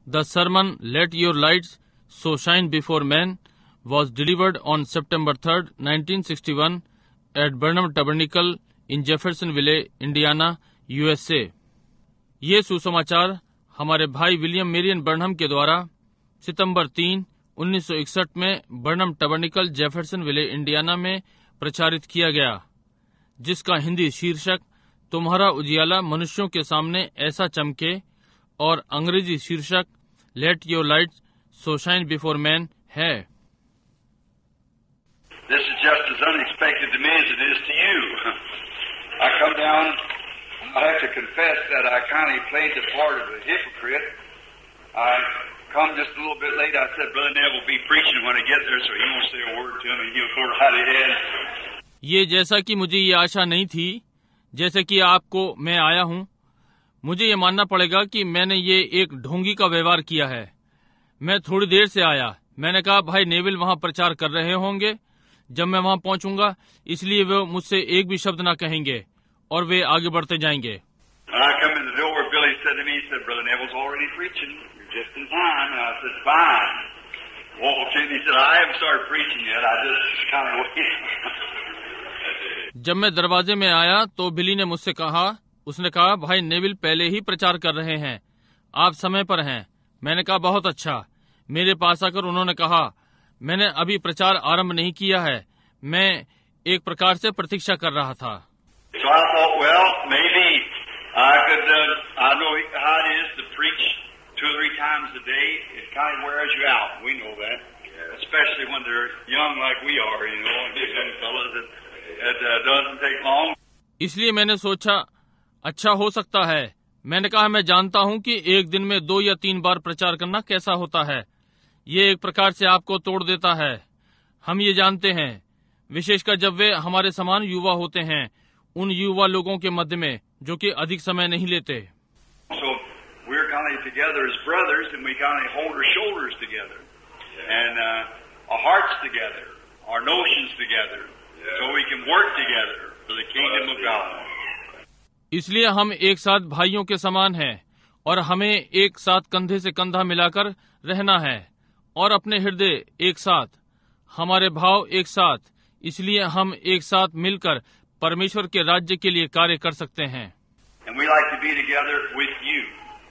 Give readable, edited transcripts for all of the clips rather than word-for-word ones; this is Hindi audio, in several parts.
The sermon, Let Your Lights So Shine Before Men, was delivered on September 3rd, 1961 at Burnham Tabernacle in Jeffersonville, Indiana, USA. ये सुसमाचार हमारे भाई विलियम मेरियन बर्नहम के द्वारा सितंबर 3, 1961 में बर्नम टबरनिकल जेफरसनविले, इंडियाना में प्रचारित किया गया, जिसका हिंदी शीर्षक तुम्हारा उजियाला मनुष्यों के सामने ऐसा चमके और अंग्रेजी शीर्षक let your light so shine before man है। This is just as unexpected to me as it is to you. I come down, I have to confess that I kind of played the part of a hypocrite. I come just a little bit late. I said, Brother Neville will be preaching when I get there, so he won't say a word to me. He'll go right ahead. ये जैसा कि मुझे ये आशा नहीं थी, जैसे कि आपको मैं आया हूँ, मुझे ये मानना पड़ेगा कि मैंने ये एक ढोंगी का व्यवहार किया है। मैं थोड़ी देर से आया। मैंने कहा भाई नेविल वहाँ प्रचार कर रहे होंगे जब मैं वहाँ पहुँचूंगा, इसलिए वे मुझसे एक भी शब्द ना कहेंगे और वे आगे बढ़ते जाएंगे। When I come in the door, Billy said to me, he said, Brother Neville's already preaching. You're just in time. And I said, fine. Well, he said, I haven't started preaching yet. I just kind of waited. जब मैं दरवाजे में आया तो बिली ने मुझसे कहा, उसने कहा भाई नेविल पहले ही प्रचार कर रहे हैं, आप समय पर हैं। मैंने कहा बहुत अच्छा। मेरे पास आकर उन्होंने कहा मैंने अभी प्रचार आरंभ नहीं किया है, मैं एक प्रकार से प्रतीक्षा कर रहा था। So I thought, well, maybe I could, I know how it is to preach 2 or 3 times a day. It kind of wears you out. We know that. Especially when they're young like we are, you know, and young fellas, it doesn't take long. इसलिए मैंने सोचा अच्छा हो सकता है। मैंने कहा मैं जानता हूँ कि एक दिन में 2 या 3 बार प्रचार करना कैसा होता है। ये एक प्रकार से आपको तोड़ देता है। हम ये जानते हैं, विशेषकर जब वे हमारे समान युवा होते हैं, उन युवा लोगों के मध्य में जो कि अधिक समय नहीं लेते। So we're kind of together as brothers, and we kind of hold our shoulders together, and our hearts together, our notions together, so we can work together for the kingdom of God. इसलिए हम एक साथ भाइयों के समान हैं और हमें एक साथ कंधे से कंधा मिलाकर रहना है और अपने हृदय एक साथ, हमारे भाव एक साथ, इसलिए हम एक साथ मिलकर परमेश्वर के राज्य के लिए कार्य कर सकते हैं। And we like to be together with you.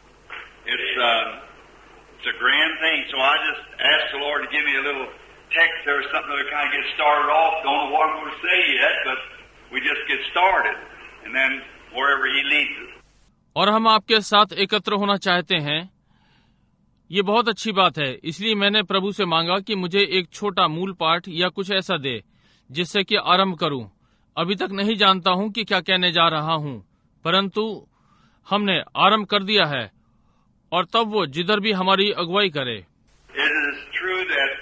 It's a grand thing. So I just asked the Lord to give me a little text there or something to kind of get started off. Don't know what I'm going to say yet, but we just get started, and then wherever He leads us. और हम आपके साथ एकत्र होना चाहते हैं। ये बहुत अच्छी बात है। इसलिए मैंने प्रभु से मांगा कि मुझे एक छोटा मूल पाठ या कुछ ऐसा दे जिससे कि आरंभ करूं। अभी तक नहीं जानता हूं कि क्या कहने जा रहा हूं, परंतु हमने आरंभ कर दिया है और तब वो जिधर भी हमारी अगुवाई करे। It is true that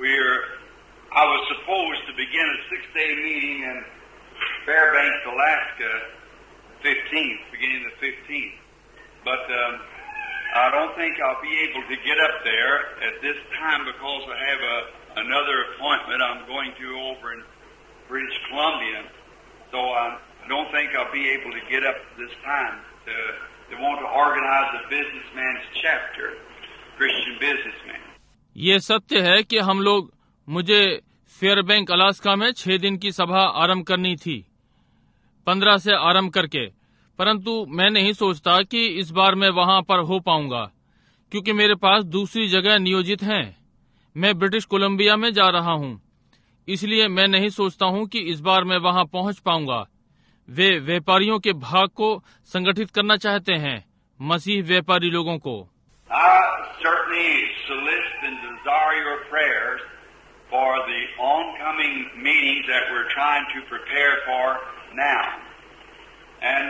I was supposed to begin a 6-day meeting in Fairbanks, Alaska, 15th, beginning the 15th, but I don't think I'll be able to get up there at this time because I have another appointment I'm going to over in British Columbia. So I don't think I'll be able to get up this time to want to organize a businessman's chapter, Christian businessman. ये सत्य है कि हम लोग, मुझे फेयरबैंक अलास्का में 6 दिन की सभा आरंभ करनी थी, 15 से आरंभ करके, परंतु मैं नहीं सोचता कि इस बार मैं वहां पर हो पाऊंगा क्योंकि मेरे पास दूसरी जगह नियोजित हैं। मैं ब्रिटिश कोलंबिया में जा रहा हूं, इसलिए मैं नहीं सोचता हूं कि इस बार मैं वहां पहुंच पाऊंगा। वे व्यापारियों के भाग को संगठित करना चाहते हैं, मसीह व्यापारी लोगों को। I certainly solicit and desire your prayers for the oncoming meetings that we're trying to prepare for now. And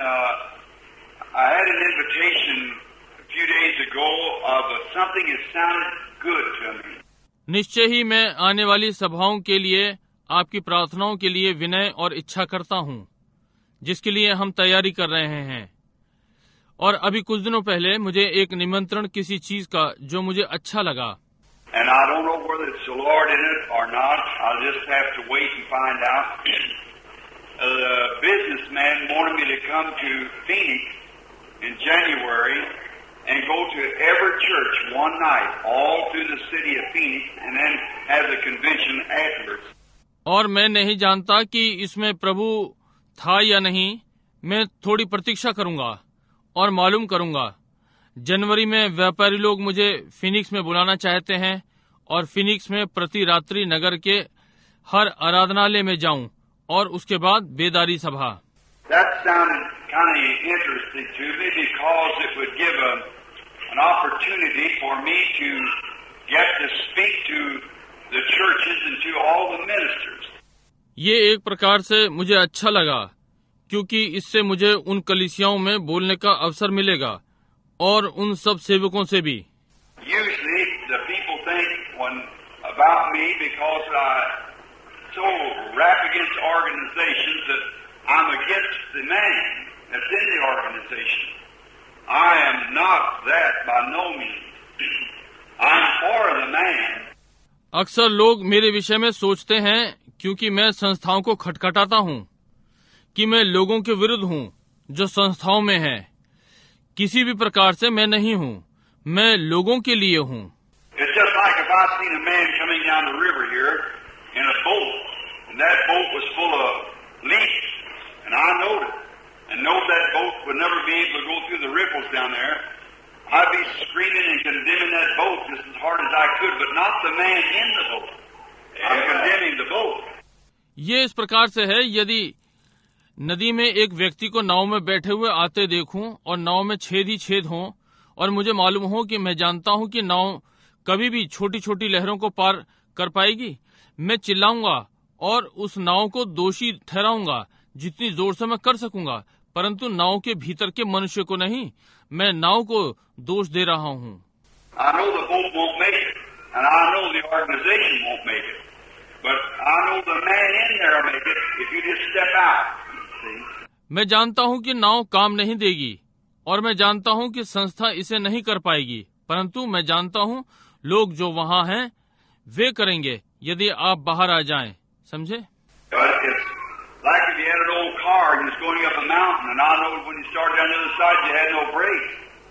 I had an invitation a few days ago of something that sounded good to me. निश्चय ही मैं आने वाली सभाओं के लिए आपकी प्रार्थनाओं के लिए विनय और इच्छा करता हूं, जिसके लिए हम तैयारी कर रहे हैं। और अभी कुछ दिनों पहले मुझे एक निमंत्रण किसी चीज का जो मुझे अच्छा लगा। And I don't know whether it's the Lord in it or not. I'll just have to wait and find out. A businessman wanted me to come to Phoenix in January and go to every church one night, all through the city of Phoenix, and then have the convention afterwards. और मैं नहीं जानता कि इसमें प्रभु था या नहीं। मैं थोड़ी प्रतीक्षा करूंगा और मालूम करूंगा। जनवरी में व्यापारी लोग मुझे फिनिक्स में बुलाना चाहते हैं और फिनिक्स में प्रति रात्रि नगर के हर आराधनालय में जाऊं और उसके बाद बेदारी सभा। That sounded kind of interesting to me because it would give an opportunity for me to get to speak to the churches and to all the ministers. ये एक प्रकार से मुझे अच्छा लगा क्योंकि इससे मुझे उन कलीसियाओं में बोलने का अवसर मिलेगा और उन सब सेवकों से भी। Usually the people think about me because I so rap against organizations that I'm against the man that's in the organization. I am not that by no means. I'm for the man. अक्सर लोग मेरे विषय में सोचते हैं क्योंकि मैं संस्थाओं को खटखटाता हूँ कि मैं लोगों के विरुद्ध हूँ जो संस्थाओं में हैं। किसी भी प्रकार से मैं नहीं हूँ, मैं लोगों के लिए हूँ। It's just like if I seen a man coming down the river here in a boat, and that boat was full of leaks, and I knowed it, and know that boat would never be able to go through the ripples down there. I'd be screaming and condemning that boat just as hard as I could, but not the man in the boat. I'm condemning the boat. ये इस प्रकार से है, यदि नदी में एक व्यक्ति को नाव में बैठे हुए आते देखूं और नाव में छेद ही छेद हों और मुझे मालूम हो कि मैं जानता हूं कि नाव कभी भी छोटी छोटी लहरों को पार कर पाएगी, मैं चिल्लाऊंगा और उस नाव को दोषी ठहराऊंगा जितनी जोर से मैं कर सकूंगा, परंतु नाव के भीतर के मनुष्य को नहीं, मैं नाव को दोष दे रहा हूँ। I know the boat won't make it, and I know the organization won't make it, but I know the man in there will make it if you just step out. See? मैं जानता हूँ कि नाव काम नहीं देगी और मैं जानता हूँ कि संस्था इसे नहीं कर पाएगी, परंतु मैं जानता हूँ लोग जो वहाँ हैं वे करेंगे यदि आप बाहर आ जाएं। समझे? But it's like if you had an old car and you're going up a mountain, and I know when you started down the other side you had no brakes.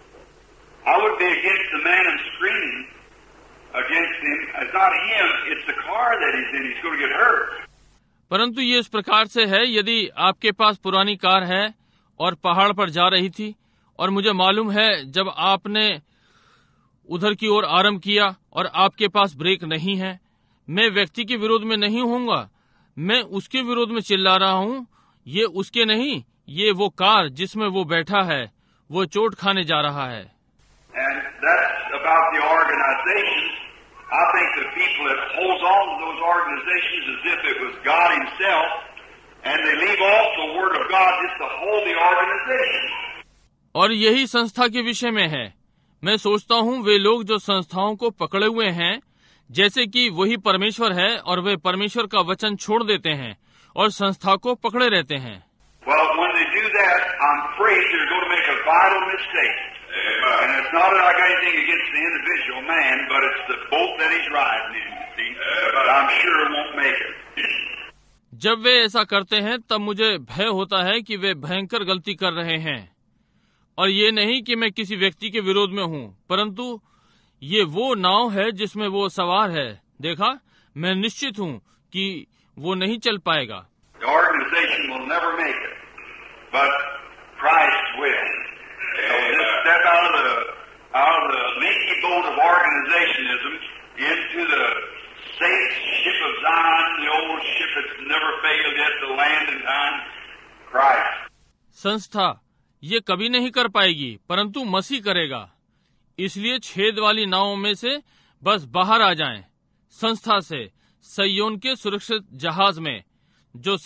I would be against the man and screaming against him. It's not him, it's the car that he's in. He's going to get hurt. परंतु ये इस प्रकार से है, यदि आपके पास पुरानी कार है और पहाड़ पर जा रही थी और मुझे मालूम है जब आपने उधर की ओर आरंभ किया और आपके पास ब्रेक नहीं है, मैं व्यक्ति के विरोध में नहीं होऊंगा, मैं उसके विरोध में चिल्ला रहा हूँ। ये उसके नहीं, ये वो कार जिसमें वो बैठा है वो चोट खाने जा रहा है। And that's about the organizations. I think the people that holds on to those organizations as if it was God Himself, and they leave off the Word of God just to hold the organization. और यही संस्था के विषय में है। मैं सोचता हूँ वे लोग जो संस्थाओं को पकड़े हुए हैं जैसे कि वही परमेश्वर है और वे परमेश्वर का वचन छोड़ देते हैं और संस्था को पकड़े रहते हैं। Well, when they do that, I'm afraid they're going to make a vital mistake. And it's not that I got anything against the individual man, but it's the boat that he's riding in, you see. But I'm sure it won't make it. जब वे ऐसा करते हैं तब मुझे भय होता है कि वे भयंकर गलती कर रहे हैं, और ये नहीं कि मैं किसी व्यक्ति के विरोध में हूँ, परंतु ये वो नाव है जिसमें वो सवार है। देखा, मैं निश्चित हूँ कि वो नहीं चल पाएगा। The organization will never make it, but Christ will. So just step out of the leaky boat of organizationism into the safe ship of Zion, the old ship that's never failed yet to land in time, Christ. संस्था ये कभी नहीं कर पाएगी, परंतु मसीह करेगा। इसलिए छेद वाली नावों में से बस बाहर आ जाएं, संस्था से, सिय्योन के सुरक्षित जहाज में, जो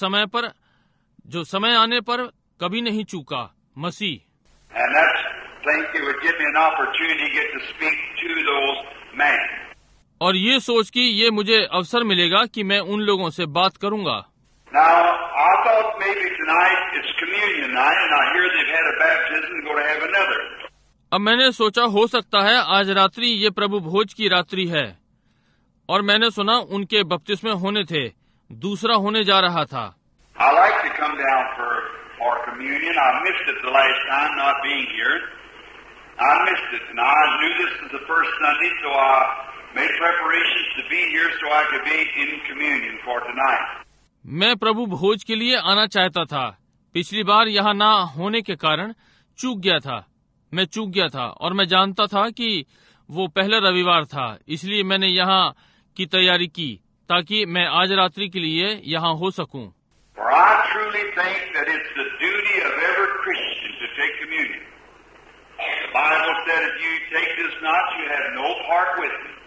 समय आने पर कभी नहीं चूका, मसीह। And that's think it would give me an opportunity to get to speak to those men. और ये सोच कि ये मुझे अवसर मिलेगा कि मैं उन लोगों से बात करूंगा। Now, I thought maybe tonight it's communion night, and I hear they've had a baptism and go to have another. अब मैंने सोचा हो सकता है आज रात्रि ये प्रभु भोज की रात्रि है, और मैंने सुना उनके बपतिस्मे होने थे, दूसरा होने जा रहा था। I like to come down for communion. I missed it the last time not being here. I missed it, and I knew this was the first Sunday, so I made preparations to be here so I could be in communion for tonight. मैं प्रभु भोज के लिए आना चाहता था। पिछली बार यहाँ ना होने के कारण चूक गया था और मैं जानता था कि वो पहला रविवार था, इसलिए मैंने यहाँ की तैयारी की ताकि मैं आज रात्रि के लिए यहाँ हो सकूं। For I truly think that it's the duty of every Christian to take communion. The Bible said, if you take this not, you have no part with me.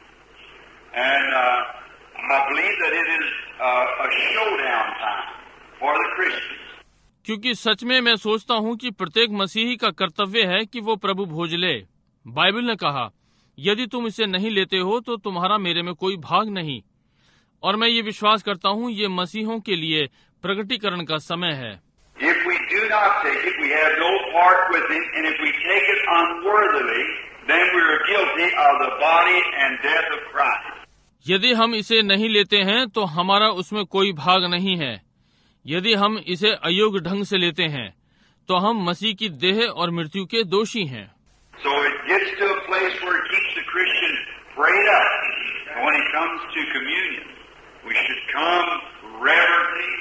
And I believe that it is a showdown time for the Christians. क्योंकि सच में मैं सोचता हूँ कि प्रत्येक मसीही का कर्तव्य है कि वो प्रभु भोज ले। बाइबल ने कहा, यदि तुम इसे नहीं लेते हो तो तुम्हारा मेरे में कोई भाग नहीं। और मैं ये विश्वास करता हूँ ये मसीहों के लिए प्रकटीकरण का समय है। If we do not take it, we have no part with it, and if we take it unworthily, then we are guilty of the body and death of Christ. यदि हम इसे नहीं लेते हैं तो हमारा उसमें कोई भाग नहीं है। यदि हम इसे अयोग्य ढंग से लेते हैं तो हम मसीह की देह और मृत्यु के दोषी हैं। So it gets to a place where it keeps the Christian prayed up. And when he comes to communion, we should come reverently,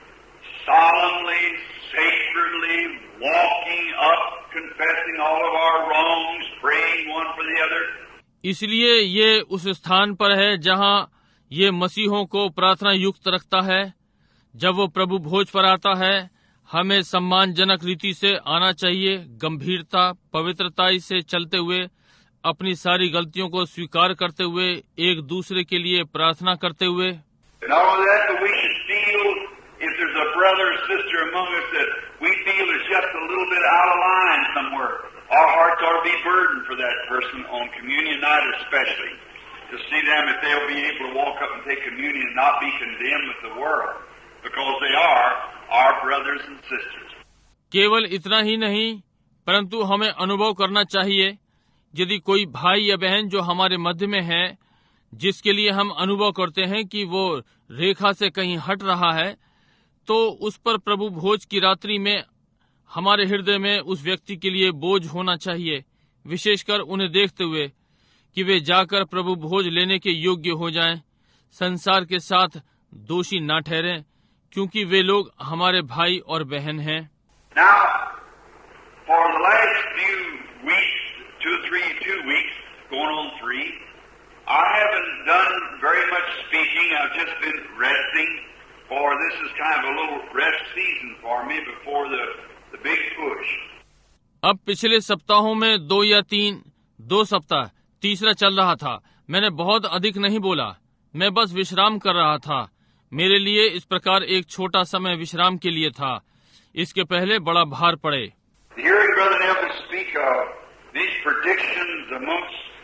solemnly, sacredly, walking up, confessing all of our wrongs, praying one for the other. इसलिए ये उस स्थान पर है जहाँ ये मसीहों को प्रार्थना युक्त रखता है। जब वो प्रभु भोज पर आता है, हमें सम्मानजनक रीति से आना चाहिए, गंभीरता पवित्रता से चलते हुए, अपनी सारी गलतियों को स्वीकार करते हुए, एक दूसरे के लिए प्रार्थना करते हुए। Not only that, but we should feel if there's a brother or sister among us that we feel is just a little bit out of line somewhere, our hearts ought to be burdened for that person on communion night especially, to see them if they'll be able to walk up and take communion and not be condemned with the world, because they are our brothers and sisters. केवल इतना ही नहीं, परंतु हमें अनुभव करना चाहिए यदि कोई भाई या बहन जो हमारे मध्य में है, जिसके लिए हम अनुभव करते हैं कि वो रेखा से कहीं हट रहा है, तो उस पर प्रभु भोज की रात्रि में हमारे हृदय में उस व्यक्ति के लिए बोझ होना चाहिए, विशेषकर उन्हें देखते हुए कि वे जाकर प्रभु भोज लेने के योग्य हो जाएं, संसार के साथ दोषी ना ठहरें, क्योंकि वे लोग हमारे भाई और बहन हैं। Now, for the last few weeks, 2 weeks, going on 3, I haven't done very much speaking. I've just been resting, for this is kind of a little rest season for me before the big push. अब पिछले सप्ताहों में 2 सप्ताह, तीसरा चल रहा था। मैंने बहुत अधिक नहीं बोला, मैं बस विश्राम कर रहा था। मेरे लिए इस प्रकार एक छोटा समय विश्राम के लिए था, इसके पहले बड़ा भार पड़े। Hearing Brother Neville speak of these predictions amongst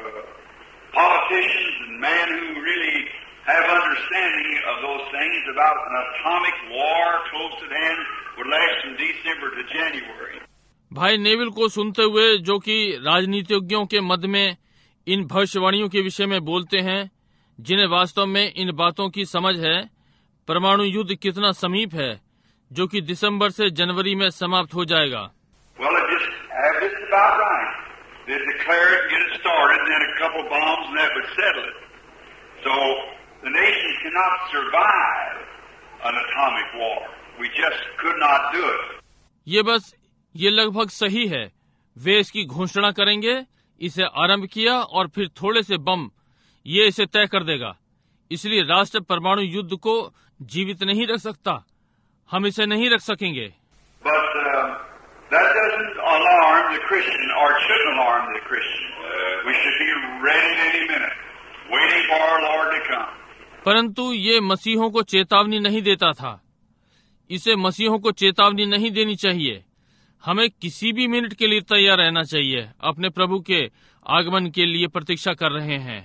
politicians and men who really have understanding of those things about an atomic war close at hand would last from December to January. भाई नेविल को सुनते हुए, जो कि राजनीतिज्ञों के मध्य में इन भविष्यवाणियों के विषय में बोलते हैं, जिन्हें वास्तव में इन बातों की समझ है, परमाणु युद्ध कितना समीप है, जो कि दिसंबर से जनवरी में समाप्त हो जाएगा। Well, it just about right. They declare it, get it started, and then a couple of bombs, and that would settle it. So the nation cannot survive an atomic war. We just could not do it. ये लगभग सही है। वे इसकी घोषणा करेंगे, इसे आरंभ किया और फिर थोड़े से बम, ये इसे तय कर देगा। इसलिए राष्ट्र परमाणु युद्ध को जीवित नहीं रख सकता, हम इसे नहीं रख सकेंगे। But that doesn't alarm the Christian, or it shouldn't alarm the Christian. We should be ready at any minute, waiting for our Lord to come. परंतु ये मसीहों को चेतावनी नहीं देता था। इसे मसीहों को चेतावनी नहीं देनी चाहिए। हमें किसी भी मिनट के लिए तैयार रहना चाहिए। अपने प्रभु के आगमन के लिए प्रतीक्षा कर रहे हैं।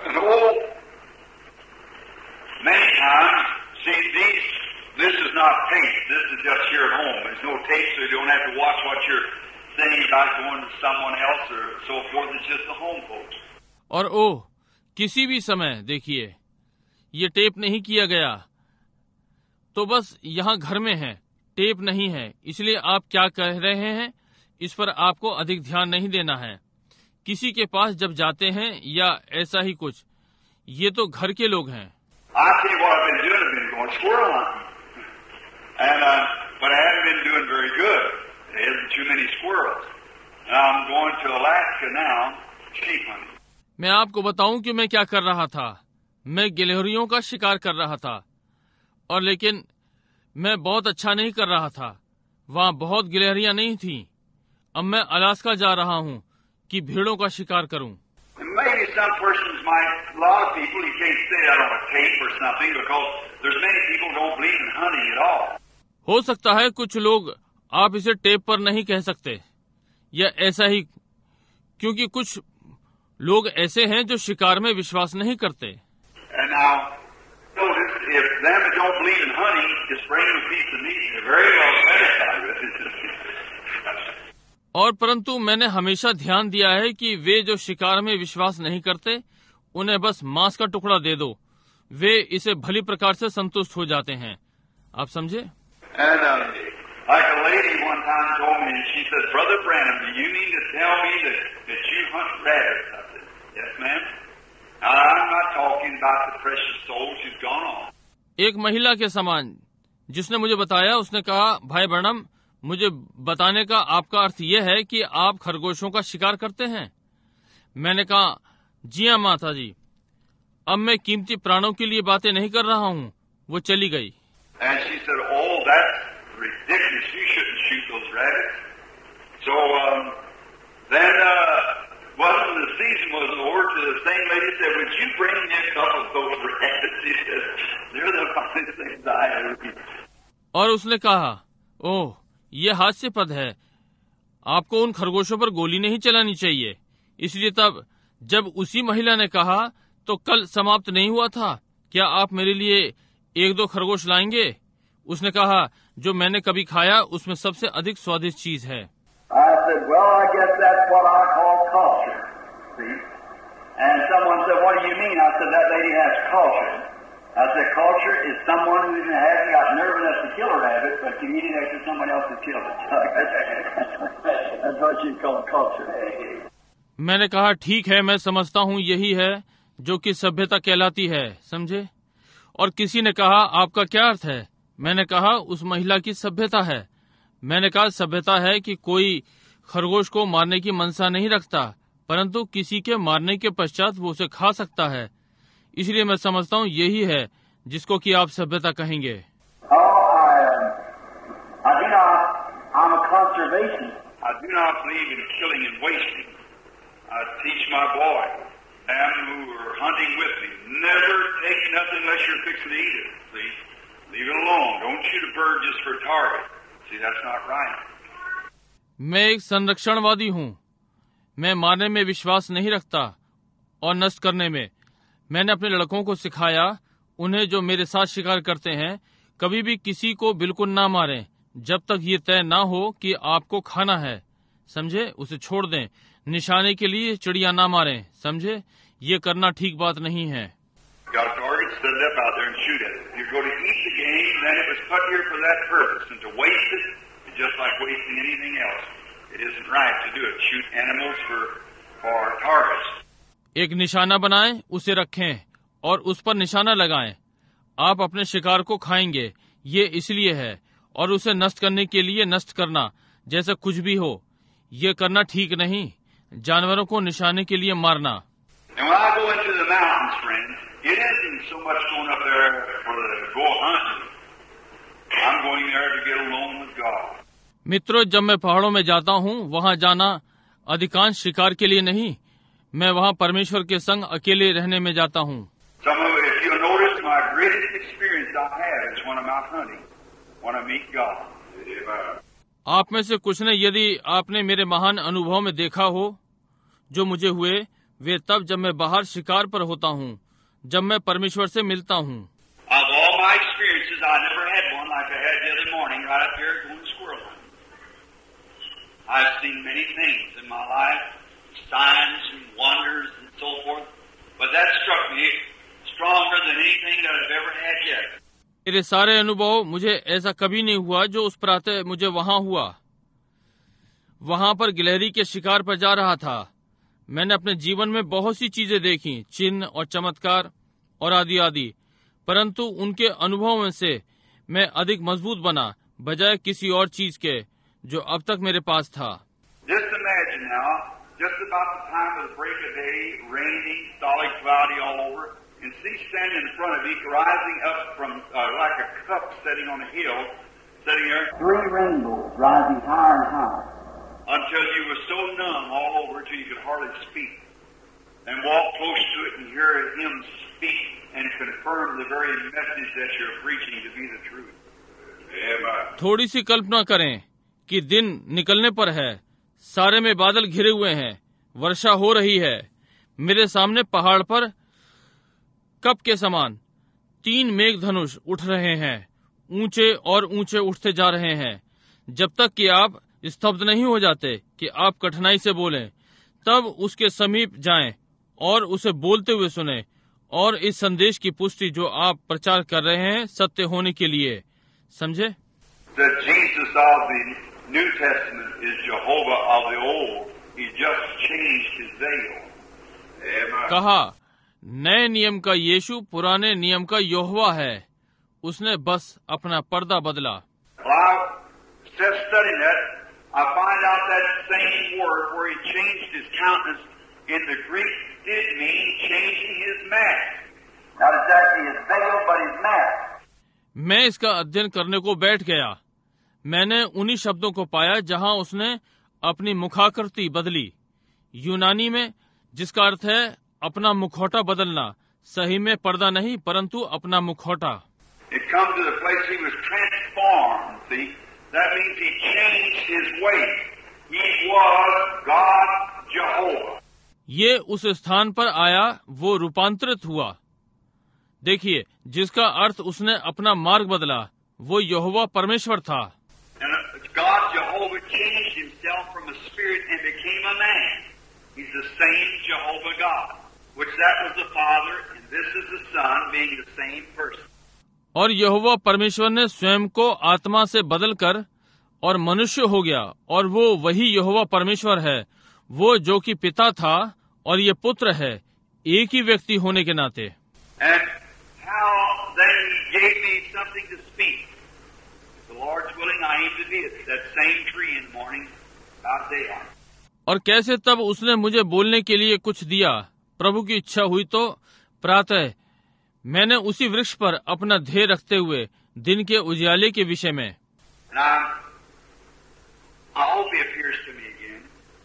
Many times, see, this is not tape. This is just here at home. There's no tape, so you don't have to watch what you're saying about going to someone else or so forth. It's just the home folks. और किसी भी समय देखिए, ये टेप नहीं किया गया, तो बस यहाँ घर में है, टेप नहीं है, इसलिए आप क्या कह रहे हैं इस पर आपको अधिक ध्यान नहीं देना है। किसी के पास जब जाते हैं या ऐसा ही कुछ, ये तो घर के लोग हैं। I tell you what I've been doing. I've been going squirrel hunting, but I haven't been doing very good. There isn't too many squirrels. And I'm going to Alaska now, sheep hunting. मैं आपको बताऊं कि मैं क्या कर रहा था। मैं गिलहरियों का शिकार कर रहा था, और लेकिन मैं बहुत अच्छा नहीं कर रहा था। वहाँ बहुत गिलहरियां नहीं थीं। अब मैं अलास्का जा रहा हूँ कि भेड़ों का शिकार करूं। And maybe some persons might, a lot of people, you can't say that on a tape or something because there's many people who don't believe in hunting at all. हो सकता है कुछ लोग आप इसे टेप पर नहीं कह सकते या ऐसा ही, क्योंकि कुछ लोग ऐसे हैं जो शिकार में विश्वास नहीं करते। And now, notice, if them that don't believe in hunting just bring them a piece of meat, they're very well satisfied with it. और परंतु मैंने हमेशा ध्यान दिया है कि वे जो शिकार में विश्वास नहीं करते, उन्हें बस मांस का टुकड़ा दे दो, वे इसे भली प्रकार से संतुष्ट हो जाते हैं। आप समझे? And like a lady one time told me, she said, "Brother Branham, do you mean to tell me that you hunt rabbits?" I said, "Yes, ma'am." Now, I'm not talking about the precious soul. She's gone on. एक महिला के समान जिसने मुझे बताया, उसने कहा, भाई ब्रैनम, मुझे बताने का आपका अर्थ यह है कि आप खरगोशों का शिकार करते हैं? मैंने कहा, जी हाँ माता जी। अब मैं कीमती प्राणों के लिए बातें नहीं कर रहा हूँ। वो चली गई। And she said, "Oh, that's ridiculous. You shouldn't shoot those rabbits." So then, when the season was over, the same lady said, "Would you bring me a couple of those rabbits?" She said, "They're the funniest things I ever seen." और उसने कहा, ओह, ये हास्यास्पद है। आपको उन खरगोशों पर गोली नहीं चलानी चाहिए। इसलिए तब जब उसी महिला ने कहा, तो कल समाप्त नहीं हुआ था, क्या आप मेरे लिए 1-2 खरगोश लाएंगे? उसने कहा, जो मैंने कभी खाया उसमें सबसे अधिक स्वादिष्ट चीज है। I said, "Well, I guess that's what I call culture." See? And someone said, "What do you mean?" I said, "That lady has culture." I said, "Culture is someone who hasn't got nerve enough to kill a rabbit, but can eat it after someone else has killed it." That's what you call culture. मैंने कहा, ठीक है, मैं समझता हूँ यही है जो कि सभ्यता कहलाती है, समझे? और किसी ने कहा, आपका क्या अर्थ है? मैंने कहा, उस महिला की सभ्यता है। मैंने कहा, सभ्यता है कि कोई खरगोश को मारने की मनसा नहीं रखता, परंतु किसी के मारने के पश्चात वो उसे खा सकता है। इसलिए मैं समझता हूँ यही है जिसको कि आप सभ्यता कहेंगे। I'm a conservationist. I do not believe in killing and wasting. I teach my boy, them who are hunting with me, never take nothing unless you're fixing to eat it. See? Leave it alone. Don't shoot a bird just for a target. See, that's not right. मैं एक संरक्षणवादी हूँ। मैं मारने में विश्वास नहीं रखता और नष्ट करने में। मैंने अपने लड़कों को सिखाया, उन्हें जो मेरे साथ शिकार करते हैं, कभी भी किसी को बिल्कुल ना मारें जब तक ये तय ना हो कि आपको खाना है, समझे? उसे छोड़ दें। निशाने के लिए चिड़िया ना मारें, समझे? ये करना ठीक बात नहीं है। एक निशाना बनाएं, उसे रखें और उस पर निशाना लगाएं। आप अपने शिकार को खाएंगे, ये इसलिए है, और उसे नष्ट करने के लिए नष्ट करना, जैसे कुछ भी हो, ये करना ठीक नहीं। जानवरों को निशाने के लिए मारना। मित्रों, जब मैं पहाड़ों में जाता हूँ, वहाँ जाना अधिकांश शिकार के लिए नहीं, मैं वहाँ परमेश्वर के संग अकेले रहने में जाता हूँ। आप में से कुछ ने, यदि आपने मेरे महान अनुभव में देखा हो जो मुझे हुए, वे तब जब मैं बाहर शिकार पर होता हूँ, जब मैं परमेश्वर से मिलता हूँ। मेरे सारे अनुभव, मुझे ऐसा कभी नहीं हुआ जो उस प्रातः मुझे वहाँ हुआ। वहां पर गिलहरी के शिकार पर जा रहा था। मैंने अपने जीवन में बहुत सी चीजें देखी, चिन्ह और चमत्कार और आदि आदि, परंतु उनके अनुभव में से मैं अधिक मजबूत बना बजाय किसी और चीज के जो अब तक मेरे पास था। Just imagine now, just about the time of the break of day, raining, solid cloudy all over, and see standing in front of you, rising up from like a cup sitting on a hill, sitting there. 3 rainbows rising higher and higher. Until you were so numb all over till you could hardly speak. And walk close to it and hear him speak and confirm the very message that you're preaching to be the truth. Amen. थोड़ी सी कल्पना करें कि दिन निकलने पर है, सारे में बादल घिरे हुए हैं, वर्षा हो रही है, मेरे सामने पहाड़ पर कप के समान 3 मेघधनुष उठ रहे हैं, ऊंचे और ऊंचे उठते जा रहे हैं, जब तक कि आप स्तब्ध नहीं हो जाते कि आप कठिनाई से बोलें, तब उसके समीप जाएं और उसे बोलते हुए सुने और इस संदेश की पुष्टि जो आप प्रचार कर रहे हैं सत्य होने के लिए। समझे? The Jesus of the New Testament is Jehovah of the Old. He just changed his veil. Amen. कहा, नए नियम का यीशु पुराने नियम का यहोवा है, उसने बस अपना पर्दा बदला। Well, I just studying that, I find out that same word where he changed his countenance in the Greek did mean changing his mask. Not exactly his veil, but his mask. मैं इसका अध्ययन करने को बैठ गया। मैंने उन्हीं शब्दों को पाया जहां उसने अपनी मुखाकृति बदली, यूनानी में, जिसका अर्थ है अपना मुखौटा बदलना, सही में पर्दा नहीं परंतु अपना मुखौटा। It comes to the place he was transformed. See, that means he changed his way. He was God Jehovah. ये उस स्थान पर आया, वो रूपांतरित हुआ। देखिए, जिसका अर्थ उसने अपना मार्ग बदला, वो यहोवा परमेश्वर था। And God Jehovah changed himself from a spirit and became a man. He's the same Jehovah God, which that was the Father, and this is the Son, being the same person. और यहोवा परमेश्वर ने स्वयं को आत्मा से बदलकर और मनुष्य हो गया, और वो वही यहोवा परमेश्वर है, वो जो कि पिता था और ये पुत्र है, एक ही व्यक्ति होने के नाते। And how then he gave me something to speak. The Lord's willing, I aim to be at that same tree in the morning, about daylight. और कैसे तब उसने मुझे बोलने के लिए कुछ दिया, प्रभु की इच्छा हुई तो प्रातः मैंने उसी वृक्ष पर अपना ध्येय रखते हुए दिन के उजियाले के विषय में। And I hope he appears to me again.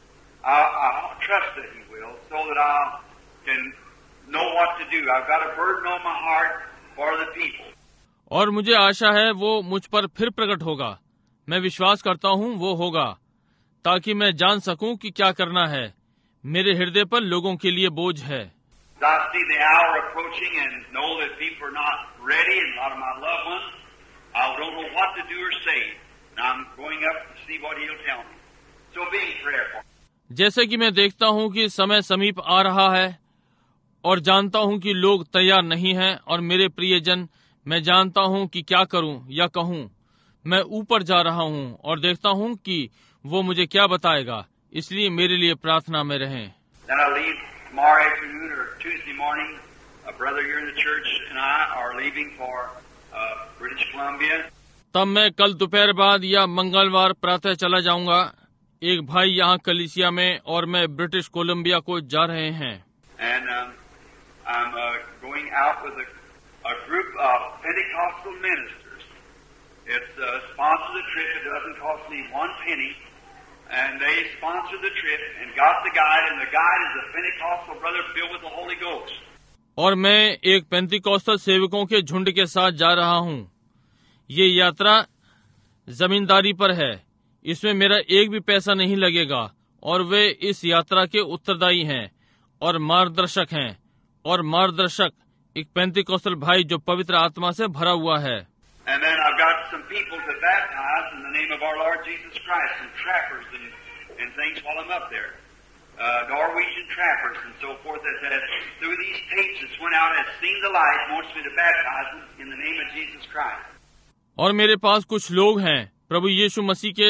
I trust that he will, so that I can know what to do. I've got a burden on my heart for the people. और मुझे आशा है वो मुझ पर फिर प्रकट होगा। मैं विश्वास करता हूँ वो होगा, ताकि मैं जान सकूं कि क्या करना है। मेरे हृदय पर लोगों के लिए बोझ है। I see the hour approaching and know that people are not ready, and a lot of my loved ones, I don't know what to do or say. And I'm going up to see what he'll tell me. So be prayerful. जैसे कि मैं देखता हूँ कि समय समीप आ रहा है और जानता हूँ कि लोग तैयार नहीं हैं, और मेरे प्रियजन, मैं जानता हूँ कि क्या करूँ या कहूँ। मैं ऊपर जा रहा हूँ और देखता हूँ कि वो मुझे क्या बताएगा, इसलिए मेरे लिए प्रार्थना में रहें। Then I leave tomorrow afternoon or Tuesday morning. A brother here in the church and I are leaving for British Columbia. तब मैं कल दोपहर बाद या मंगलवार प्रातः चला जाऊंगा। एक भाई यहाँ कलीसिया में और मैं ब्रिटिश कोलंबिया को जा रहे हैं। And I'm going out with a group of Pentecostal ministers. It's sponsored the trip. It doesn't cost me one penny. And they sponsored the trip and got the guide, and the guide is a Pentecostal brother filled with the Holy Ghost. और मैं एक पेंतिकोस्tal सेवकों के झुंड के साथ जा रहा हूँ। ये यात्रा जमींदारी पर है, इसमें मेरा एक भी पैसा नहीं लगेगा, और वे इस यात्रा के उत्तरदायी हैं और मार्गदर्शक हैं, और मार्गदर्शक एक पेंतिकोस्tal भाई जो पवित्र आत्मा से भरा हुआ है। And then I've got some people to baptize in the name of our Lord Jesus Christ, some trappers and things while I'm up there. Norwegian trappers and so forth that through these tapes that's went out has seen the light and wants me to baptize them in the name of Jesus Christ. और मेरे पास कुछ लोग हैं प्रभु यीशु मसीह के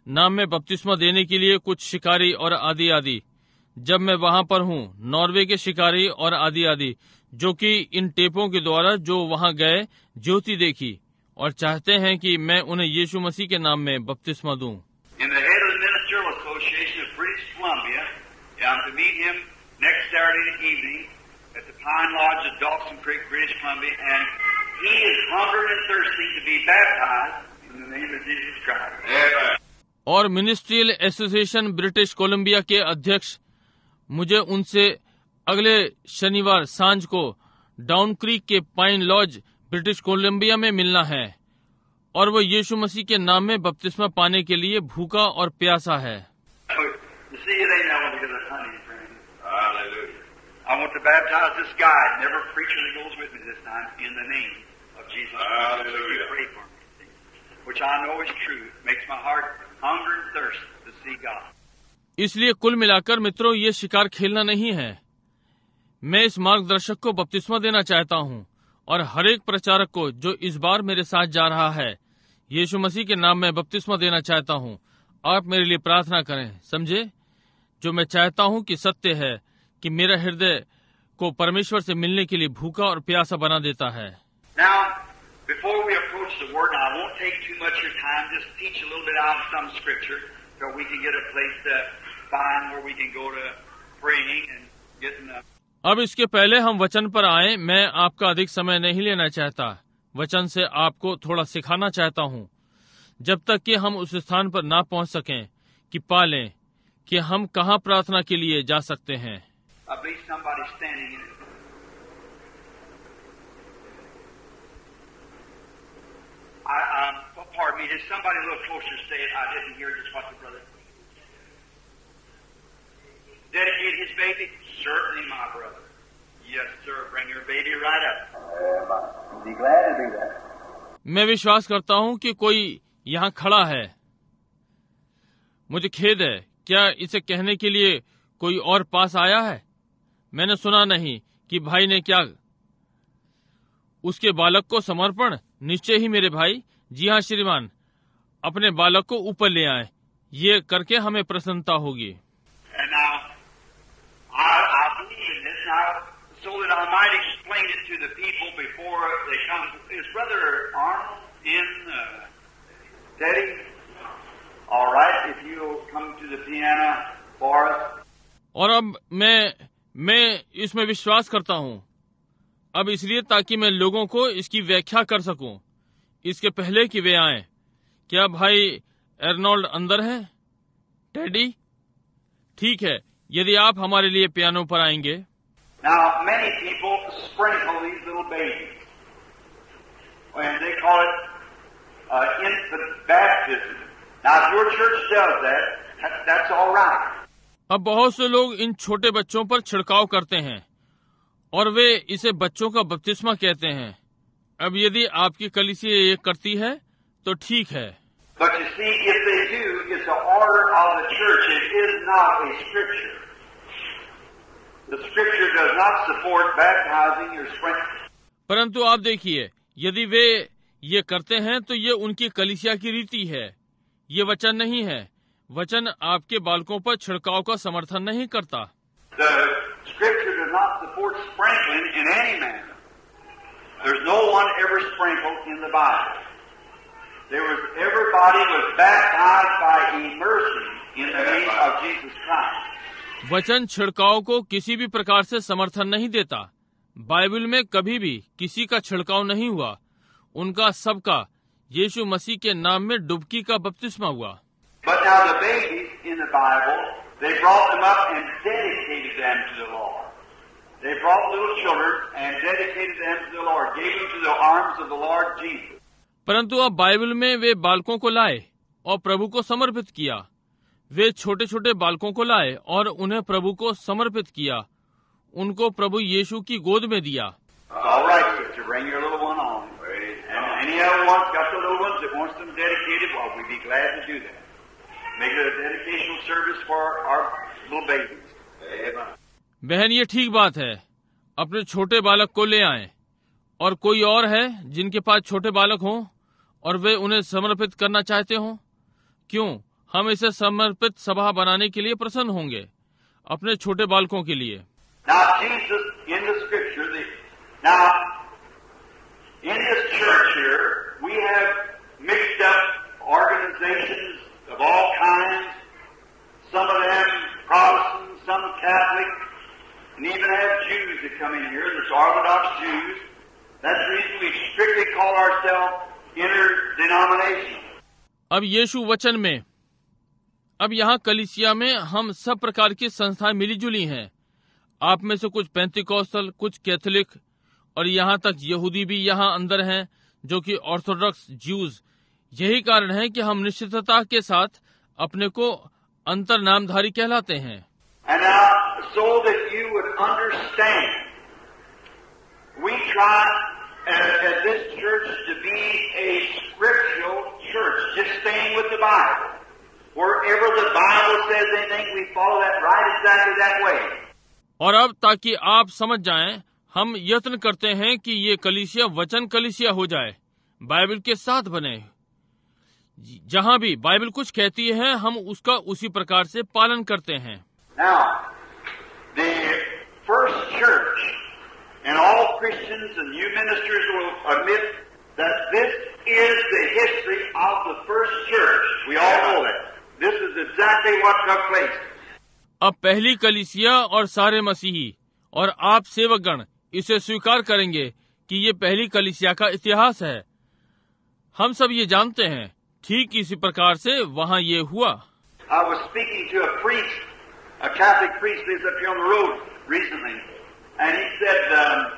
नाम में बपतिस्मा देने के लिए कुछ शिकारी और आदि। जब मैं वहां पर हूं, नॉर्वे के शिकारी और आदि जो कि इन टेपों के द्वारा जो वहां गए ज्योति देखी और चाहते हैं कि मैं उन्हें यीशु मसीह के नाम में बपतिस्मा दूं। और मिनिस्ट्रियल एसोसिएशन ब्रिटिश कोलंबिया के अध्यक्ष मुझे उनसे अगले शनिवार सांझ को डाउन क्रीक के पाइन लॉज ब्रिटिश कोलंबिया में मिलना है और वो यीशु मसीह के नाम में बपतिस्मा पाने के लिए भूखा और प्यासा है। इसलिए कुल मिलाकर मित्रों, ये शिकार खेलना नहीं है। मैं इस मार्गदर्शक को बपतिस्मा देना चाहता हूँ और हर एक प्रचारक को जो इस बार मेरे साथ जा रहा है यीशु मसीह के नाम में बपतिस्मा देना चाहता हूँ। आप मेरे लिए प्रार्थना करें, समझे? जो मैं चाहता हूँ कि सत्य है कि मेरा हृदय को परमेश्वर से मिलने के लिए भूखा और प्यासा बना देता है। Before we approach the word, I won't take too much of your time. Just teach a little bit out of some scripture, so we can get a place to find where we can go to praying and getting up. अब इसके पहले हम वचन पर आए, मैं आपका अधिक समय नहीं लेना चाहता। वचन से आपको थोड़ा सिखाना चाहता हूँ, जब तक कि हम उस स्थान पर ना पहुँच सकें कि पा लें कि हम कहाँ प्रार्थना के लिए जा सकते हैं। Pardon me, is somebody a little closer say it? I didn't hear just what the brother. Dedicate his baby? Certainly, my brother. Yes, sir. Bring your baby right up. Be glad to do that. मैं विश्वास करता हूँ कि कोई यहाँ खड़ा है। मुझे खेद है, क्या इसे कहने के लिए कोई और पास आया है? मैंने सुना नहीं कि भाई ने क्या उसके बालक को समर्पण। निश्चय ही मेरे भाई। जी हाँ श्रीमान, अपने बालक को ऊपर ले आए। ये करके हमें प्रसन्नता होगी। और अब मैं इसमें विश्वास करता हूँ, अब इसलिए ताकि मैं लोगों को इसकी व्याख्या कर सकूं इसके पहले कि वे आएं। क्या भाई एर्नोल्ड अंदर है? टेडी? ठीक है, यदि आप हमारे लिए पियानो पर आएंगे। Now, many people sprinkle these little babies, and they call it infant baptism. Now, if your church does that, that's all right. अब बहुत से लोग इन छोटे बच्चों पर छिड़काव करते हैं और वे इसे बच्चों का बपतिस्मा कहते हैं। अब यदि आपकी कलीसिया ये करती है तो ठीक है। But you see, if they do, it's the order of the church. It is not a scripture. The scripture does not support baptizing or sprinkling. परंतु आप देखिए, यदि वे ये करते हैं तो ये उनकी कलीसिया की रीति है, ये वचन नहीं है। वचन आपके बालकों पर छिड़काव का समर्थन नहीं करता। The scripture does not support sprinkling in any manner. There's no one ever sprinkled in the Bible. Everybody was baptized by immersion in the name of Jesus Christ. वचन छिड़काव को किसी भी प्रकार से समर्थन नहीं देता। बाइबल में कभी भी किसी का छिड़काव नहीं हुआ। उनका सबका यीशु मसीह के नाम में डुबकी का बपतिस्मा हुआ। But now the babies in the Bible, they brought them up and dedicated them to the Lord. They brought little children and dedicated them to the Lord, gave them to the arms of the Lord Jesus. परंतु अब बाइबल में वे बालकों को लाए और प्रभु को समर्पित किया। वे छोटे छोटे बालकों को लाए और उन्हें प्रभु को समर्पित किया। उनको प्रभु यीशु की गोद में दिया। All right, sister, bring your little one on. And any other one's got the little ones that wants them dedicated, well, we'd be glad to do that. Make it a dedicational service for our little babies. Amen. बहन, ये ठीक बात है, अपने छोटे बालक को ले आएं। और कोई और है जिनके पास छोटे बालक हों और वे उन्हें समर्पित करना चाहते हों? क्यों, हम इसे समर्पित सभा बनाने के लिए प्रसन्न होंगे, अपने छोटे बालकों के लिए। Now, Jesus in the Scripture, now in this church here, we have mixed up organizations of all kinds. Some of them Protestant, some Catholic, and even have Jews that come in here. There's Orthodox Jews. That's the reason we strictly call ourselves interdenominational. अब यीशु वचन में, अब यहाँ कलीसिया में हम सब प्रकार की संस्थाएं मिली जुली हैं। आप में से कुछ पेंतिकोस्टल, कुछ कैथोलिक और यहाँ तक यहूदी भी यहाँ अंदर हैं, जो कि ऑर्थोडॉक्स ज्यूज। यही कारण है कि हम निश्चितता के साथ अपने को अंतर नामधारी कहलाते हैं। And now, so that you would understand, we try at this church to be a scriptural church, just staying with the Bible. Wherever the Bible says anything, we follow that right exactly that way. और अब ताकि आप समझ जाएं, हम यत्न करते हैं कि ये कलीसिया वचन कलीसिया हो जाए, बाइबल के साथ बने। जहाँ भी बाइबल कुछ कहती है, हम उसका उसी प्रकार से पालन करते हैं। Now, the first church, and all Christians and you ministers will admit that this is the history of the first church. We all know that. This is exactly what took place. अब पहली कलीसिया और सारे मसीही और आप सेवकगण इसे स्वीकार करेंगे कि ये पहली कलीसिया का इतिहास है। हम सब ये जानते हैं, ठीक इसी प्रकार से वहाँ ये हुआ। I was speaking to a priest, a Catholic priest who's up here on the road recently, and he said,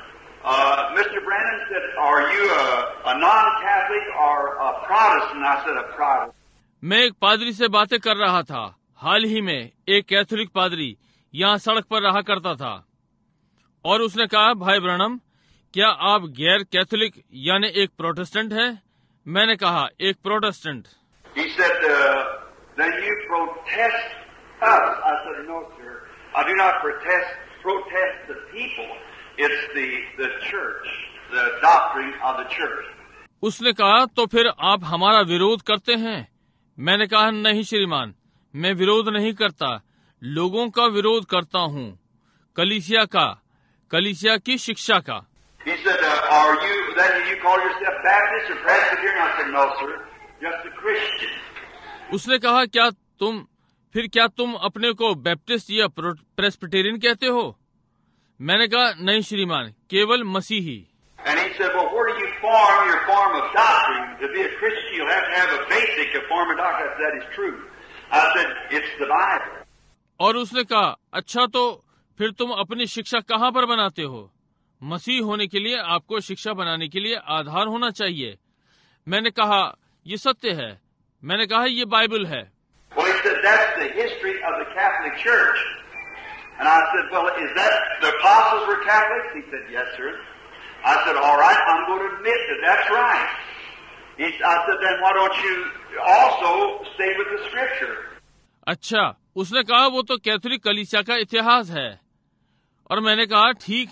Mr. Brandon said, are you a non-Catholic or a Protestant? I said, a Protestant. मैं एक पादरी से बातें कर रहा था। हाल ही में एक कैथोलिक पादरी यहाँ सड़क पर रहा करता था और उसने कहा, भाई ब्रैनम, क्या आप गैर कैथोलिक यानी एक प्रोटेस्टेंट हैं? मैंने कहा, एक Protestant. He said, then you protest us. I said, no, sir. I do not protest the people. It's the church, the doctrine of the church. उसने कहा, तो फिर आप हमारा विरोध करते हैं? मैंने कहा, नहीं श्रीमान, मैं विरोध नहीं करता, लोगों का विरोध करता हूँ, कलीसिया का, कलीसिया की शिक्षा का। He said, then you call yourself Baptist or Presbyterian? I said, no, sir, just a Christian. उसने कहा, क्या तुम अपने को बैप्टिस्ट या प्रेस्बिटेरियन कहते हो? मैंने कहा, नहीं श्रीमान, केवल मसीही। And he said, well, where do you form your form of doctrine? To be a Christian, you'll have a basic form of doctrine. I said, that is true. I said, it's the Bible. और उसने कहा, अच्छा तो फिर तुम अपनी शिक्षा कहाँ पर बनाते हो? मसीह होने के लिए आपको शिक्षा बनाने के लिए आधार होना चाहिए। मैंने कहा, ये सत्य है। मैंने कहा, ये बाइबल है। Well, he said, that's the history of the Catholic Church. And I said, well, is that the apostles were Catholics? He said, yes, sir. I said, all right, I'm going to admit that that's right. I said, then why don't you also stay with the Scripture? अच्छा, उसने कहा, वो तो कैथोलिक कलीसिया का इतिहास है। और मैंने कहा, ठीक,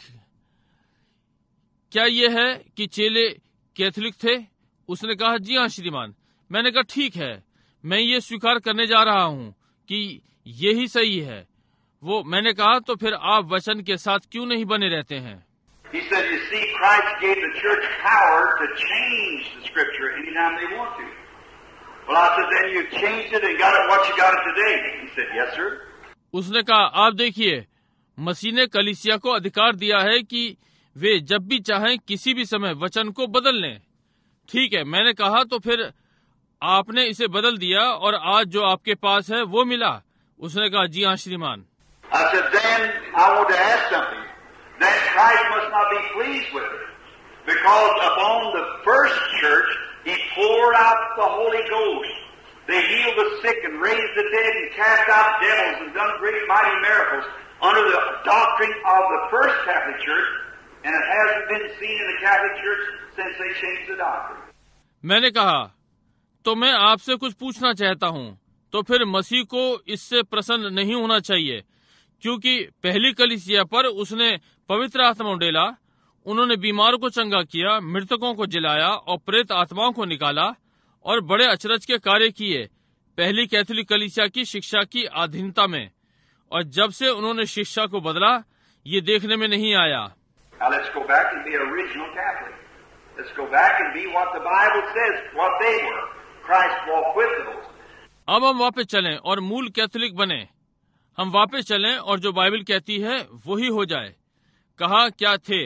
क्या ये है कि चेले कैथोलिक थे? उसने कहा, जी हाँ श्रीमान। मैंने कहा, ठीक है, मैं ये स्वीकार करने जा रहा हूँ कि यही सही है। मैंने कहा, तो फिर आप वचन के साथ क्यों नहीं बने रहते हैं? He said, you see, Christ gave the church power to change the Scripture anytime they want to. Well, I said, then you changed it and got it what you got it today. He said, yes, sir. उसने कहा, आप देखिए, मसीह ने कलीसिया को अधिकार दिया है कि वे जब भी चाहें किसी भी समय वचन को बदल लें। ठीक है, मैंने कहा, तो फिर आपने इसे बदल दिया और आज जो आपके पास है वो मिला। उसने कहा, जी हाँ श्रीमान। I said, then I want to ask something. Then Christ must not be pleased with it. Because upon the first church, He poured out the Holy Ghost. They healed the sick and raised the dead and cast out devils and done great mighty miracles under the doctrine of the first Catholic Church, and it hasn't been seen in the Catholic Church since they changed the doctrine. मैंने कहा, तो मैं आपसे कुछ पूछना चाहता हूँ। तो फिर मसीह को इससे प्रसन्न नहीं होना चाहिए, क्योंकि पहली कलीसिया पर उसने पवित्र आत्मा उंडेला, उन्होंने बीमारों को चंगा किया, मृतकों को जिलाया और प्रेत आत्माओं को निकाला और बड़े अचरज के कार्य किए। पहली कैथोलिक कलीसिया की शिक्षा की अधीनता में, और जब से उन्होंने शिक्षा को बदला ये देखने में नहीं आया। Now let's go back and be original Catholic. Let's go back and be what the Bible says, what they were. Christ walked with those. अब हम वापस चलें और मूल कैथोलिक बने। हम वापस चलें और जो बाइबल कहती है वही हो जाए। कहा क्या थे?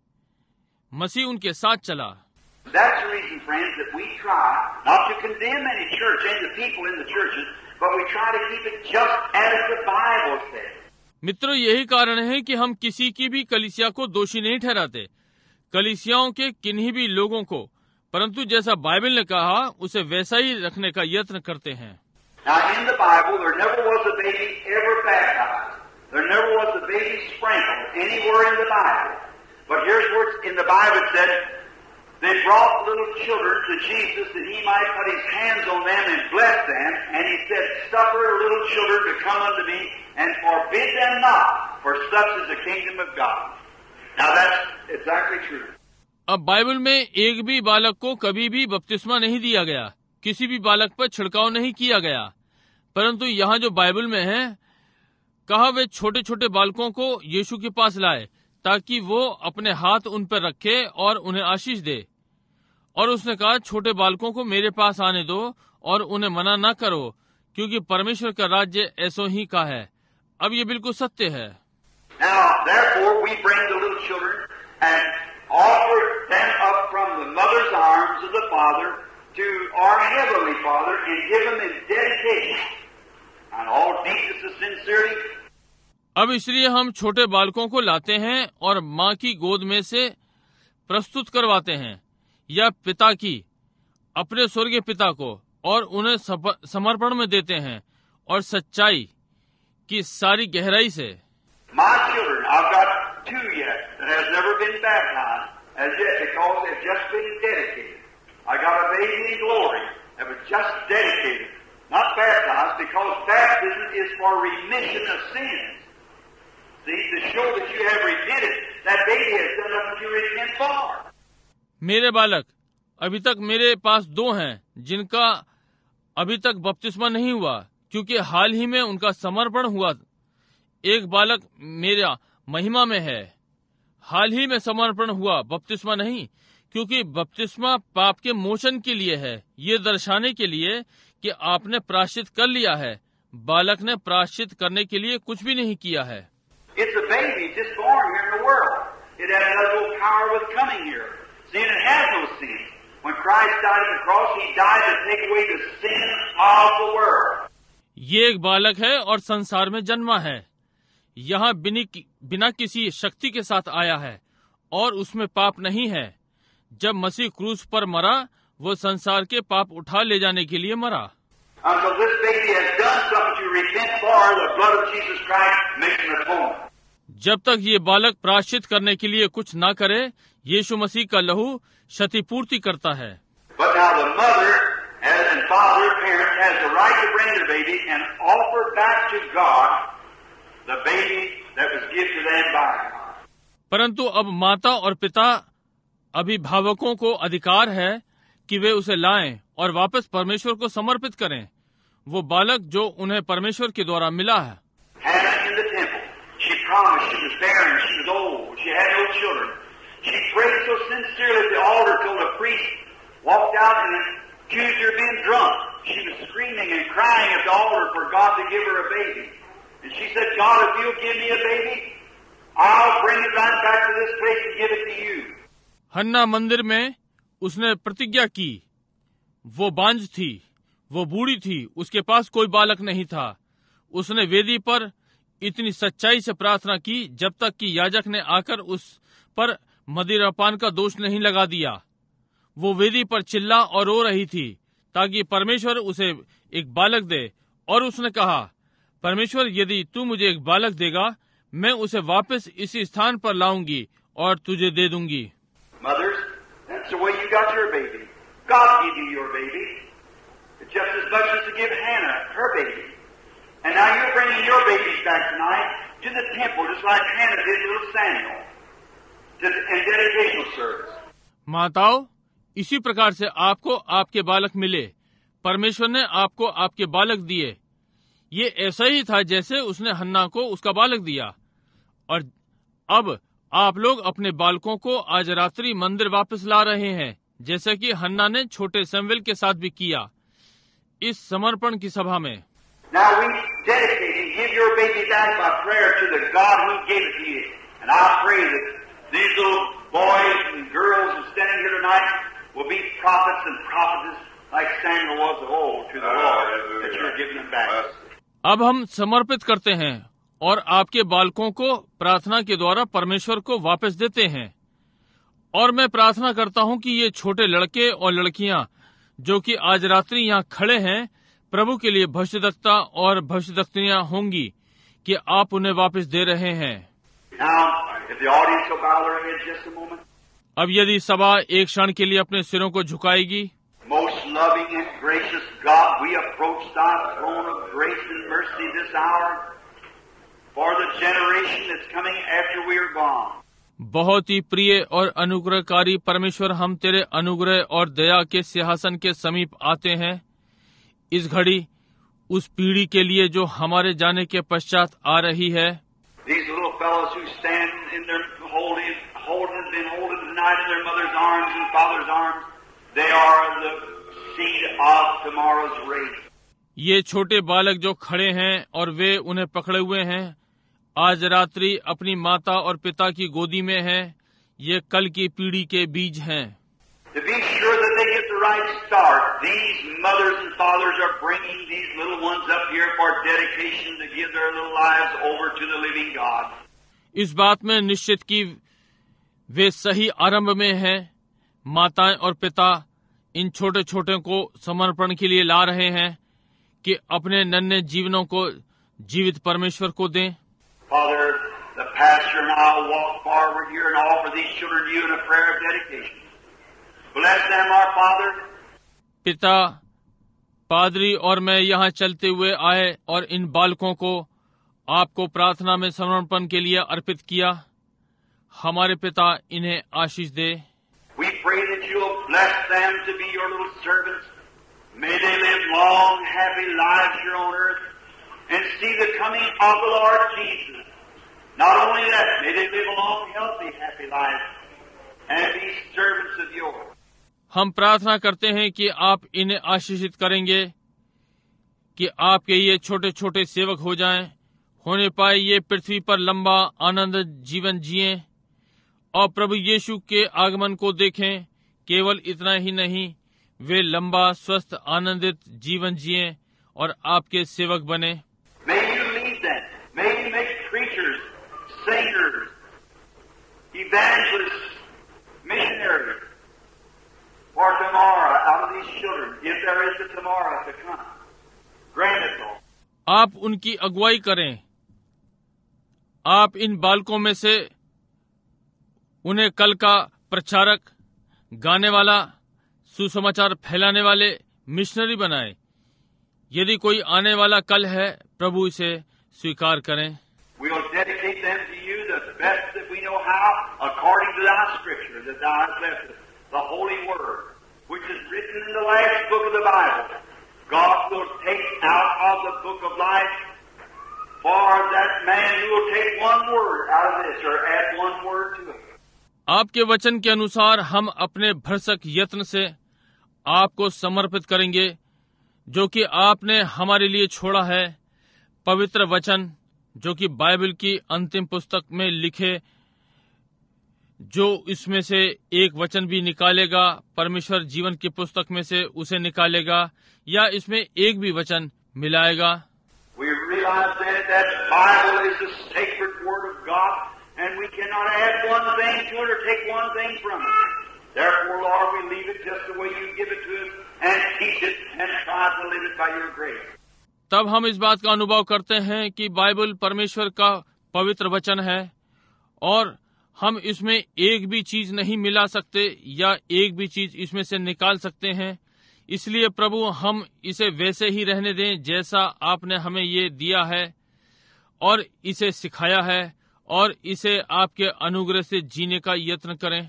मसीह उनके साथ चला। That's the reason, friends, that we try not to condemn any church and the people in the churches, but we try to keep it just as the Bible says. मित्रों, यही कारण है कि हम किसी की भी कलीसिया को दोषी नहीं ठहराते, कलीसियाओं के किन्हीं भी लोगों को, परंतु जैसा बाइबल ने कहा उसे वैसा ही रखने का यत्न करते हैं। Now, in the Bible, there never was a baby ever baptized. There never was a baby sprinkled anywhere in the Bible. But here's where in the Bible it said, they brought little children to Jesus that he might put his hands on them and bless them. And he said, suffer little children to come unto me and forbid them not, for such is the kingdom of God. Now that's exactly true. अब बाइबल में एक भी बालक को कभी भी बपतिस्मा नहीं दिया गया, किसी भी बालक पर छिड़काव नहीं किया गया, परंतु यहाँ जो बाइबल में है, कहा वे छोटे छोटे बालकों को यीशु के पास लाए ताकि वो अपने हाथ उन पर रखे और उन्हें आशीष दे। और उसने कहा छोटे बालकों को मेरे पास आने दो और उन्हें मना न करो, क्योंकि परमेश्वर का राज्य ऐसो ही का है। अब ये बिल्कुल सत्य है। Now, therefore, we bring the little children and offer them up from the mother's arms of the Father to our Heavenly Father and give them in dedication and all deepness of sincerity. अब इसलिए हम छोटे बालकों को लाते हैं और माँ की गोद में से प्रस्तुत करवाते हैं या पिता की, अपने स्वर्गीय पिता को, और उन्हें समर्पण में देते हैं और सच्चाई की सारी गहराई से। My children, I've got two yet that has never been baptized as yet because they've just been dedicated. I got a baby in glory that was just dedicated, not baptized, because baptism is for remission of sins. See, to show that you have repented, that baby has done nothing to repent for. मेरे बालक, अभी तक मेरे पास दो हैं जिनका अभी तक बपतिस्मा नहीं हुआ, क्योंकि हाल ही में उनका समर्पण हुआ। एक बालक मेरा महिमा में है, हाल ही में समर्पण हुआ, बपतिस्मा नहीं, क्योंकि बपतिस्मा पाप के मोचन के लिए है, ये दर्शाने के लिए कि आपने प्रायश्चित कर लिया है। बालक ने प्रायश्चित करने के लिए कुछ भी नहीं किया है। It's a baby just born here in the world. It has no power with coming here. See, it has no sin. When Christ died at the cross, He died to take away the sin of the world. ये एक बालक है और संसार में जन्मा है, यहाँ बिना किसी शक्ति के साथ आया है और उसमें पाप नहीं है। जब मसीह क्रूस पर मरा, वो संसार के पाप उठा ले जाने के लिए मरा। Until this baby has done something to repent for, the blood of Jesus Christ makes an atonement. जब तक ये बालक प्रायश्चित करने के लिए कुछ ना करे, यीशु मसीह का लहू क्षतिपूर्ति करता है। But now the mother and father, parents, has the right to bring their baby and offer back to God the baby that was given to them by God. परंतु अब माता और पिता अभिभावकों को अधिकार है कि वे उसे लाएं और वापस परमेश्वर को समर्पित करें, वो बालक जो उन्हें परमेश्वर के द्वारा मिला है। Hannah in the temple, she promised, she was barren, she was old, she had no children. She prayed so sincerely at the altar till the priest walked out and accused her of being drunk. She was screaming and crying at the altar for God to give her a baby. And she said, God, if you'll give me a baby, I'll bring it right back to this place and give it to you. हन्ना मंदिर में उसने प्रतिज्ञा की। वो बांझ थी, वो बूढ़ी थी, उसके पास कोई बालक नहीं था। उसने वेदी पर इतनी सच्चाई से प्रार्थना की जब तक कि याजक ने आकर उस पर मदिरापान का दोष नहीं लगा दिया। वो वेदी पर चिल्ला और रो रही थी ताकि परमेश्वर उसे एक बालक दे, और उसने कहा, परमेश्वर, यदि तू मुझे एक बालक देगा, मैं उसे वापस इसी स्थान पर लाऊंगी और तुझे दे दूंगी। Mothers, that's the way you got your baby. God gave you your baby. Just as much as to give Hannah her baby. And now you're bringing your babies back tonight to the temple, just like Hannah did little Samuel, in dedicational service. माताओं, इसी प्रकार से आपको आपके बालक मिले, परमेश्वर ने आपको आपके बालक दिए, ये ऐसा ही था जैसे उसने हन्ना को उसका बालक दिया। और अब आप लोग अपने बालकों को आज रात्रि मंदिर वापस ला रहे हैं, जैसा कि हन्ना ने छोटे सैमुएल के साथ भी किया इस समर्पण की सभा में। Now we dedicate and give your baby back by prayer to the God who gave it to you. And I pray that these little boys and girls who are standing here tonight will be prophets and prophetess like Samuel was of old to the Lord, that you're giving them back. अब हम समर्पित करते हैं और आपके बालकों को प्रार्थना के द्वारा परमेश्वर को वापस देते हैं। और मैं प्रार्थना करता हूं कि ये छोटे लड़के और लड़कियां जो कि आज रात्रि यहाँ खड़े हैं, प्रभु के लिए भविष्यद्वक्ता और भविष्यद्वक्तिनियां होंगी कि आप उन्हें वापस दे रहे हैं। अब यदि सभा एक क्षण के लिए अपने सिरों को झुकाएगी। Most loving and gracious God, we approach thy throne of grace and mercy this hour for the generation that's coming after we are gone. बहुत ही प्रिय और अनुग्रहकारी परमेश्वर, हम तेरे अनुग्रह और दया के सिंहासन के समीप आते हैं इस घड़ी उस पीढ़ी के लिए जो हमारे जाने के पश्चात आ रही है। These little fellows who stand in their been holding tonight in their mother's arms and father's arms, they are the seed of tomorrow's race. ये छोटे बालक जो खड़े हैं और वे उन्हें पकड़े हुए हैं, आज रात्रि अपनी माता और पिता की गोदी में हैं, ये कल की पीढ़ी के बीज हैं। To be sure that they get the right start, these mothers and fathers are bringing these little ones up here for dedication to give their little lives over to the living God. इस बात में निश्चित कि वे सही आरंभ में हैं। माताएं और पिता इन छोटे छोटे को समर्पण के लिए ला रहे हैं कि अपने नन्हे जीवनों को जीवित परमेश्वर को दें। Father, the pastor and I will walk forward here and offer these children to you in a prayer of dedication. Bless them, our Father. पिता, पादरी और मैं यहाँ चलते हुए आए और इन बालकों को आपको प्रार्थना में समर्पण के लिए अर्पित किया। हमारे पिता, इन्हें आशीष दे। We pray that you will bless them to be your little servants. May they live long, happy lives here on earth and see the coming of the Lord Jesus. Not only that, may they live a long, healthy, happy life and be servants of yours. हम प्रार्थना करते हैं कि आप इन्हें आशीषित करेंगे कि आपके ये छोटे छोटे सेवक हो जाएं, होने पाए ये पृथ्वी पर लंबा आनंद जीवन जिएं और प्रभु यीशु के आगमन को देखें। केवल इतना ही नहीं, वे लंबा स्वस्थ आनंदित जीवन जिएं और आपके सेवक बने। May you lead them. May you make preachers, singers, evangelists, missionaries for tomorrow out of these children, if there is a tomorrow to come. Grant it, Lord. आप उनकी अगुवाई करें। आप इन बालकों में से उन्हें कल का प्रचारक, गाने वाला, सुसमाचार फैलाने वाले मिशनरी बनाए। यदि कोई आने वाला कल है, प्रभु इसे स्वीकार करें। We will dedicate them to you the best that we know how, according to thy scripture that thou hast left us, the holy word, which is written in the last book of the Bible. God will take out of the book of life for that man who will take one word out of this or add one word to it. आपके वचन के अनुसार हम अपने भरसक यत्न से आपको समर्पित करेंगे, जो कि आपने हमारे लिए छोड़ा है, पवित्र वचन जो कि बाइबल की अंतिम पुस्तक में लिखे, जो इसमें से एक वचन भी निकालेगा, परमेश्वर जीवन की पुस्तक में से उसे निकालेगा या इसमें एक भी वचन मिलाएगा। We realize that Bible is the sacred word of God, and we cannot add one thing to it or take one thing from it. Therefore, Lord, we leave it just the way you give it to us and teach it and try to live it by your grace. तब हम इस बात का अनुभव करते हैं कि बाइबल परमेश्वर का पवित्र वचन है और हम इसमें एक भी चीज नहीं मिला सकते या एक भी चीज इसमें से निकाल सकते हैं। इसलिए प्रभु, हम इसे वैसे ही रहने दें जैसा आपने हमें ये दिया है और इसे सिखाया है और इसे आपके अनुग्रह से जीने का यत्न करें।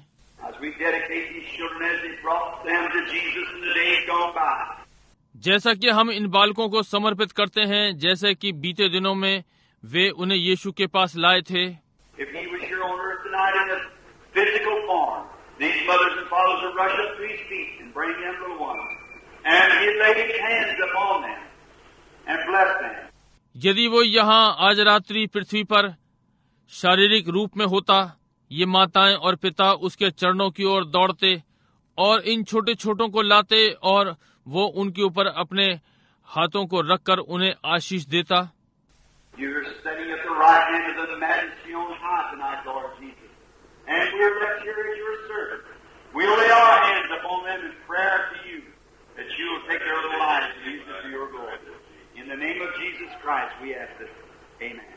जैसा कि हम इन बालकों को समर्पित करते हैं, जैसे कि बीते दिनों में वे उन्हें यीशु के पास लाए थे। If he was here on earth tonight in a physical form, these mothers and fathers would rush up to his feet and bring them little ones, and he'd lay his hands upon them and bless them. यदि वो यहाँ आज रात्रि पृथ्वी पर शारीरिक रूप में होता, ये माताएं और पिता उसके चरणों की ओर दौड़ते और इन छोटे छोटों को लाते और वो उनके ऊपर अपने हाथों को रखकर उन्हें आशीष देता। You're sitting at the right hand of the Majesty on high tonight, Lord Jesus, and we're left here as your servants. We'll lay our hands upon them in prayer to you, that you will take their little lives and use it for your glory. In the name of Jesus Christ, we ask this. Amen.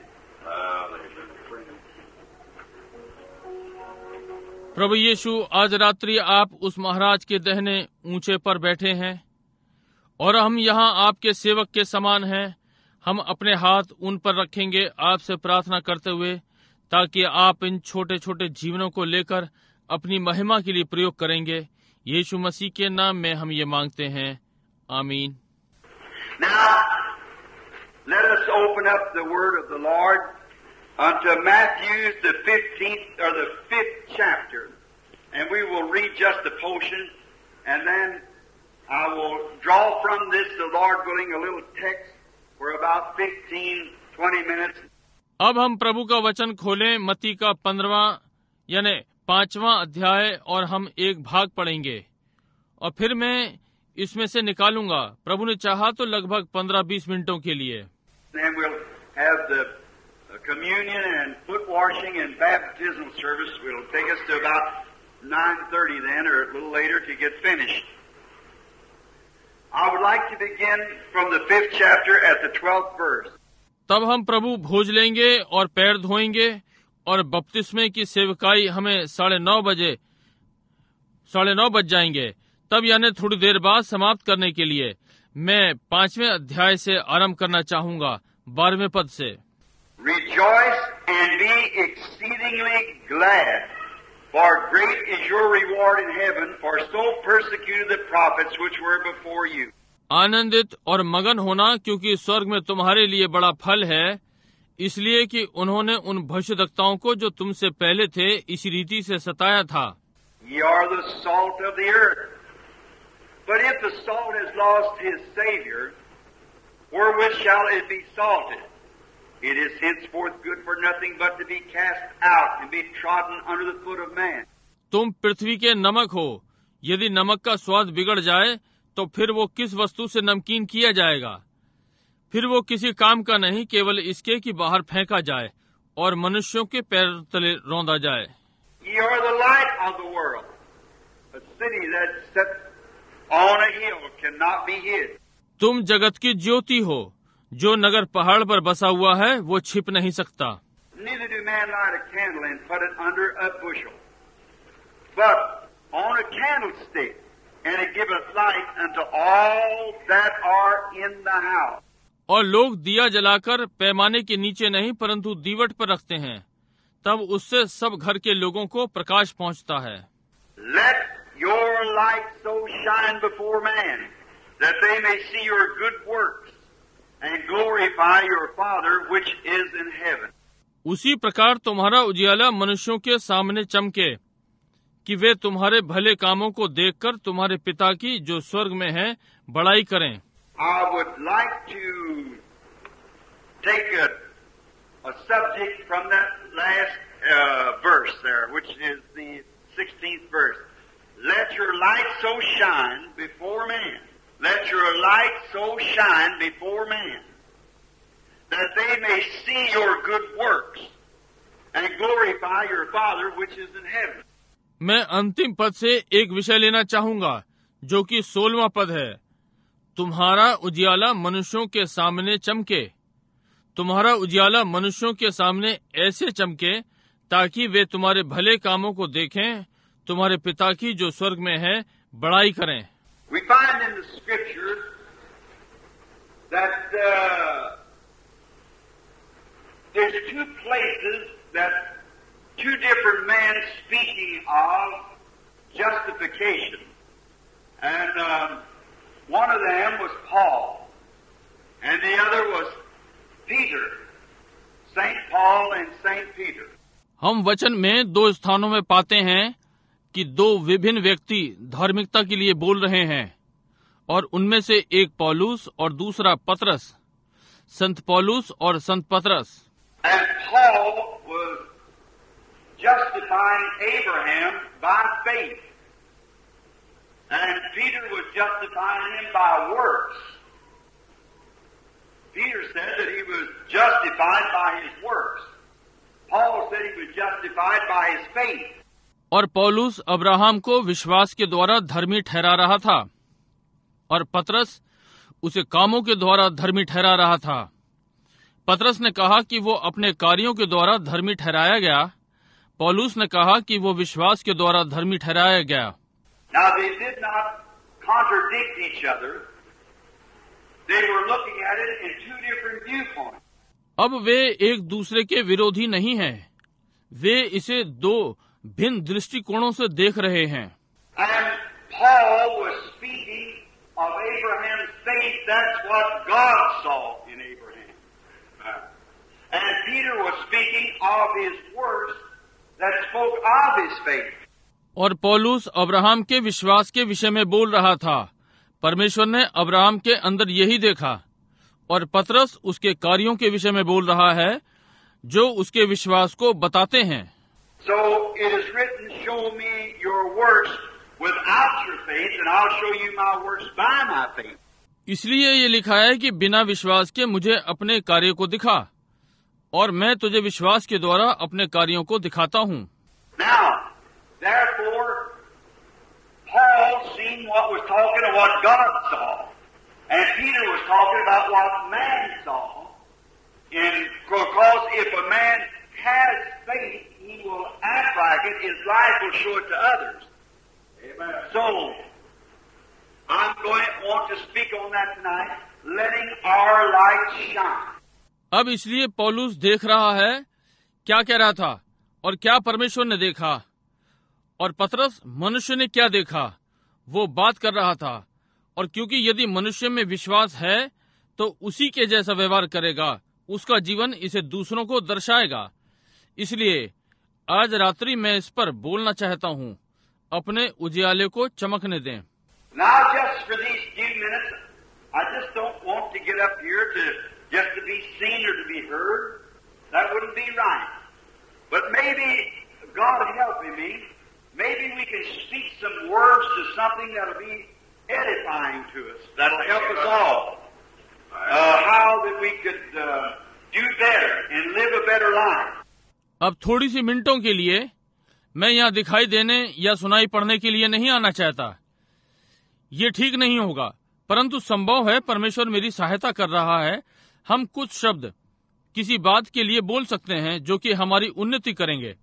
प्रभु यीशु, आज रात्रि आप उस महाराज के दाहिने ऊंचे पर बैठे हैं और हम यहाँ आपके सेवक के समान हैं। हम अपने हाथ उन पर रखेंगे आपसे प्रार्थना करते हुए, ताकि आप इन छोटे छोटे जीवनों को लेकर अपनी महिमा के लिए प्रयोग करेंगे। यीशु मसीह के नाम में हम ये मांगते हैं, आमीन। Now, let us open up the word of the Lord unto Matthew the 15th or the 5th chapter, and we will read just a portion, and then I will draw from this, the Lord willing, a little text for about 15-20 minutes. अब हम प्रभु का वचन खोलें, मत्ती का 15वां यानी 5वां अध्याय, और हम एक भाग पढ़ेंगे और फिर मैं इसमें से निकालूंगा, प्रभु ने चाहा तो लगभग 15-20 मिनटों के लिए। Then we'll have the communion and foot washing and baptismal service. Will take us to about 9:30 then, or a little later, to get finished. I would like to begin from the 5th chapter at the 12th verse. तब हम प्रभु भोज लेंगे और पैर धोएंगे और बपतिस्मे की सेवकाई हमें 9:30 बज जाएंगे, तब यानी थोड़ी देर बाद समाप्त करने के लिए मैं 5वें अध्याय से आरंभ करना चाहूंगा, 12वें पद से। Rejoice and be exceedingly glad, for great is your reward in heaven, for so persecuted the prophets which were before you. आनंदित और मगन होना, क्योंकि स्वर्ग में तुम्हारे लिए बड़ा फल है, इसलिए कि उन्होंने उन भविष्यद्वक्ताओं को जो तुमसे पहले थे इसी रीति से सताया था। Ye are the salt of the earth. But if the salt has lost his Savior, wherewith shall it be salted? It is henceforth good for nothing but to be cast out and be trodden under the foot of man. तुम पृथ्वी के नमक हो, यदि नमक का स्वाद बिगड़ जाए तो फिर वो किस वस्तु से नमकीन किया जाएगा? फिर वो किसी काम का नहीं, केवल इसके कि बाहर फेंका जाए और मनुष्यों के पैर तले रौंदा जाए। Ye are the light of the world. A city that sits on a hill cannot be hid. तुम जगत की ज्योति हो, जो नगर पहाड़ पर बसा हुआ है वो छिप नहीं सकता। Neither do man light a candle and put it under a bushel, but on a candlestick, and it giveth light unto all that are in the house. और लोग दिया जलाकर पैमाने के नीचे नहीं परंतु दीवट पर रखते हैं, तब उससे सब घर के लोगों को प्रकाश पहुंचता है। Let your light so shine before man, that they may see your good works, and glorify your Father which is in heaven. उसी प्रकार तुम्हारा उजियाला मनुष्यों के सामने चमके, कि वे तुम्हारे भले कामों को देखकर तुम्हारे पिता की जो स्वर्ग में है बड़ाई करें। I would like to take a subject from that last verse there, which is the 16th verse. Let your light so shine before man. Let your light so shine before man, that they may see your good works and glorify your Father which is in heaven. मैं अंतिम पद से एक विषय लेना चाहूंगा, जो कि 16वां पद है। तुम्हारा उजियाला मनुष्यों के सामने चमके। तुम्हारा उजियाला मनुष्यों के सामने ऐसे चमके ताकि वे तुम्हारे भले कामों को देखें, तुम्हारे पिता की जो स्वर्ग में है बड़ाई करें। We find in the Scripture that there's two places that two different men speaking of justification. And One of them was Paul, and the other was Peter, Saint Paul and Saint Peter. हम वचन में दो स्थानों में पाते हैं कि दो विभिन्न व्यक्ति धार्मिकता के लिए बोल रहे हैं, और उनमें से एक पौलुस और दूसरा पतरस, संत पौलुस और संत पतरस। And Paul was justifying Abraham by faith, and Peter was justifying him by works. Peter said that he was justified by his works. Paul said he was justified by his faith. और पौलुस अब्राहम को विश्वास के द्वारा धर्मी ठहरा रहा था, और पतरस उसे कामों के द्वारा धर्मी ठहरा रहा था। पतरस ने कहा कि वो अपने कार्यों के द्वारा धर्मी ठहराया गया, पौलुस ने कहा कि वो विश्वास के द्वारा धर्मी ठहराया गया। Now they did not contradict each other. They were looking at it in two different viewpoints. अब वे एक दूसरे के विरोधी नहीं हैं, वे इसे दो भिन्न दृष्टिकोणों से देख रहे हैं। And Paul was speaking of Abraham's faith. That's what God saw in Abraham. And Peter was speaking of his works that spoke of his faith. और पौलुस अब्राहम के विश्वास के विषय में बोल रहा था। परमेश्वर ने अब्राहम के अंदर यही देखा, और पतरस उसके कार्यों के विषय में बोल रहा है जो उसके विश्वास को बताते हैं। So it is written, show me your works without your faith, and I'll show you my works by my faith. इसलिए ये लिखा है कि बिना विश्वास के मुझे अपने कार्य को दिखा, और मैं तुझे विश्वास के द्वारा अपने कार्यों को दिखाता हूँ। Now, therefore, Paul seen what was talking of what God saw, and Peter was talking about what man saw. And because if a man has faith, he will act like it. His life will show it to others. Amen. So, I'm want to speak on that tonight, letting our light shine. अब इसलिए पौलुस देख रहा है क्या कह रहा था और क्या परमेश्वर ने देखा, और पतरस मनुष्य ने क्या देखा वो बात कर रहा था। और क्योंकि यदि मनुष्य में विश्वास है तो उसी के जैसा व्यवहार करेगा, उसका जीवन इसे दूसरों को दर्शाएगा। इसलिए आज रात्रि मैं इस पर बोलना चाहता हूँ, अपने उजियाले को चमकने दें। Now, just for these few minutes, I just don't want to get up here just to be seen or to be heard. That wouldn't be right. But maybe God helping me, maybe we can speak some words to something that'll be edifying to us. That'll help us all. How that we could do better and live a better life. अब थोड़ी सी मिनटों के लिए मैं यहाँ दिखाई देने या सुनाई पढ़ने के लिए नहीं आना चाहता, ये ठीक नहीं होगा, परंतु संभव है परमेश्वर मेरी सहायता कर रहा है। हम कुछ शब्द किसी बात के लिए बोल सकते हैं जो कि हमारी उन्नति करेंगे।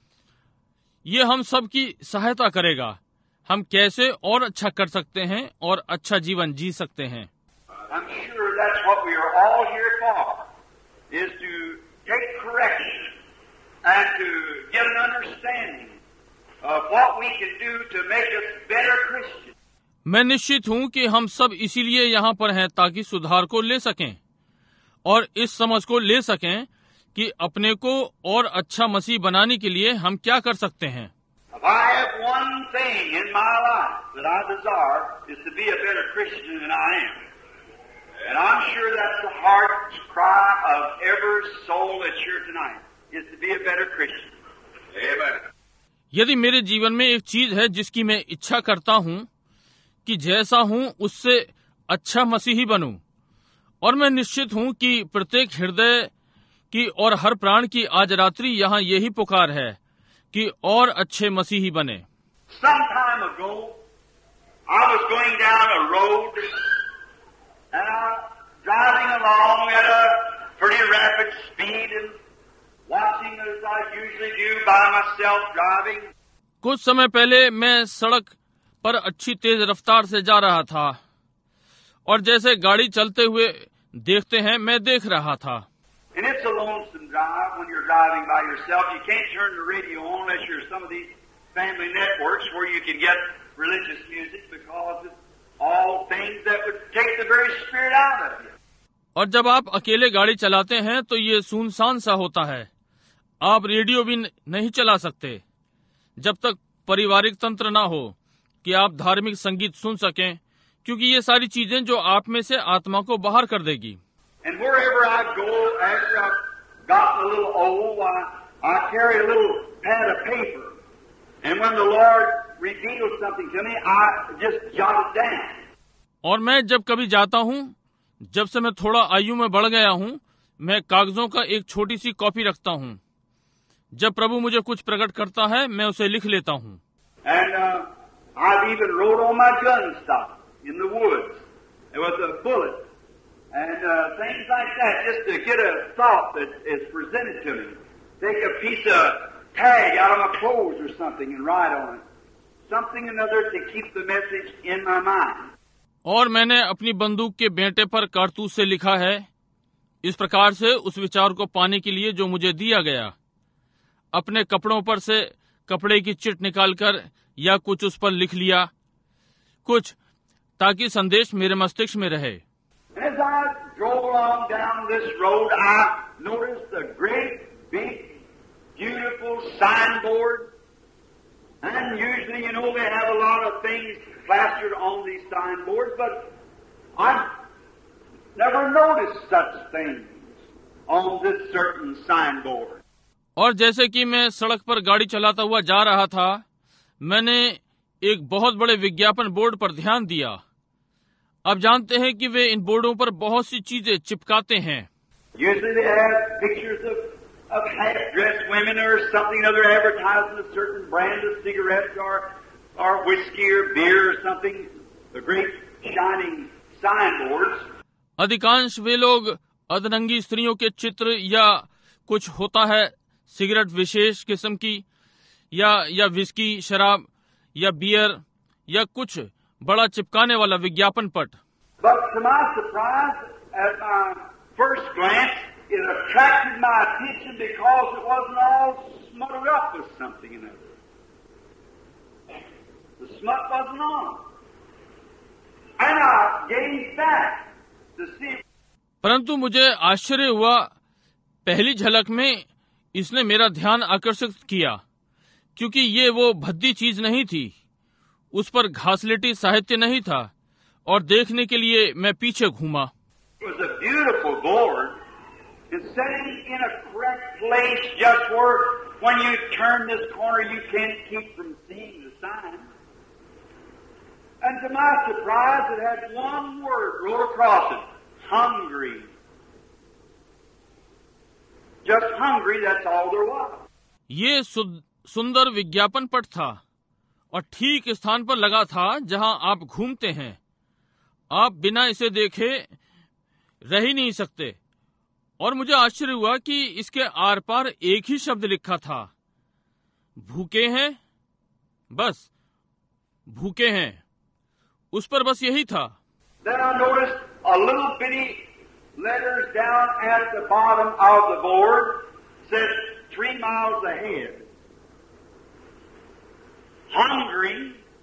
ये हम सब की सहायता करेगा, हम कैसे और अच्छा कर सकते हैं और अच्छा जीवन जी सकते हैं। I'm sure that's what we are all here for, is to take correction and to get an understanding of what we can do to make us better Christians. मैं निश्चित हूँ कि हम सब इसीलिए यहाँ पर हैं ताकि सुधार को ले सकें और इस समझ को ले सकें कि अपने को और अच्छा मसीह बनाने के लिए हम क्या कर सकते हैं। If I have one thing in my life that I desire is to be a better Christian than I am. And I'm sure that's the heart's cry of every soul that's here tonight, is to be a better Christian. Amen. यदि मेरे जीवन में एक चीज है जिसकी मैं इच्छा करता हूँ कि जैसा हूँ उससे अच्छा मसीही बनूं, और मैं निश्चित हूँ कि प्रत्येक हृदय की और हर प्राण की आज रात्रि यहाँ यही पुकार है कि और अच्छे मसीही बने। Some time ago, I was going down a road and I was driving along at a pretty rapid speed and watching as I usually do by myself driving. कुछ समय पहले मैं सड़क पर अच्छी तेज रफ्तार से जा रहा था, और जैसे गाड़ी चलते हुए देखते हैं मैं देख रहा था। And it's a lonesome drive when you're driving by yourself. You can't turn the radio on unless you're some of these family networks where you can get religious music because all things that would take the very spirit out of you. और जब आप अकेले गाड़ी चलाते हैं तो ये सुनसान सा होता है। आप रेडियो भी नहीं चला सकते जब तक पारिवारिक तंत्र ना हो कि आप धार्मिक संगीत सुन सकें, क्योंकि ये सारी चीजें जो आप में से आत्मा को बाहर कर देगी। And wherever I go, after I've gotten a little old, I carry a little pad of paper. And when the Lord reveals something to me, I just jot it down. और मैं जब कभी जाता हूँ, जब से मैं थोड़ा आयु में बढ़ गया हूँ, मैं कागजों का एक छोटी सी कॉपी रखता हूँ। जब प्रभु मुझे कुछ प्रकट करता है, मैं उसे लिख लेता हूँ। And I've even wrote on my gun stock in the woods. There was a bullet and things like that, just to get a thought that is presented to me. Take a piece of tag out of my clothes or something and write on it. Something or another to keep the message in my mind. और मैंने अपनी बंदूक के बेंटे पर कारतूस से लिखा है, इस प्रकार से उस विचार को पाने के लिए जो मुझे दिया गया। अपने कपड़ों पर से कपड़े की चिट निकालकर या कुछ उस पर लिख लिया, कुछ ताकि संदेश मेरे मस्तिष्क में रहे। As I drove along down this road, I noticed a great, big, beautiful signboard. And usually, you know, they have a lot of things plastered on these signboards, but I've never noticed such things on this certain signboard. और जैसे कि मैं सड़क पर गाड़ी चलाता हुआ जा रहा था, मैंने एक बहुत बड़े विज्ञापन बोर्ड पर ध्यान दिया। आप जानते हैं कि वे इन बोर्डों पर बहुत सी चीजें चिपकाते हैं। Usually they have pictures of half-dressed women or something other advertising a certain brand of cigarettes or whiskey or beer or something. The great shining signboards. अधिकांश वे लोग अधरंगी स्त्रियों के चित्र या कुछ होता है सिगरेट विशेष किस्म की या विस्की शराब या बियर या कुछ बड़ा चिपकाने वाला विज्ञापन पट। But to my surprise, at my first glance, it attracted my attention because it wasn't all smutted up with something or other. The smut wasn't on. And I gazed back to see. परंतु मुझे आश्चर्य हुआ, पहली झलक में इसने मेरा ध्यान आकर्षित किया, क्योंकि ये वो भद्दी चीज नहीं थी, उस पर घासलेटी साहित्य नहीं था, और देखने के लिए मैं पीछे घूमा। It was a beautiful board. It's sitting in a correct place just where when you turn this corner you can't keep from seeing the sign. And to my surprise it had one word wrote across it. Hungry. Just hungry, that's all there was. ये सुंदर विज्ञापन पट था और ठीक स्थान पर लगा था जहां आप घूमते हैं। आप बिना इसे देखे रह ही नहीं सकते। और मुझे आश्चर्य हुआ कि इसके आर पार एक ही शब्द लिखा था, भूखे हैं। बस भूखे हैं, उस पर बस यही था। Then I noticed a little bitty letters down at the bottom of the board said 3 miles ahead. Hungry,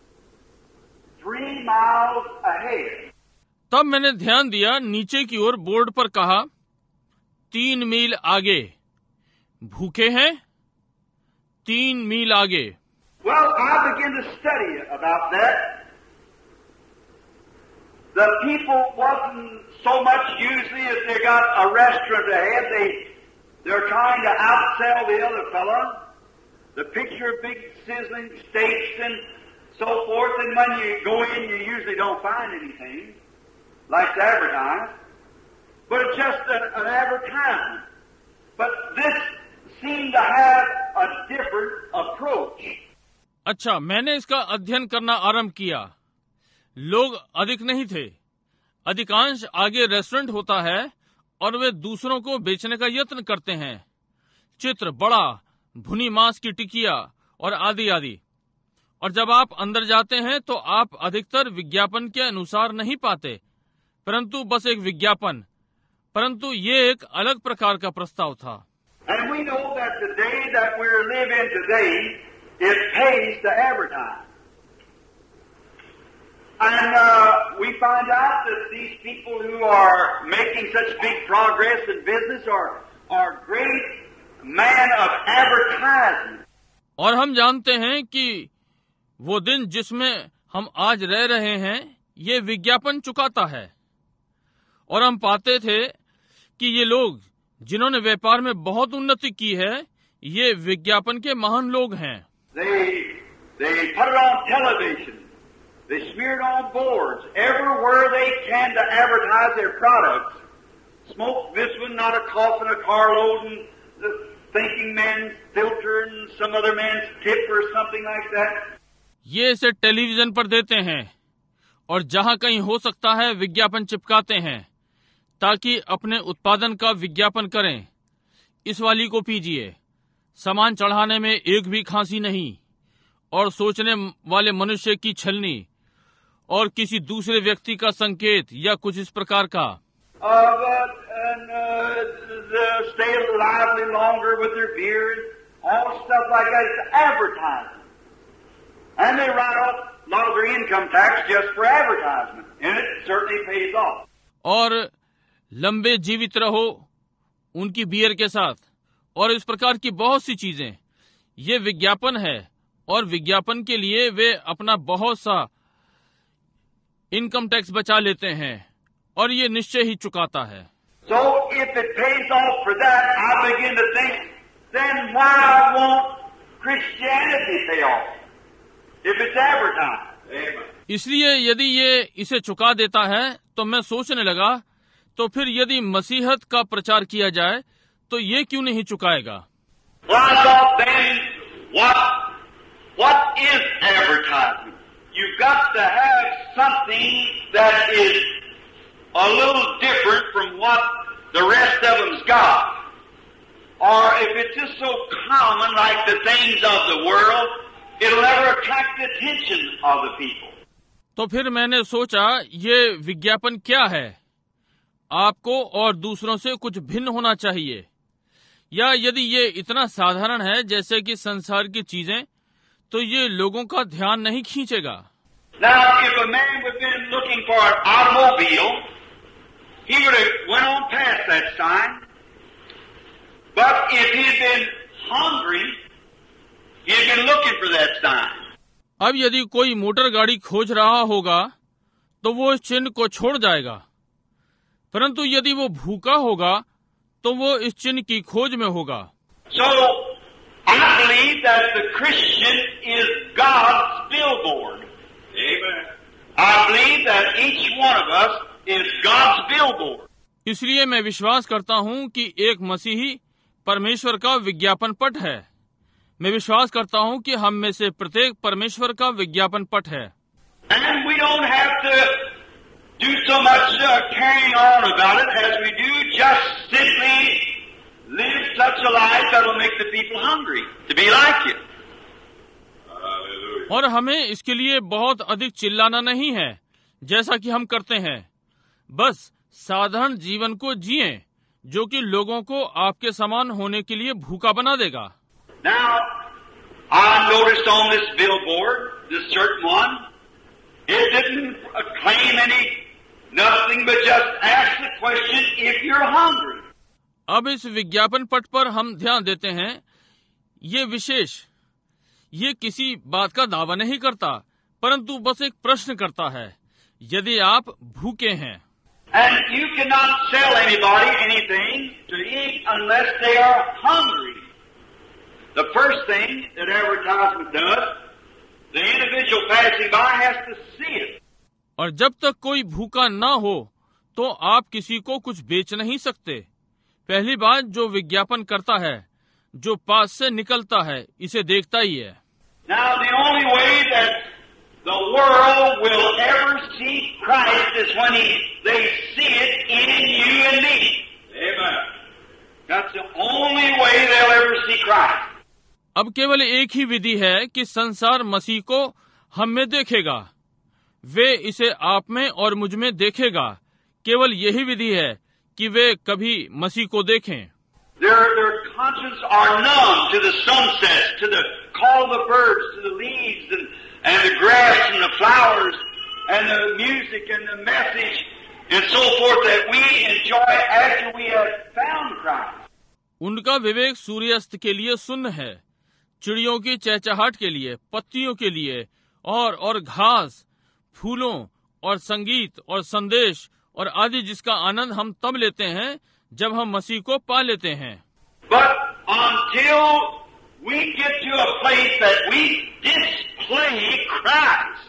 3 miles ahead. तब मैंने ध्यान दिया, नीचे की ओर बोर्ड पर कहा 3 मील आगे। भूखे हैं, 3 मील आगे। Well, I began to study about that. The people wasn't so much usually if they got a restaurant ahead, they're trying to outsell the other fella. The picture of big sizzling steaks and so forth, and when you go in you usually don't find anything like advertised. But it's just an advertisement. But this seemed to have a different approach. अच्छा, मैंने इसका अध्ययन करना आरंभ किया। लोग अधिक नहीं थे, अधिकांश आगे रेस्टोरेंट होता है और वे दूसरों को बेचने का यत्न करते हैं। चित्र बड़ा, भुनी मांस की टिकिया और आदि आदि। और जब आप अंदर जाते हैं तो आप अधिकतर विज्ञापन के अनुसार नहीं पाते, परंतु बस एक विज्ञापन। परंतु ये एक अलग प्रकार का प्रस्ताव था। And we know that the day that we're living today, it pays to advertise. And we find out that these people who are making such big progress in business are great man of advertising. और हम जानते हैं कि वो दिन जिसमें हम आज रह रहे हैं ये विज्ञापन चुकाता है, और हम पाते थे कि ये लोग जिन्होंने व्यापार में बहुत उन्नति की है ये विज्ञापन के महान लोग हैं. They put it on television. They smear it on boards everywhere they can to advertise their products. Smoke this one, not a coffin, a carload, and the thinking man's filter and some other man's tip or something like that. ये इसे टेलीविजन पर देते हैं और जहां कहीं हो सकता है विज्ञापन चिपकाते हैं ताकि अपने उत्पादन का विज्ञापन करें. इस वाली को पीजिए, सामान चढ़ाने में एक भी खांसी नहीं, और सोचने वाले मनुष्य की छलनी और किसी दूसरे व्यक्ति का संकेत या कुछ इस प्रकार का. Stay lively longer with their beard, all stuff like that. It's advertising. And they write off a lot of their income tax just for advertisement. And it certainly pays off. और लंबे जीवित रहो उनकी बियर के साथ और इस प्रकार की बहुत सी चीजें, ये विज्ञापन है, और विज्ञापन के लिए वे अपना बहुत सा इनकम टैक्स बचा लेते हैं और ये निश्चय ही चुकाता है. So if it pays off for that, I begin to think, then why won't Christianity pay off? If it's advertised. इसलिए यदि ये इसे चुका देता है तो मैं सोचने लगा, तो फिर यदि मसीहत का प्रचार किया जाए तो ये क्यों नहीं चुकाएगा. Well, I thought then, what is advertisement? You've got to have something that is a little different from what the rest of them's got. Or if it's just so common like the things of the world, it'll never attract the attention of the people. तो फिर मैंने सोचा ये विज्ञापन क्या है. आपको और दूसरों से कुछ भिन्न होना चाहिए, या यदि ये इतना साधारण है जैसे कि संसार की चीजें, तो ये लोगों का ध्यान नहीं खींचेगा. Now, if a man would have been looking for an automobile, he would have went on past that sign. But if he had been hungry, he had been looking for that sign. अब यदि कोई मोटर गाड़ी खोज रहा होगा तो वो इस चिन्ह को छोड़ जाएगा, परंतु यदि वो भूखा होगा तो वो इस चिन्ह की खोज में होगा. So, I believe that the Christian is God's billboard. Amen. I believe that each one of us is God's billboard. इसलिए मैं विश्वास करता हूँ कि एक मसीही परमेश्वर का विज्ञापन पट है. मैं विश्वास करता हूँ कि हम में से प्रत्येक परमेश्वर का विज्ञापन पट है. And we don't have to do so much carrying on about it as we do just simply live such a life that will make the people hungry to be like you. और हमें इसके लिए बहुत अधिक चिल्लाना नहीं है जैसा कि हम करते हैं. बस साधारण जीवन को जिए जो कि लोगों को आपके समान होने के लिए भूखा बना देगा. Now, I noticed on this billboard, this certain one, it didn't claim nothing but just ask the question if you're hungry. अब इस विज्ञापन पट पर हम ध्यान देते हैं. ये विशेष, ये किसी बात का दावा नहीं करता, परंतु बस एक प्रश्न करता है, यदि आप भूखे हैं. And you cannot sell anybody anything to eat unless they are hungry. The first thing that advertisement does, the individual passing by has to see it. और जब तक कोई भूखा ना हो तो आप किसी को कुछ बेच नहीं सकते. पहली बात जो विज्ञापन करता है, जो पास से निकलता है, इसे देखता ही है. Now the only way that the world will ever see Christ is when they see it in you and me. Amen. That's the only way they'll ever see Christ. अब केवल एक ही विधि है कि संसार मसीह को हम में देखेगा. वे इसे आप में और मुझ में देखेगा. केवल यही विधि है कि वे कभी मसीह को देखें. Their consciences are numb to the sunsets, to the call of the birds, to the leaves and the grass and the flowers. and the music and the message and so forth that we enjoy after we have found Christ. उनका विवेक सूर्यास्त के लिए सुन्न है, चिड़ियों की चहचहाट के लिए, पत्तियों के लिए और घास, फूलों और संगीत और संदेश और आदि, जिसका आनंद हम तब लेते हैं जब हम मसीह को पा लेते हैं. But until we get to a place that we display Christ.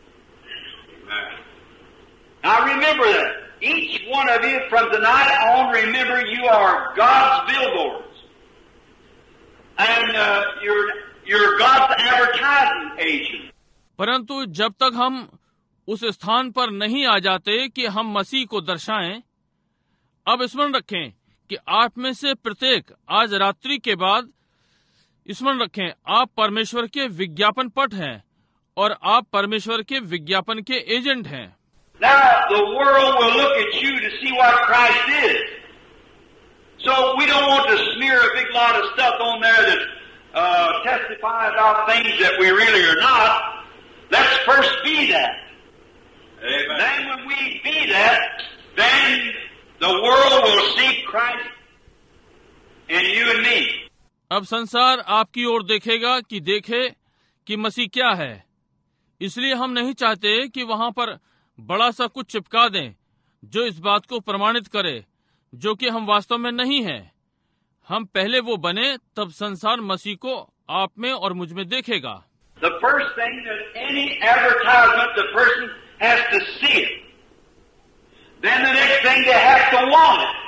Now remember that. Each one of you from tonight on, remember you are God's billboards. And you're God's advertising agent. परंतु जब तक हम उस स्थान पर नहीं आ जाते कि हम मसीह को दर्शाएं, अब स्मरण रखें कि आप में से प्रत्येक आज रात्रि के बाद स्मरण रखें, आप परमेश्वर के विज्ञापन पट हैं और आप परमेश्वर के विज्ञापन के एजेंट हैं. Now the world will look at you to see what Christ is. So we don't want to smear a big lot of stuff on there that testify about things that we really are not. Let's first be that. Amen. Then when we be that, then the world will see Christ in you and me. अब संसार आपकी ओर देखेगा कि देखे कि मसीह क्या है. इसलिए हम नहीं चाहते कि वहां पर बड़ा सा कुछ चिपका दें जो इस बात को प्रमाणित करे, जो कि हम वास्तव में नहीं हैं. हम पहले वो बने, तब संसार मसीह को आप में और मुझ में देखेगा. The first thing that any advertisement, the person has to see it. Then the next thing they have to want it.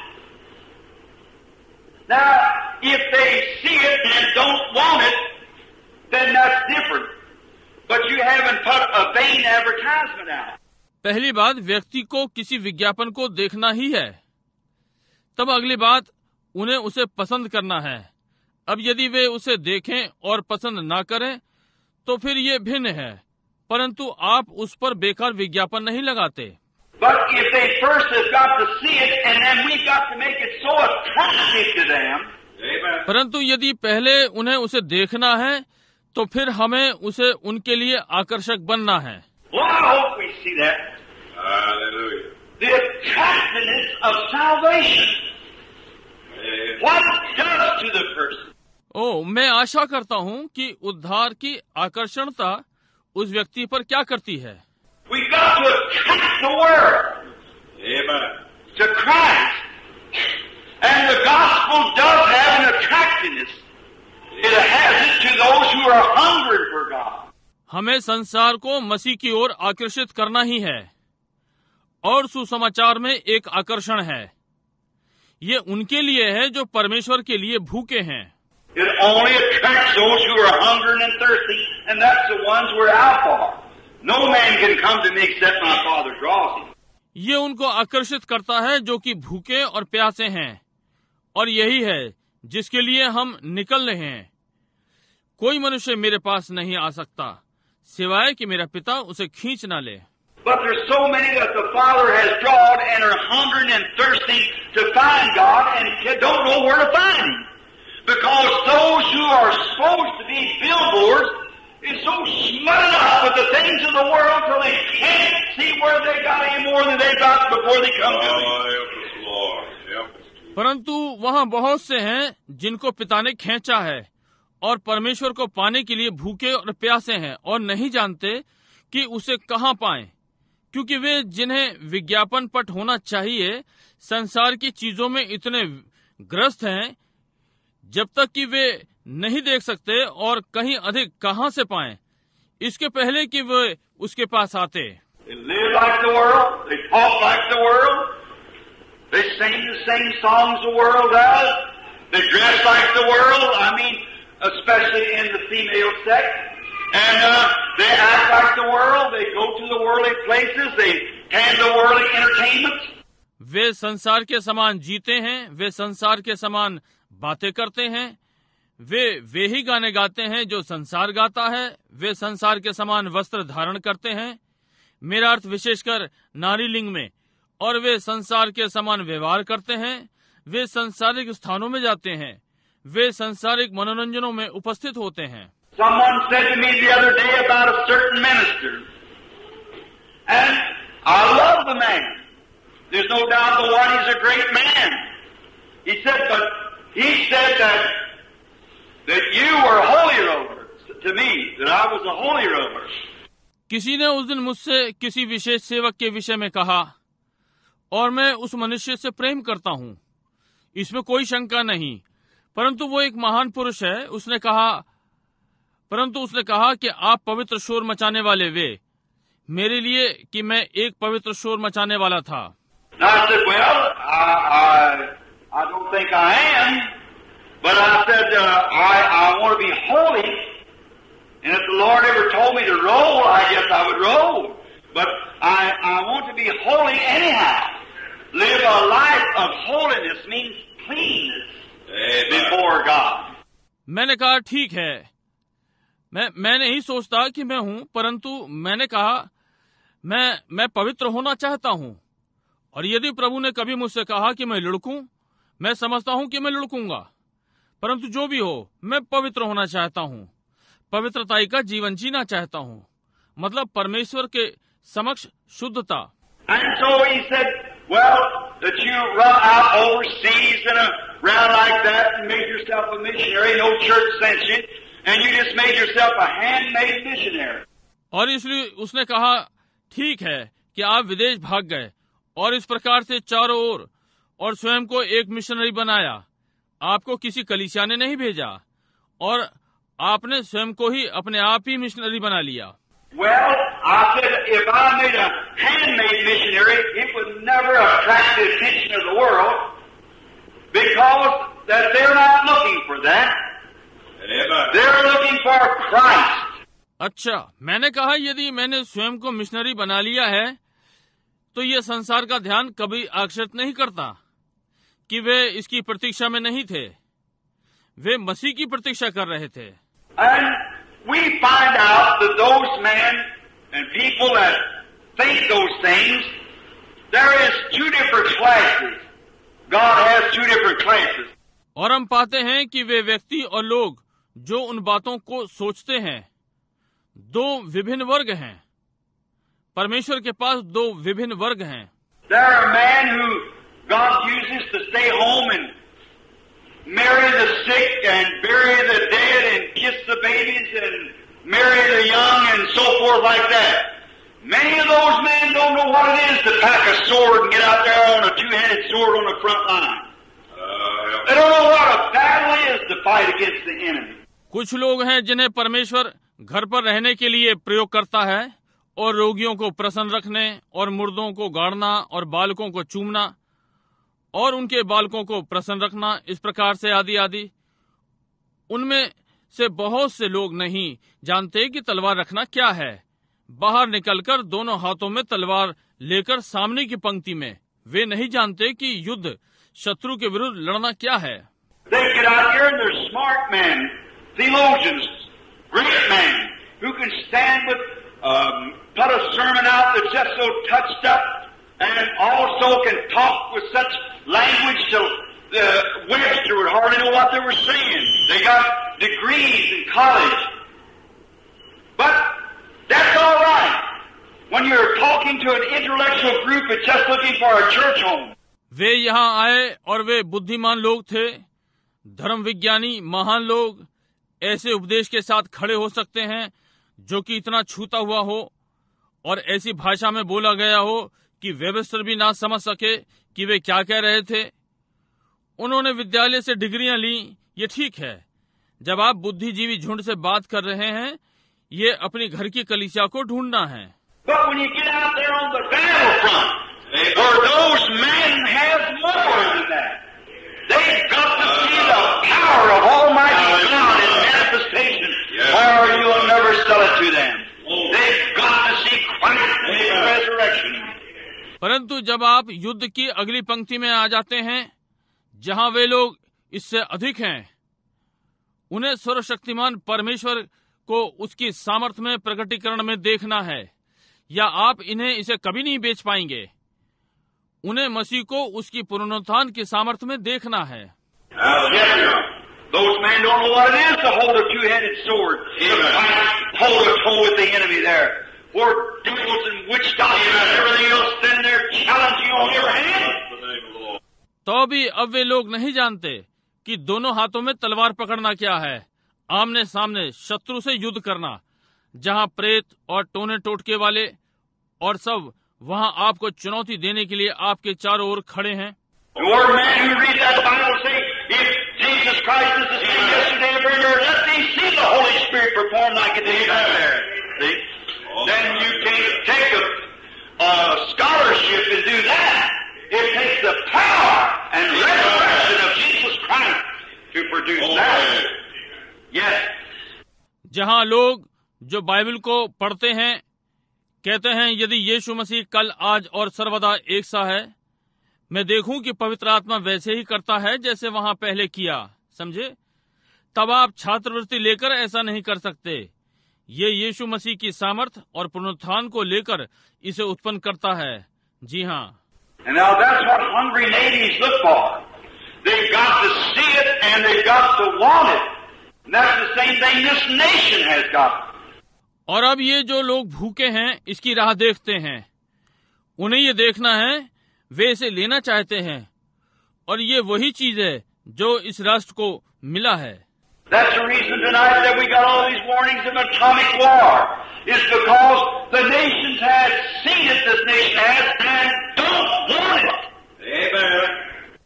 Now, if they see it and don't want it, then that's different. But you haven't put a vain advertisement out. पहली बात, व्यक्ति को किसी विज्ञापन को देखना ही है. तब अगली बात, उन्हें उसे पसंद करना है. अब यदि वे उसे देखें और पसंद ना करें तो फिर ये भिन्न है, परंतु आप उस पर बेकार विज्ञापन नहीं लगाते. But if they first have got to see it and then we got to make it so attractive to them. परंतु यदि पहले उन्हें उसे देखना है तो फिर हमें उसे उनके लिए आकर्षक बनना है. Well, I hope we see that. Hallelujah. The attractiveness of salvation. What it does to the person. मैं आशा करता हूँ कि उद्धार की आकर्षणता उस व्यक्ति पर क्या करती है. We got to attract the world. Amen. To Christ. And the gospel does have an attractiveness. It has it to those who are hungry for God. हमें संसार को मसीह की ओर आकर्षित करना ही है, और सुसमाचार में एक आकर्षण है. ये उनके लिए है जो परमेश्वर के लिए भूखे हैं. It only attracts those who are hungry and thirsty, and that's the ones we're out for. No man can come to me except my Father draws him. ये उनको आकर्षित करता है जो कि भूखे और प्यासे हैं, और यही है जिसके लिए हम निकल रहे हैं. कोई मनुष्य मेरे पास नहीं आ सकता सिवाय कि मेरा पिता उसे खींच ना ले. But there's so many that the Father has drawn and are hungering and thirsting to find God and don't know where to find Him. Because those who are supposed to be billboards is so smutted up with the things of the world till they can't see where they got any more than they got before they come to me. परंतु वहाँ बहुत से हैं जिनको पिता ने खींचा है और परमेश्वर को पाने के लिए भूखे और प्यासे हैं और नहीं जानते कि उसे कहाँ पाएं, क्योंकि वे जिन्हें विज्ञापन पट होना चाहिए संसार की चीजों में इतने ग्रस्त हैं जब तक कि वे नहीं देख सकते और कहीं अधिक कहाँ से पाएं इसके पहले कि वे उसके पास आते. They live like the world, they talk like the world, they sing the same songs the world does, they dress like the world, I mean, especially in the female sex, and they act like the world, they go to the worldly places, they attend the worldly entertainments. वे संसार के समान जीते हैं, वे संसार के समान बातें करते हैं, वे ही गाने गाते हैं जो संसार गाता है, वे संसार के समान वस्त्र धारण करते हैं, मेरा अर्थ विशेषकर नारी लिंग में, और वे संसार के समान व्यवहार करते हैं, वे संसारिक स्थानों में जाते हैं, वे संसारिक मनोरंजनों में उपस्थित होते हैं. Someone said to me the other day about a certain minister And I love the man. There's no doubt about what he's a great man. He said that you were a holy roller to me, that I was a holy roller. किसी ने उस दिन मुझसे किसी विशेष सेवक के विषय में कहा, और मैं उस मनुष्य से प्रेम करता हूँ, इसमें कोई शंका नहीं, परंतु वो एक महान पुरुष है। उसने कहा कि आप पवित्र शोर मचाने वाले वे, मेरे लिए कि मैं एक पवित्र शोर मचाने वाला था। I said, well, I don't think I am, but I said, I want to be holy, and if the Lord ever told me to roll, I guess I would roll, but I want to be holy anyhow. Live a life of holiness means cleanness before God. मैंने कहा ठीक है, मैं नहीं सोचता कि मैं हूँ, परंतु मैंने कहा मैं पवित्र होना चाहता हूँ, और यदि प्रभु ने कभी मुझसे कहा कि मैं लुढ़कूं, मैं समझता हूँ कि मैं लुढ़कूंगा, परंतु जो भी हो मैं पवित्र होना चाहता हूँ, पवित्रताई का जीवन जीना चाहता हूँ, मतलब परमेश्वर के समक्ष शुद्धता। And so he said, well, that you run out overseas and around like that and made yourself a missionary, no church sent you, and you just made yourself a handmade missionary. और इसलिए उसने कहा ठीक है कि आप विदेश भाग गए और इस प्रकार से चारों ओर और स्वयं को एक मिशनरी बनाया, आपको किसी कलीसिया ने नहीं भेजा और आपने स्वयं को ही अपने आप ही मिशनरी बना लिया। Well, I said, if I made a handmade missionary, it would never attract the attention of the world, because that they're not looking for that. They're looking for Christ. अच्छा, मैंने कहा यदि मैंने स्वयं को मिशनरी बना लिया है, तो ये संसार का ध्यान कभी आकर्षित नहीं करता कि वे इसकी प्रतीक्षा में नहीं थे, वे मसीह की प्रतीक्षा कर रहे थे। And we find out that those men and people that think those things, there is two different classes. God has two different classes. और हम पाते हैं कि वे व्यक्ति और लोग जो उन बातों को सोचते हैं, दो विभिन्न वर्ग हैं। परमेश्वर के पास दो विभिन्न वर्ग हैं। There are men who God uses to stay home and marry the sick and bury the dead and kiss the babies and marry the young and so forth like that. Many of those men don't know what it is to pack a sword and get out there on a two-handed sword on the front line. They don't know what a battle is to fight against the enemy. कुछ लोग हैं जिन्हें परमेश्वर घर पर रहने के लिए प्रयोग करता है और रोगियों को प्रसन्न रखने और मुर्दों को गाड़ना और बालकों को चूमना और उनके बालकों को प्रसन्न रखना, इस प्रकार से आदि आदि। उनमें से बहुत से लोग नहीं जानते कि तलवार रखना क्या है, बाहर निकलकर दोनों हाथों में तलवार लेकर सामने की पंक्ति में। वे नहीं जानते कि युद्ध शत्रु के विरुद्ध लड़ना क्या है। They get out here and they're smart men, theologians, great men who can stand with, put a sermon out that's just so touched up, and also can talk with such language till Webster would hardly know what they were saying. They got degrees in college. But that's all right when you're talking to an intellectual group that's just looking for a church home. वे यहाँ आए और वे बुद्धिमान लोग थे, धर्म विज्ञानी महान लोग ऐसे उपदेश के साथ खड़े हो सकते हैं जो कि इतना छूता हुआ हो और ऐसी भाषा में बोला गया हो कि वेबस्टर भी ना समझ सके कि वे क्या कह रहे थे। उन्होंने विद्यालय से डिग्रियां ली, ये ठीक है। जब आप बुद्धिजीवी झुंड से बात कर रहे हैं, ये अपनी घर की कलीसिया को ढूंढना है। But when you get out there on the battlefront, where those men have more than that, they've got to see the power of Almighty God in manifestation, or you'll never sell it to them. They've got to see Christ in His resurrection. परंतु जब आप युद्ध की अगली पंक्ति में आ जाते हैं, जहां वे लोग इससे अधिक हैं, उन्हें सर्वशक्तिमान परमेश्वर को उसकी सामर्थ्य में प्रकटीकरण में देखना है, या आप इन्हें इसे कभी नहीं बेच पाएंगे। उन्हें मसीह को उसकी पुनरुत्थान की सामर्थ्य में देखना है। Those men don't know what it is to hold a two-headed sword, to fight toe-to-toe with the enemy there. where devils and witch doctors and everything else standing there challenging you on every hand. तो भी अब वे लोग नहीं जानते कि दोनों हाथों में तलवार पकड़ना क्या है, आमने सामने शत्रु से युद्ध करना, जहां प्रेत और टोने टोटके वाले और सब वहां आपको चुनौती देने के लिए आपके चारों ओर खड़े हैं। Your man who reads that Bible say, if Jesus Christ is the same yesterday and forever, let me see the Holy Spirit perform like it did out there. See? Then you can take a scholarship and do that. It takes the power and resurrection of Jesus Christ to produce that. Yes. जहां लोग जो बाइबल को पढ़ते हैं कहते हैं यदि यीशु मसीह कल आज और सर्वदा एक सा है, मैं देखूं कि पवित्र आत्मा वैसे ही करता है जैसे वहां पहले किया, समझे? तब आप छात्रवृत्ति लेकर ऐसा नहीं कर सकते। ये यीशु मसीह की सामर्थ और पुनरुत्थान को लेकर इसे उत्पन्न करता है। जी हाँ। And now that's what hungry natives look for. They've got to see it and they've got to want it. And that's the same thing this nation has got. और अब ये जो लोग भूखे हैं इसकी राह देखते हैं, उन्हें ये देखना है, वे इसे लेना चाहते हैं, और ये वही चीज है जो इस राष्ट्र को मिला है। That's the reason tonight that we got all these warnings of atomic war. Is because the nations have seen it, this nation has, and don't want it. Amen.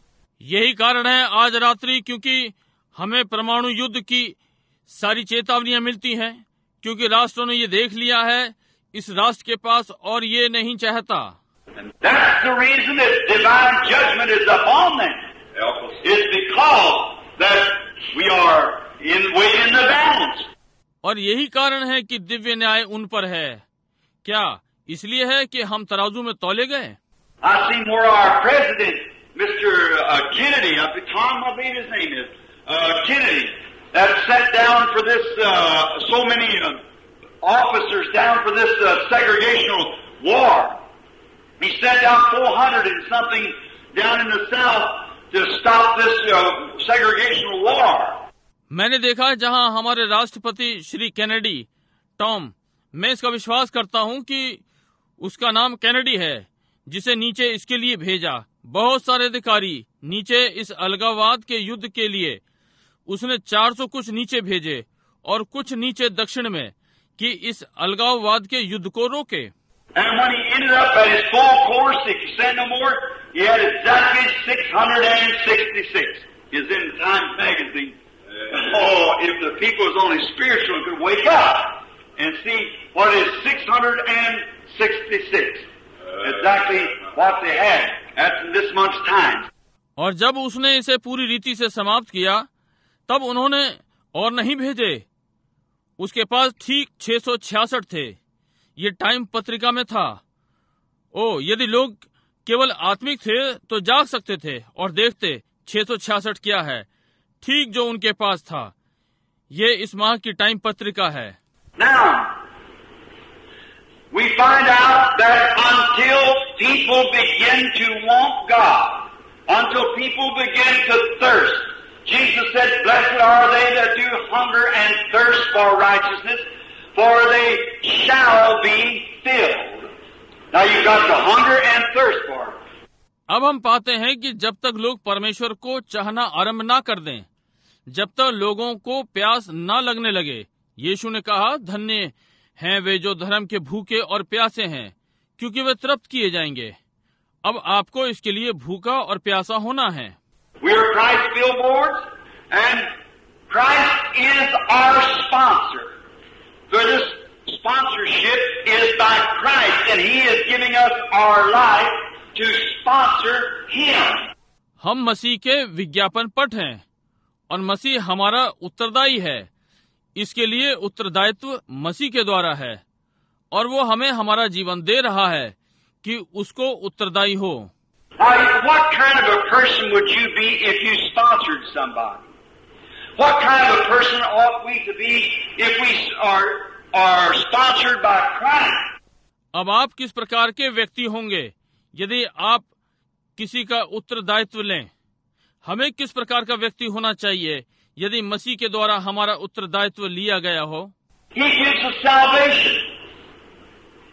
यही कारण है आज रात्रि क्योंकि हमें परमाणु युद्ध की सारी चेतावनियां मिलती हैं, क्योंकि राष्ट्रों ने ये देख लिया है, इस राष्ट्र के पास और ये नहीं चाहता। And that's the reason that divine judgment is upon them. It's because that we are in the balance. और यही कारण है कि दिव्य न्याय उन पर है। क्या इसलिए है कि हम तराजू में तौले गए? I seen where our president, Mr. Kennedy, Tom, I believe his name is, Kennedy, that sat down for this, so many officers down for this segregational war. He sent down 400 and something down in the South to stop this segregational war. मैंने देखा जहां हमारे राष्ट्रपति श्री कैनेडी, टॉम, मैं इसका विश्वास करता हूं कि उसका नाम कैनेडी है, जिसे नीचे इसके लिए भेजा, बहुत सारे अधिकारी नीचे इस अलगाववाद के युद्ध के लिए। उसने 400 कुछ नीचे भेजे और कुछ नीचे दक्षिण में, कि इस अलगाववाद के युद्ध को रोके। And when he ended up at his full course, if you say no more, he had exactly 666. Is in Times Magazine. Oh, if the people was only spiritual and could wake up and see what is 666. Exactly what they had at this month's time. और जब उसने इसे पूरी रीति से समाप्त किया, तब उन्होंने और नहीं भेजे। उसके पास ठीक 666 थे। ये टाइम पत्रिका में था। ओ, यदि लोग केवल आत्मिक थे तो जाग सकते थे और देखते 666 क्या है, ठीक जो उनके पास था। ये इस माह की टाइम पत्रिका है। Now, we find out that until people begin to want God, until people begin to thirst, Jesus said, "Blessed are they that do hunger and thirst for righteousness, for they shall be filled." Now you've got to hunger and thirst for it. अब हम पाते हैं कि जब तक लोग परमेश्वर को चाहना आरंभ ना कर दें, जब तक लोगों को प्यास न लगने लगे, यीशु ने कहा, धन्य हैं वे जो धर्म के भूखे और प्यासे हैं, क्योंकि वे तृप्त किए जाएंगे। अब आपको इसके लिए भूखा और प्यासा होना है। We are Christ billboards, and Christ is our sponsor. So this sponsorship is by Christ, and He is giving us our life to sponsor Him. हम मसीह के विज्ञापन पट हैं और मसीह हमारा उत्तरदायी है। इसके लिए उत्तरदायित्व मसीह के द्वारा है और वो हमें हमारा जीवन दे रहा है कि उसको उत्तरदायी हो। Now, what kind of a person would you be if you sponsored somebody? What kind of a person ought we to be if we are sponsored by Christ? अब आप किस प्रकार के व्यक्ति होंगे यदि आप किसी का उत्तरदायित्व लें? हमें किस प्रकार का व्यक्ति होना चाहिए यदि मसीह के द्वारा हमारा उत्तरदायित्व लिया गया हो? He gives us salvation.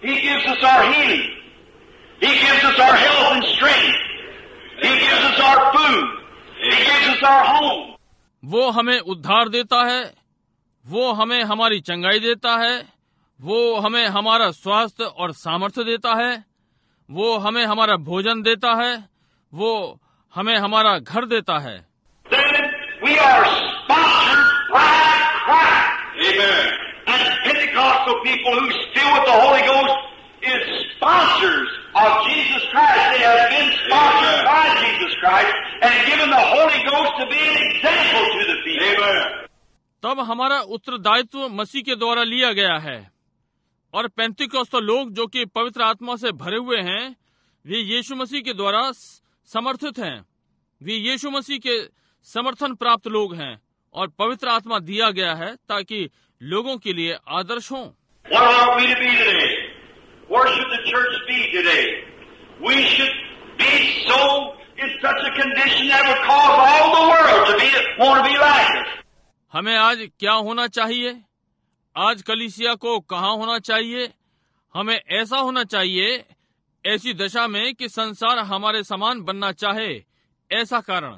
He gives us our healing. He gives us our health and strength. He gives us our food. He gives us our home. वो हमें उद्धार देता है, वो हमें हमारी चंगाई देता है, वो हमें हमारा स्वास्थ्य और सामर्थ्य देता है, वो हमें हमारा भोजन देता है, वो हमें हमारा घर देता है। Then we are sponsored by Christ. Amen. And Pentecostal people who still with the Holy Ghost is sponsors of Jesus Christ. They have been sponsored by Jesus Christ and given the Holy Ghost to be an example to the people. Amen. तब हमारा उत्तरदायित्व मसीह के द्वारा लिया गया है और पेंतिकोस्tal लोग जो कि पवित्र आत्मा से भरे हुए हैं, वे यीशु मसीह के द्वारा समर्थित हैं। वे यीशु मसीह के समर्थन प्राप्त लोग हैं और पवित्र आत्मा दिया गया है ताकि लोगों के लिए आदर्श हों। What ought we to be today? Where should the church be today? We should be so in such a condition that would cause all the world to want to be like us. हमें आज क्या होना चाहिए? आज कलीसिया को कहाँ होना चाहिए? हमें ऐसा होना चाहिए, ऐसी दशा में कि संसार हमारे समान बनना चाहे। ऐसा कारण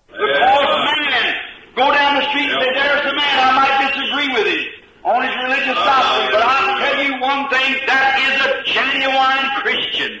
Go down the street and say, there's a man, I might disagree with him on his religious doctrine, but I'll tell you one thing, that is a genuine Christian.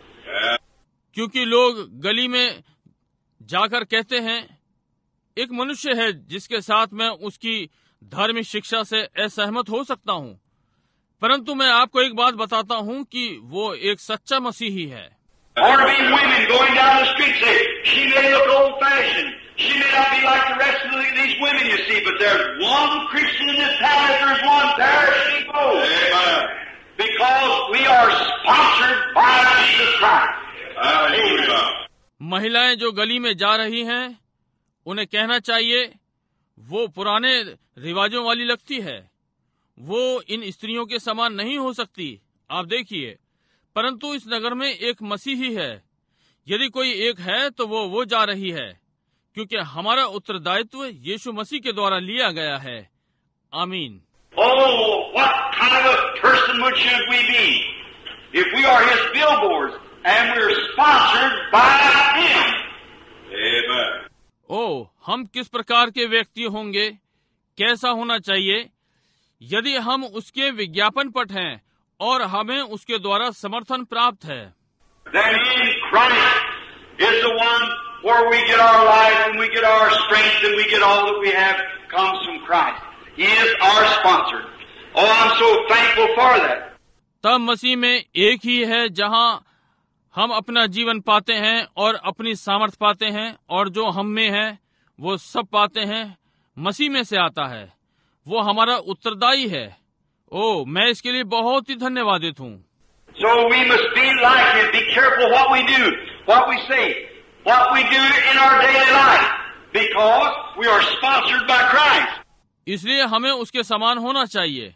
क्योंकि लोग गली में जाकर कहते हैं, एक मनुष्य है जिसके साथ मैं उसकी धार्मिक शिक्षा से असहमत हो सकता हूँ, परंतु मैं आपको एक बात बताता हूँ कि वो एक सच्चा मसीही है। Or be women going down the street say, she may look old-fashioned, she may not be like the rest of these women you see, but there's one Christian in this town, if there's one, there she goes. Amen. Because we are sponsored by Jesus Christ. Amen. महिलाएं जो गली में जा रही हैं, उन्हें कहना चाहिए, वो पुराने रिवाजों वाली लगती है, वो इन स्त्रियों के समान नहीं हो सकती। आप देखिए, परंतु इस नगर में एक मसीही है। यदि कोई एक है तो वो जा रही है, क्योंकि हमारा उत्तरदायित्व यीशु मसीह के द्वारा लिया गया है। आमीन। Oh, what kind of a person should we be if we are his billboards and we're sponsored by him? Amen. ओ, हम किस प्रकार के व्यक्ति होंगे, कैसा होना चाहिए यदि हम उसके विज्ञापन पट हैं और हमें उसके द्वारा समर्थन प्राप्त है। Then in Christ is the one where we get our life and we get our strength and we get all that we have comes from Christ. He is our sponsor. Oh, I'm so thankful for that. तब मसीह में एक ही है जहां हम अपना जीवन पाते हैं और अपनी सामर्थ पाते हैं, और जो हम में है वो सब पाते हैं मसीह में से आता है। वो हमारा उत्तरदायी है। ओ, मैं इसके लिए बहुत ही धन्यवादित हूँ। So we must be like him. Be careful what we do, what we say, what we do in our daily life, because we are sponsored by Christ. इसलिए हमें उसके समान होना चाहिए।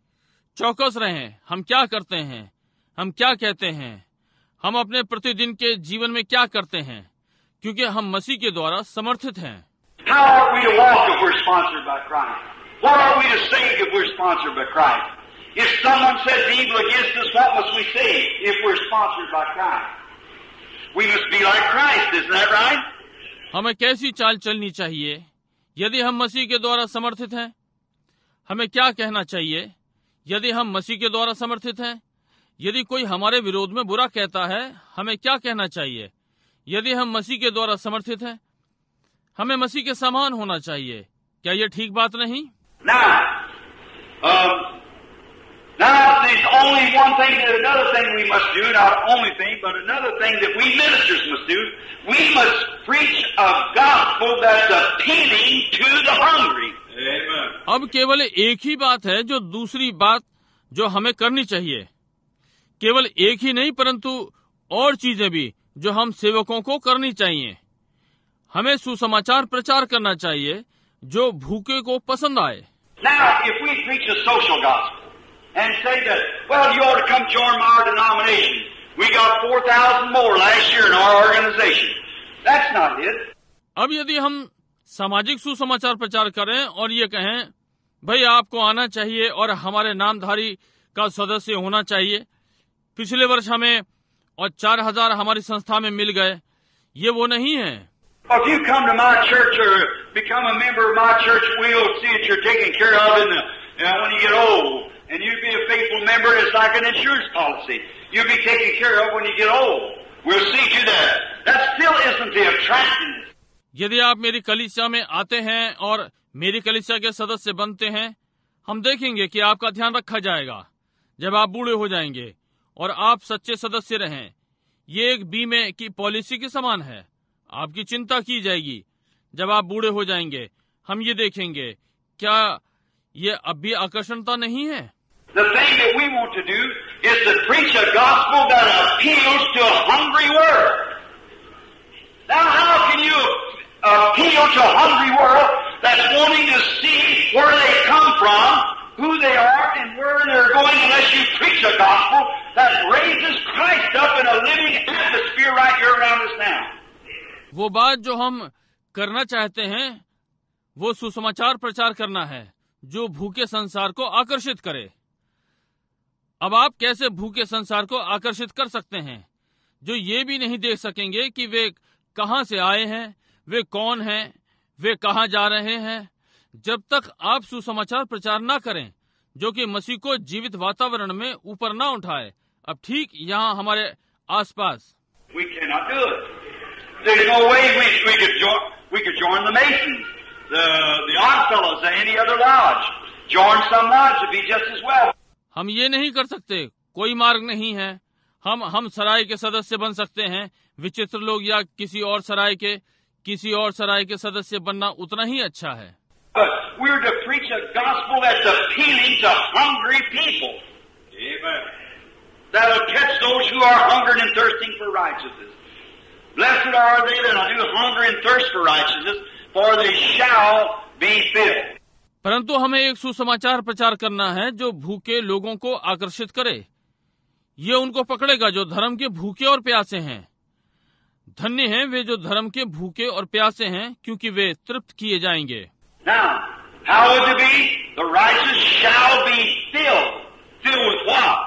चौकस रहें, हम क्या करते हैं, हम क्या कहते हैं, हम अपने प्रतिदिन के जीवन में क्या करते हैं, क्योंकि हम मसीह के द्वारा समर्थित हैं। How are we to walk if we're sponsored by Christ? What are we to say if we're sponsored by Christ? If someone says evil against us, what must we say if we're sponsored by Christ? We must be like Christ, isn't that right? हमें कैसी चाल चलनी चाहिए यदि हम मसीह के द्वारा समर्थित हैं? हमें क्या कहना चाहिए यदि हम मसीह के द्वारा समर्थित हैं? यदि कोई हमारे विरोध में बुरा कहता है, हमें क्या कहना चाहिए? यदि हम मसीह के द्वारा समर्थित हैं, हमें मसीह के समान होना चाहिए। क्या यह ठीक बात नहीं? Now, there's only one thing, there's another thing we must do, not only thing, but another thing that we ministers must do. We must preach a gospel that's appealing to the hungry. Amen. अब केवल एक ही बात है जो दूसरी बात जो हमें करनी चाहिए। केवल एक ही नहीं, परंतु और चीजें भी जो हम सेवकों को करनी चाहिए। हमें सुसमाचार प्रचार करना चाहिए जो भूखे को पसंद आए। Now, if we preach a social gospel and say that, well, you ought to come join our denomination. We got 4,000 more last year in our organization. That's not it. अब यदि हम सामाजिक सुसमाचार प्रचार करें और ये कहें, भाई आपको आना चाहिए और हमारे नामधारी का सदस्य होना चाहिए, पिछले वर्ष हमें और 4000 हमारी संस्था में मिल गए, ये वो नहीं है। If you come to my church or become a member of my church, we'll see that you're taken care of when you get old. And you be a faithful member, it's like an insurance policy. You'll be taken care of when you get old. We'll see to that. That still isn't the attractiveness. यदि आप मेरी कलीसिया में आते हैं और मेरी कलीसिया के सदस्य बनते हैं, हम देखेंगे कि आपका ध्यान रखा जाएगा जब आप बूढ़े हो जाएंगे और आप सच्चे सदस्य रहें। ये एक बीमे की पॉलिसी के समान है। आपकी चिंता की जाएगी जब आप बूढ़े हो जाएंगे। हम ये देखेंगे, क्या ये अब भी आकर्षणता नहीं है? The thing that we want to do is to preach a gospel that appeals to a hungry world. Now, how can you appeal to a hungry world that's wanting to see where they come from, who they are, and where they're going unless you preach a gospel that raises Christ up in a living atmosphere right here around us now? वो बात जो हम करना चाहते हैं वो सुसमाचार प्रचार करना है जो भूखे संसार को आकर्षित करे। अब आप कैसे भूखे संसार को आकर्षित कर सकते हैं जो ये भी नहीं देख सकेंगे कि वे कहां से आए हैं, वे कौन हैं, वे कहां जा रहे हैं, जब तक आप सुसमाचार प्रचार ना करें जो कि मसीह को जीवित वातावरण में ऊपर ना उठाए। अब ठीक यहाँ हमारे आसपास We cannot do it. There's no way we could join the Masons, the Oddfellows, any other lodge. Join some lodge to be just as well. हम ये नहीं कर सकते, कोई मार्ग नहीं है। हम सराय के सदस्य बन सकते हैं, विचित्र लोग या किसी और सराय के सदस्य बनना उतना ही अच्छा है। But we're to preach a gospel that's appealing to hungry people. Amen. That'll catch those who are hungering and thirsting for righteousness. Blessed are they that do hunger and thirst for righteousness, for they shall be filled. परंतु हमें एक सुसमाचार प्रचार करना है जो भूखे लोगों को आकर्षित करे। ये उनको पकड़ेगा जो धर्म के भूखे और प्यासे हैं। धन्य हैं वे जो धर्म के भूखे और प्यासे हैं, क्योंकि वे तृप्त किए जाएंगे। Now, how would it be? The righteous shall be filled. Filled with what?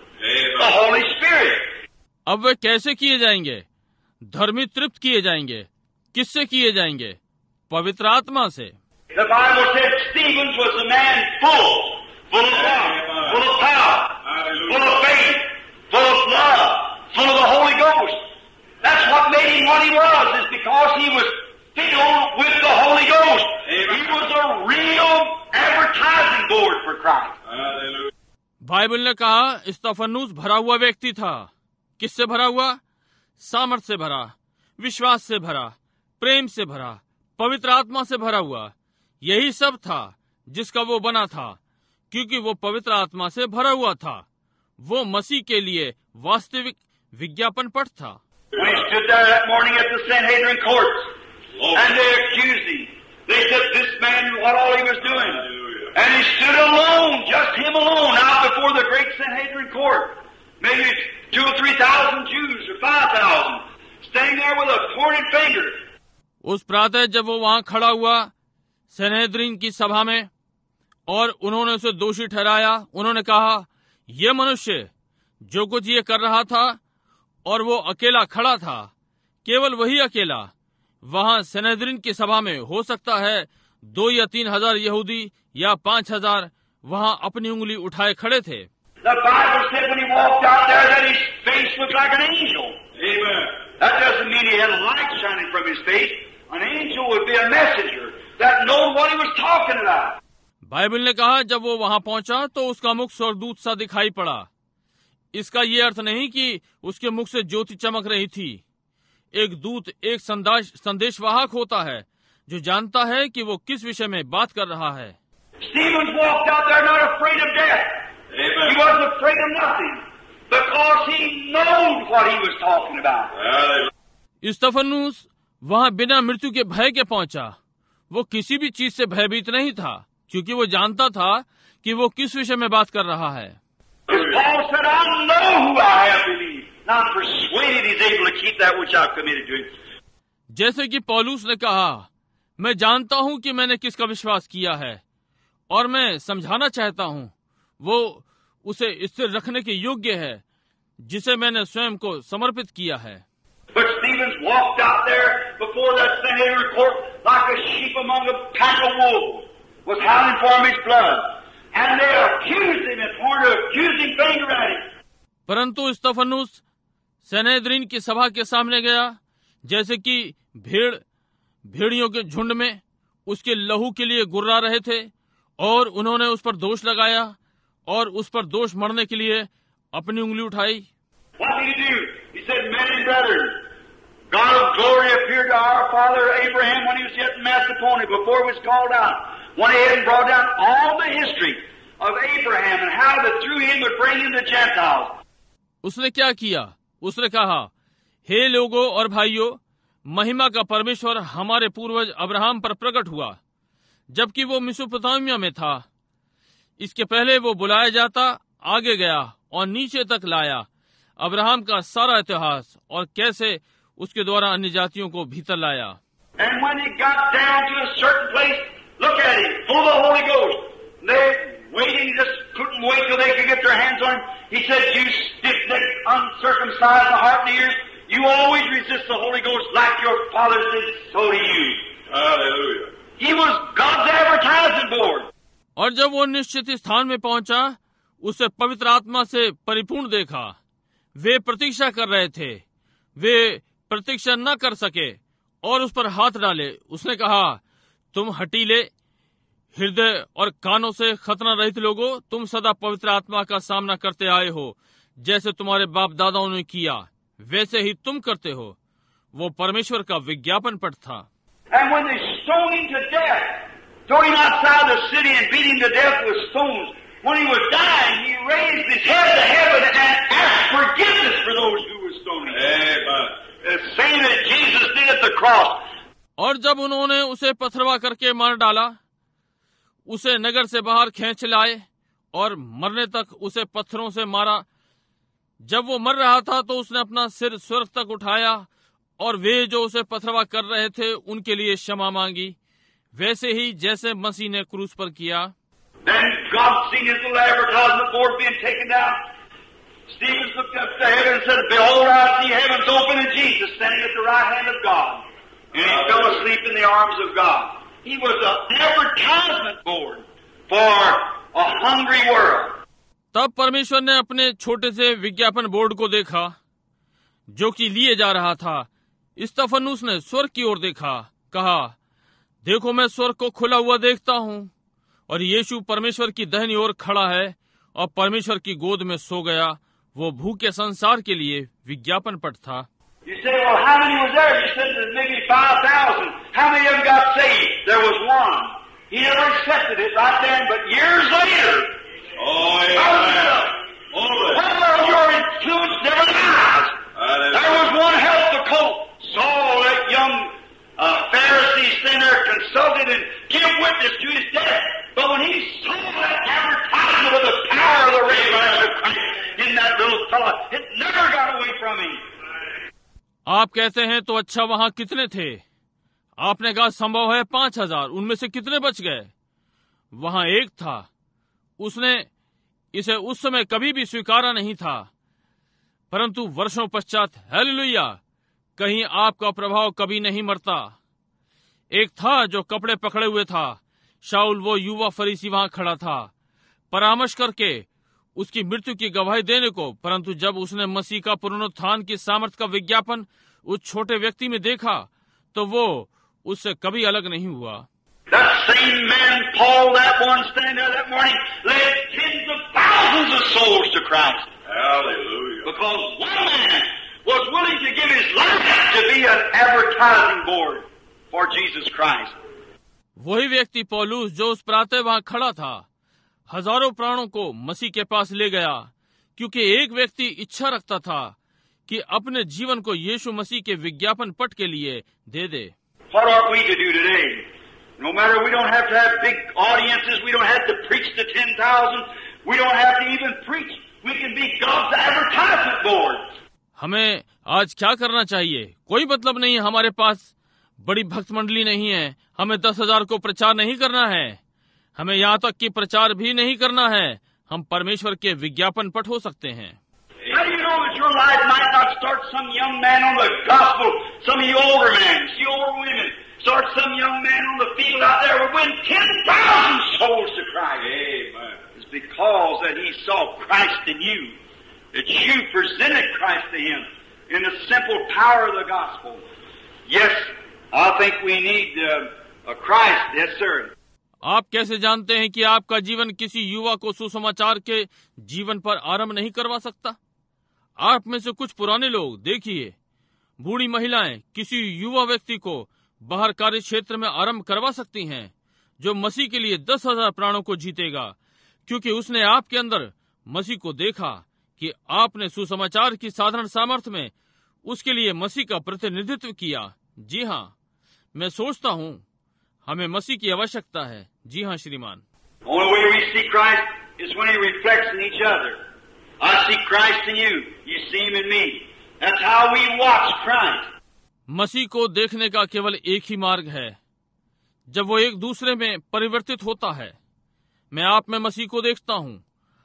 The Holy Spirit. अब वे कैसे किए जाएंगे? धर्मी तृप्त किए जाएंगे। किससे किए जाएंगे? पवित्र आत्मा से। The Bible said Stephen was a man full of love, full of power, full of faith, full of love, full of the Holy Ghost. That's what made him what he was, is because he was filled with the Holy Ghost. He was a real advertising board for Christ. Bible ने कहा स्तिफनुस भरा हुआ व्यक्ति था। किससे भरा हुआ? सामर्थ से भरा, विश्वास से भरा, प्रेम से भरा, पवित्र आत्मा से भरा हुआ। यही सब था जिसका वो बना था, क्योंकि वो पवित्र आत्मा से भरा हुआ था। वो मसीह के लिए वास्तविक विज्ञापन पट था। When he stood there that morning at the Sanhedrin courts, and they accused him, they said this man what all he was doing, and he stood alone, just him alone, out before the great Sanhedrin court, maybe 2,000 or 3,000 Jews or 5,000, standing there with a pointed finger. उस प्रातः जब वो वहां खड़ा हुआ सनहेद्रिन की सभा में और उन्होंने उसे दोषी ठहराया, उन्होंने कहा यह मनुष्य जो कुछ ये कर रहा था और वो अकेला खड़ा था, केवल वही अकेला वहां सनहेद्रिन की सभा में, हो सकता है 2 या 3 हजार यहूदी या 5,000 वहां अपनी उंगली उठाए खड़े थे। The Bible said when he walked out there that his face looked like an angel. Amen. That doesn't mean he had a light shining from his face. An angel would be a messenger that knew what he was talking about. Bible ने कहा जब वो वहां पहुंचा तो उसका मुख स्वर्गदूत सा दिखाई पड़ा। इसका ये अर्थ नहीं कि उसके मुख से ज्योति चमक रही थी। एक दूत एक संदेशवाहक होता है जो जानता है कि वो किस विषय में बात कर रहा है। Stephen walked out there not afraid of death. Amen. He wasn't afraid of nothing because he knew what he was talking about. स्तिफनुस वहां बिना मृत्यु के भय के पहुंचा। वो किसी भी चीज से भयभीत नहीं था क्योंकि वो जानता था कि वो किस विषय में बात कर रहा है। Paul said, I know who I have believed. Now I'm persuaded he's able to keep that which I've committed to him. जैसे कि पौलुस ने कहा, मैं जानता हूं कि मैंने किसका विश्वास किया है और मैं समझाना चाहता हूं वो उसे स्थिर रखने के योग्य है जिसे मैंने स्वयं को समर्पित किया है। But Stephen walked out there before that Sanhedrin court like a sheep among a pack of wolves, was howling for his blood, and they accused him and pointed an accusing finger at him. परंतु स्तफनुस सनहेद्रीन की सभा के सामने गया, जैसे कि भेड़ियों के झुंड में उसके लहू के लिए गुर्रा रहे थे, और उन्होंने उस पर दोष लगाया और उस पर दोष मढ़ने के लिए अपनी उंगली उठाई। What did he do? He said, "Men and brethren, God of glory appeared to our father Abraham when he was yet in Macedonia, before he was called out. Went ahead and brought down all the history of Abraham and how that through him would bring in the Gentiles." उसने क्या किया? उसने कहा, हे लोगों और भाइयों, महिमा का परमेश्वर हमारे पूर्वज अब्राहम पर प्रकट हुआ, जबकि वो मेसोपोटामिया में था। इसके पहले वो बुलाया जाता आगे गया और नीचे तक लाया अब्राहम का सारा इतिहास, और कैसे उसके द्वारा अन्य जातियों को भीतर लाया। And when he got down to a certain place, look at him, full of the Holy Ghost. They waiting, just couldn't wait till they could get their hands on him. He said, "You stiff-necked, uncircumcised in heart and ears, you always resist the Holy Ghost like your fathers did, so do you." Hallelujah. He was God's advertising board. और जब वो निश्चित स्थान में पहुंचा, उसे पवित्र आत्मा से परिपूर्ण देखा। वे प्रतीक्षा कर रहे थे, वे प्रतीक्षा न कर सके और उस पर हाथ डाले। उसने कहा, तुम हटीले हृदय और कानों से खतना रहित लोगों, तुम सदा पवित्र आत्मा का सामना करते आए हो, जैसे तुम्हारे बाप दादाओं ने किया, वैसे ही तुम करते हो। वो परमेश्वर का विज्ञापन पट था। And when they stoned him to death, threw him outside the city and beat him to death with stones, when he was dying, he raised his head to heaven and asked forgiveness for those who were stoning him. Amen. The same that Jesus did at the cross. और जब उन्होंने उसे पथरवा करके मार डाला, उसे नगर से बाहर खींच लाए और मरने तक उसे पत्थरों से मारा। जब वो मर रहा था तो उसने अपना सिर स्वर्ग तक उठाया और वे जो उसे पथरवा कर रहे थे उनके लिए क्षमा मांगी, वैसे ही जैसे मसीह ने क्रूस पर किया। Then God seen his little advertisement board being taken down. Stephen looked up to heaven and said, "Behold, I see heavens open and Jesus standing at the right hand of God." And he fell asleep in the arms of God. He was an advertisement board for a hungry world. तब परमेश्वर ने अपने छोटे से विज्ञापन बोर्ड को देखा जो कि लिए जा रहा था। स्तफनुस ने स्वर्ग की ओर देखा, कहा, देखो मैं स्वर्ग को खुला हुआ देखता हूँ और यीशु परमेश्वर की दाहिनी ओर खड़ा है और परमेश्वर की गोद में सो गया। वो भूखे संसार के लिए विज्ञापन पट था। You say, well, how many was there? You said there's maybe 5,000. How many of them got saved? There was one. He never accepted it right then, but years later. Oh, yeah. Well, your influence never dies. There was one helped the colt. Saul, that young Pharisee, stand there, consulted and give witness to his death. But when he saw that advertisement of the power of the resurrection of Christ in that little fellow, it never got away from him. आप कहते हैं तो अच्छा, वहां कितने थे? आपने कहा संभव है 5,000। उनमें से कितने बच गए? वहां एक था, उसने इसे उस समय कभी भी स्वीकारा नहीं था, परंतु वर्षों पश्चात, हालेलुया, कहीं आपका प्रभाव कभी नहीं मरता। एक था जो कपड़े पकड़े हुए था, शाऊल वो युवा फरीसी वहां खड़ा था, परामर्श करके उसकी मृत्यु की गवाही देने को, परंतु जब उसने मसीह का पुनरुत्थान की सामर्थ का विज्ञापन उस छोटे व्यक्ति में देखा तो वो उससे कभी अलग नहीं हुआ। That same man, Paul, that one standing there that morning, led tens of thousands of souls to Christ. Hallelujah. Because one man was willing to give his life to be an advertising board for Jesus Christ. वही व्यक्ति पौलुस जो उस प्रातः वहां खड़ा था, हजारों प्राणों को मसीह के पास ले गया, क्योंकि एक व्यक्ति इच्छा रखता था कि अपने जीवन को यीशु मसीह के विज्ञापन पट के लिए दे दे। What are we to do today? No matter, we don't have to have big audiences, we don't have to preach to 10,000, we don't have to even preach, we can be God's advertisement board. हमें आज क्या करना चाहिए? कोई मतलब नहीं, हमारे पास बड़ी भक्त मंडली नहीं है, हमें 10,000 को प्रचार नहीं करना है, हमें यहाँ तक कि प्रचार भी नहीं करना है, हम परमेश्वर के विज्ञापन पट हो सकते हैं। How do you know that your life might not start some young man on the gospel, some of you older men, you older women, start some young man on the field out there will win 10,000 souls to Christ. Amen. It's because that he saw Christ in you, that you presented Christ to him in the simple power of the gospel. Yes, I think we need a Christ. Yes, sir. आप कैसे जानते हैं कि आपका जीवन किसी युवा को सुसमाचार के जीवन पर आरंभ नहीं करवा सकता? आप में से कुछ पुराने लोग देखिए, बूढ़ी महिलाएं किसी युवा व्यक्ति को बाहर कार्य क्षेत्र में आरंभ करवा सकती हैं, जो मसीह के लिए 10,000 प्राणों को जीतेगा, क्योंकि उसने आपके अंदर मसीह को देखा कि आपने सुसमाचार की साधारण सामर्थ्य में उसके लिए मसीह का प्रतिनिधित्व किया। जी हाँ, मैं सोचता हूँ हमें मसीह की आवश्यकता है। जी हाँ श्रीमान। Only way we see Christ is when He reflects in each other. I see Christ in you. You see Him in me. That's how we watch Christ. मसीह को देखने का केवल एक ही मार्ग है, जब वो एक दूसरे में परिवर्तित होता है। मैं आप में मसीह को देखता हूँ,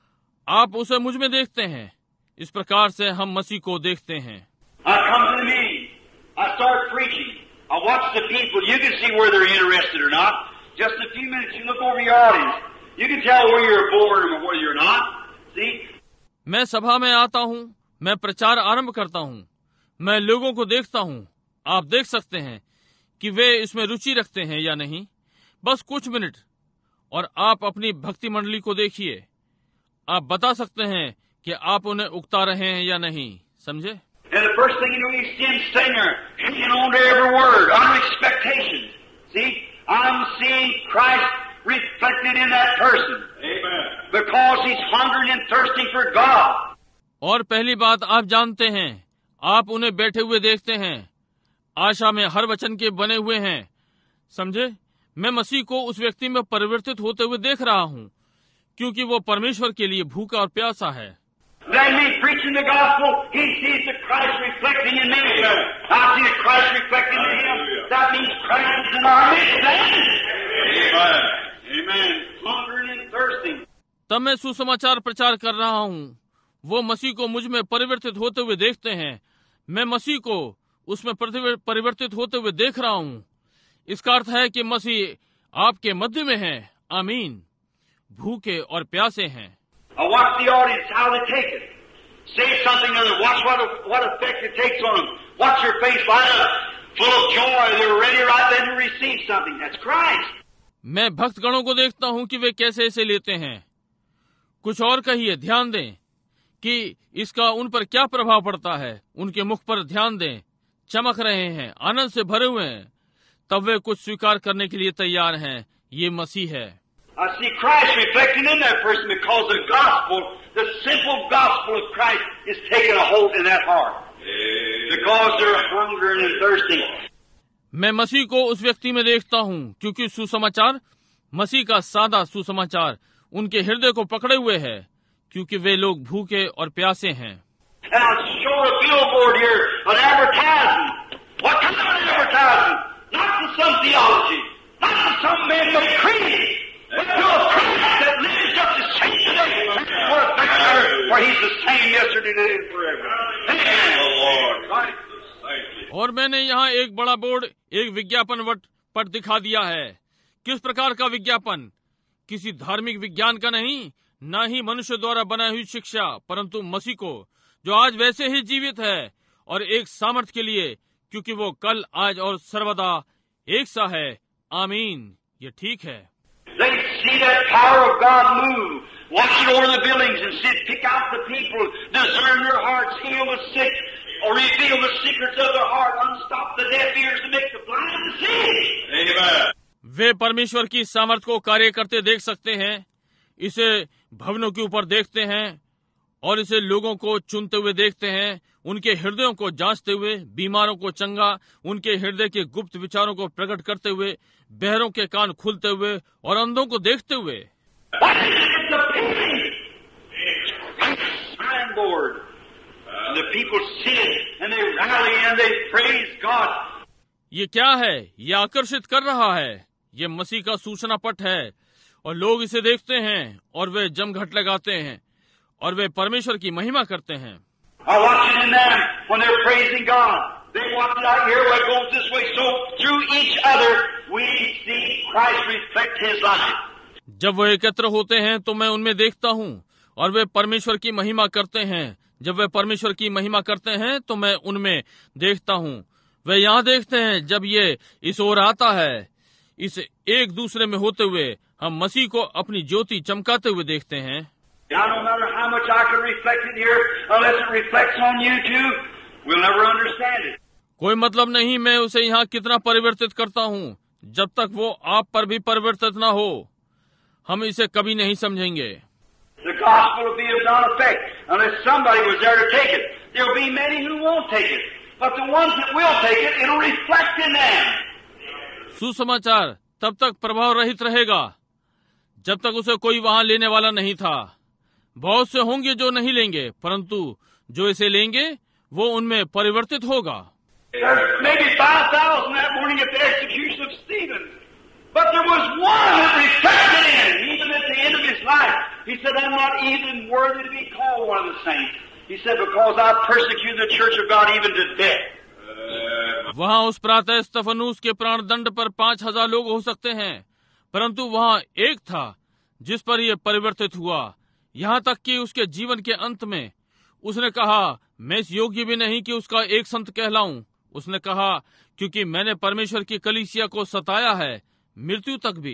आप उसे मुझ में देखते हैं। इस प्रकार से हम मसीह को देखते हैं। I come to the meeting. I start preaching. I watch the people. You can see where they're interested or not. Just in a few minutes, you look over your audience. You can tell where you're bored or where you're not. See? मैं सभा में आता हूँ, मैं प्रचार आरंभ करता हूँ, मैं लोगों को देखता हूँ। आप देख सकते हैं कि वे इसमें रुचि रखते हैं या नहीं। बस कुछ मिनट और आप अपनी भक्ति मंडली को देखिए। आप बता सकते हैं कि आप उन्हें उकता रहे हैं या नहीं। समझे? And the first thing you know, you see him sitting there, hanging on to every word, under expectation. See, I'm seeing Christ reflected in that person. Amen. Because he's hungering and thirsting for God. और पहली बात आप जानते हैं, आप उन्हें बैठे हुए देखते हैं, आशा में हर वचन के बने हुए हैं। समझे? मैं मसीह को उस व्यक्ति में परिवर्तित होते हुए देख रहा हूँ, क्योंकि वो परमेश्वर के लिए भूखा और प्यासा है। Then me preaching the gospel, he sees the Christ reflecting in me. I see the Christ reflecting in him. That means Christ is in our midst. Amen. Amen. Hungering and thirsting. तब मैं सुसमाचार प्रचार कर रहा हूँ, वो मसीह को मुझ में परिवर्तित होते हुए देखते हैं, मैं मसीह को उसमें परिवर्तित होते हुए देख रहा हूँ। इसका अर्थ है कि मसीह आपके मध्य में है। आमीन। भूखे और प्यासे हैं। I watch the audience, how they take it. Say something to them. Watch what effect it takes on them. Watch your face light up, full of joy. They're ready right then to receive something. That's Christ. मैं भक्तगणों को देखता हूँ कि वे कैसे इसे लेते हैं। कुछ और कहिए, ध्यान दें कि इसका उन पर क्या प्रभाव पड़ता है। उनके मुख पर ध्यान दें, चमक रहे हैं, आनंद से भरे हुए हैं। तब वे कुछ स्वीकार करने के लिए तैयार हैं। ये मसीह है। I see Christ reflecting in that person because the gospel, the simple gospel of Christ is taking a hold in that heart. Because they're hungering and thirsting. मैं मसीह को उस व्यक्ति में देखता हूँ, क्योंकि सुसमाचार, मसीह का सादा सुसमाचार उनके हृदय को पकड़े हुए है, क्योंकि वे लोग भूखे और प्यासे हैं। And I'll show a billboard here, an advertisement. What kind of an advertisement? Not to some theology, not to some man-made creed. But to a Christ that lives just the same today. For a fact, for He's the same yesterday, today, and forever. Amen. The Lord. Right. Thank you. और मैंने यहाँ एक बड़ा बोर्ड, एक विज्ञापन पर दिखा दिया है। किस प्रकार का विज्ञापन? किसी धार्मिक विज्ञान का नहीं, न ही मनुष्य द्वारा बनाई हुई शिक्षा, परंतु मसीह को, जो आज वैसे ही जीवित है और एक सामर्थ के लिए, क्योंकि वो कल, आज और सर्वदा एक सा है। आमीन। ये ठीक है। They see that power of God move, watch it over the buildings and see, pick out the people, discern their hearts, heal the sick, or reveal the secrets of their heart, unstop the deaf ears and make the blind to see. Amen. वे परमेश्वर की सामर्थ को कार्य करते देख सकते हैं, इसे भवनों के ऊपर देखते हैं और इसे लोगों को चुनते हुए देखते हैं, उनके हृदयों को जांचते हुए, बीमारों को चंगा, उनके हृदय के गुप्त विचारों को प्रकट करते हुए, बहरों के कान खुलते हुए और अंधों को देखते हुए। ये क्या है? ये आकर्षित कर रहा है। ये मसीह का सूचना पट है और लोग इसे देखते हैं और वे जमघट लगाते हैं और वे परमेश्वर की महिमा करते हैं। I watch it in them when they're praising God. They watch it out here where it goes this way. So through each other we see Christ reflect His life. जब वे एकत्र होते हैं तो मैं उनमें देखता हूँ और वे परमेश्वर की महिमा करते हैं। जब वे परमेश्वर की महिमा करते हैं तो मैं उनमें देखता हूँ। वे यहाँ देखते हैं जब ये इस ओर आता है, इस एक दूसरे में होते हुए हम मसीह को अपनी ज्योति चमकाते हुए देखते हैं। Now, no matter how much I can reflect it here, unless it reflects on you too, we'll never understand it. कोई मतलब नहीं मैं उसे यहाँ कितना परिवर्तित करता हूँ, जब तक वो आप पर भी परिवर्तित न हो, हम इसे कभी नहीं समझेंगे। The gospel will be of no effect unless somebody was there to take it. There will be many who won't take it, but the ones that will take it, it'll reflect in them. सुसमाचार तब तक प्रभाव रहित रहेगा जब तक उसे कोई वहां लेने वाला नहीं था। बहुत से होंगे जो नहीं लेंगे, परंतु जो इसे लेंगे वो उनमें परिवर्तित होगा। There's maybe 5,000 that morning at the execution of Stephen, but there was one that reflected in, even at the end of his life. He said, I'm not even worthy to be called one of the saints. He said, because I persecuted the church of God even to death. वहाँ उस प्रातः स्तफनूस के प्राण दंड पर 5,000 लोग हो सकते हैं, परंतु वहाँ एक था जिस पर यह परिवर्तित हुआ। यहाँ तक कि उसके जीवन के अंत में उसने कहा, मैं इस योग्य भी नहीं कि उसका एक संत कहलाऊं। उसने कहा, क्योंकि मैंने परमेश्वर की कलीसिया को सताया है, मृत्यु तक भी।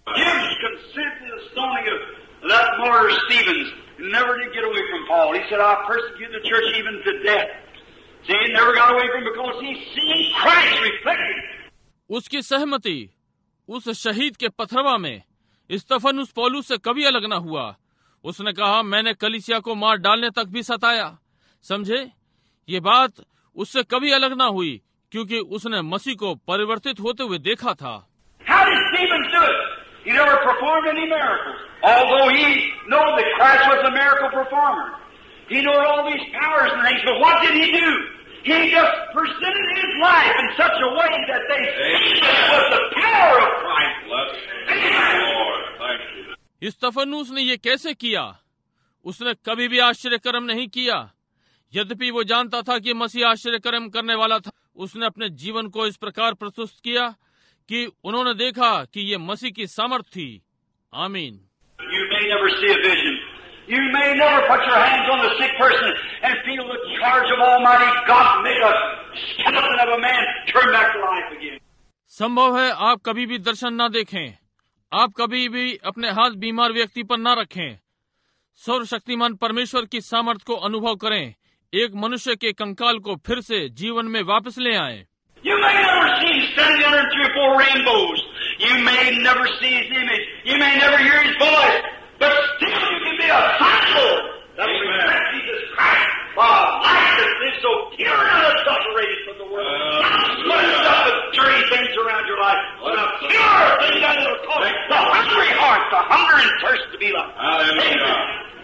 उसकी सहमति उस शहीद के पथरवा में स्तफनुस पौलुस से कभी अलग न हुआ। उसने कहा, मैंने कलीसिया को मार डालने तक भी सताया। समझे, ये बात उससे कभी अलग ना हुई, क्योंकि उसने मसीह को परिवर्तित होते हुए देखा था। How did Stephen do it? He never performed any miracles, although he knew that Christ was a miracle performer. He knew all these powers and things, but what did he do? He just presented his life in such a way that they see it was the power of Christ. स्तफनुस ने ये कैसे किया? उसने कभी भी आश्चर्य कर्म नहीं किया, यद्यपि वो जानता था कि मसीह आश्चर्य कर्म करने वाला था। उसने अपने जीवन को इस प्रकार प्रस्तुत किया कि उन्होंने देखा कि ये मसीह की सामर्थ थी। आमीन। You may never see a vision. You may never put your hands on the sick person and feel the charge of Almighty God make a skeleton of a man turn back to life again. संभव है आप कभी भी दर्शन ना देखें, आप कभी भी अपने हाथ बीमार व्यक्ति पर ना रखें। सर्वशक्तिमान परमेश्वर की सामर्थ को अनुभव करें, एक मनुष्य के कंकाल को फिर से जीवन में वापस ले आए। You may never see him standing under 3 or 4 rainbows. You may never see his image. You may never hear his voice. But still you can be a disciple that reflects Jesus Christ. While life that lives so pure and unadulterated from the world. Not splitting up with dirty things around your life, but a pure thing that will cause the hungry heart, the hunger and thirst to be like. Hallelujah.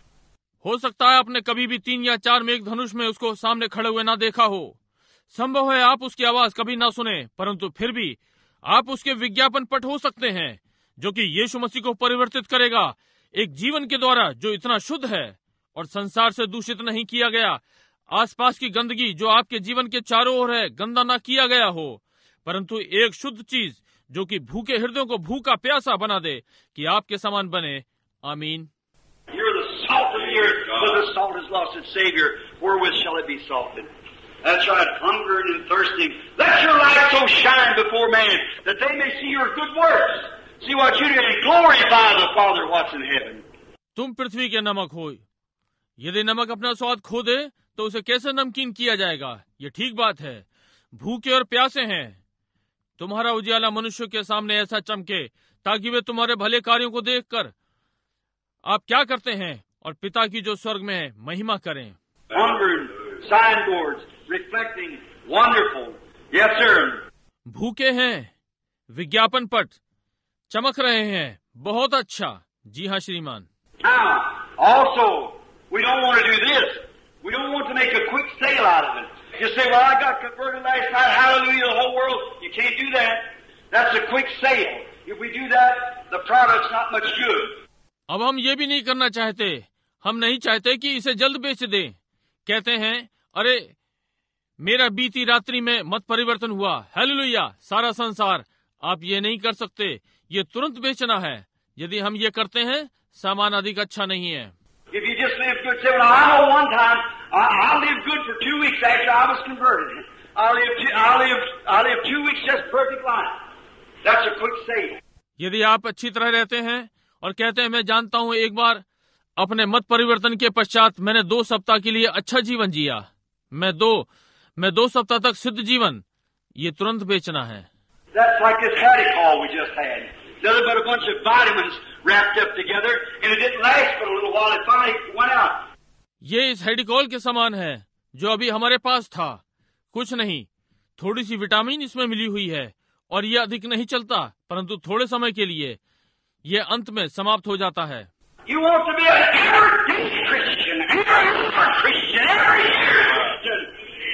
हो सकता है आपने कभी भी 3 या 4 मेघधनुष में उसको सामने खड़े हुए ना देखा हो। संभव है आप उसकी आवाज कभी ना सुने, परंतु फिर भी आप उसके विज्ञापन पट हो सकते हैं, जो कि यीशु मसीह को परिवर्तित करेगा, एक जीवन के द्वारा जो इतना शुद्ध है और संसार से दूषित नहीं किया गया। आसपास की गंदगी जो आपके जीवन के चारों ओर है, गंदा ना किया गया हो, परंतु एक शुद्ध चीज जो कि भूखे हृदयों को भूखा प्यासा बना दे कि आपके समान बने। आमीन। You're the salt of the earth, but the salt has lost its Savior. Wherewith shall it be salted? That's right, hungering and thirsting. Let your light so shine before man, that they may see your good works. See what you do and glorify the Father what's in heaven. तुम पृथ्वी के नमक हो। यदि नमक अपना स्वाद खो दे तो उसे कैसे नमकीन किया जाएगा? ये ठीक बात है। भूखे और प्यासे हैं, तुम्हारा उजियाला मनुष्य के सामने ऐसा चमके ताकि वे तुम्हारे भले कार्यों को देखकर आप क्या करते हैं और पिता की जो स्वर्ग में है महिमा करें। Signboards reflecting wonderful. Yes, sir. भूखे हैं, विज्ञापन पट चमक रहे हैं, बहुत अच्छा। जी हाँ श्रीमान। Now, also, we don't want to do this. We don't want to make a quick sale out of it. You say, well, I got converted last night, hallelujah, the whole world. You can't do that. That's a quick sale. If we do that, the product's not much good. अब हम ये भी नहीं करना चाहते, हम नहीं चाहते कि इसे जल्द बेच दें। कहते हैं अरे मेरा बीती रात्रि में मत परिवर्तन हुआ, हालेलुया, सारा संसार। आप ये नहीं कर सकते, ये तुरंत बेचना है। यदि हम ये करते हैं, सामान अधिक अच्छा नहीं है। If you just live good, say, well, I know one time I lived good for 2 weeks after I was converted. I lived 2 weeks just perfect life. That's a quick save. यदि आप अच्छी तरह रहते हैं और कहते हैं मैं जानता हूं एक बार अपने मत परिवर्तन के पश्चात मैंने 2 सप्ताह के लिए अच्छा जीवन जिया, मैं दो सप्ताह तक सिद्ध जीवन, ये तुरंत बेचना है। That's like this Hadicol we just had. Nothing but a bunch of vitamins wrapped up together, and it didn't last but a little while. It finally went out. ये इस हेडिकॉल के समान है जो अभी हमारे पास था। कुछ नहीं, थोड़ी सी विटामिन इसमें मिली हुई है और ये अधिक नहीं चलता, परंतु थोड़े समय के लिए ये अंत में समाप्त हो जाता है। You want to be an everyday Christian, every year Christian.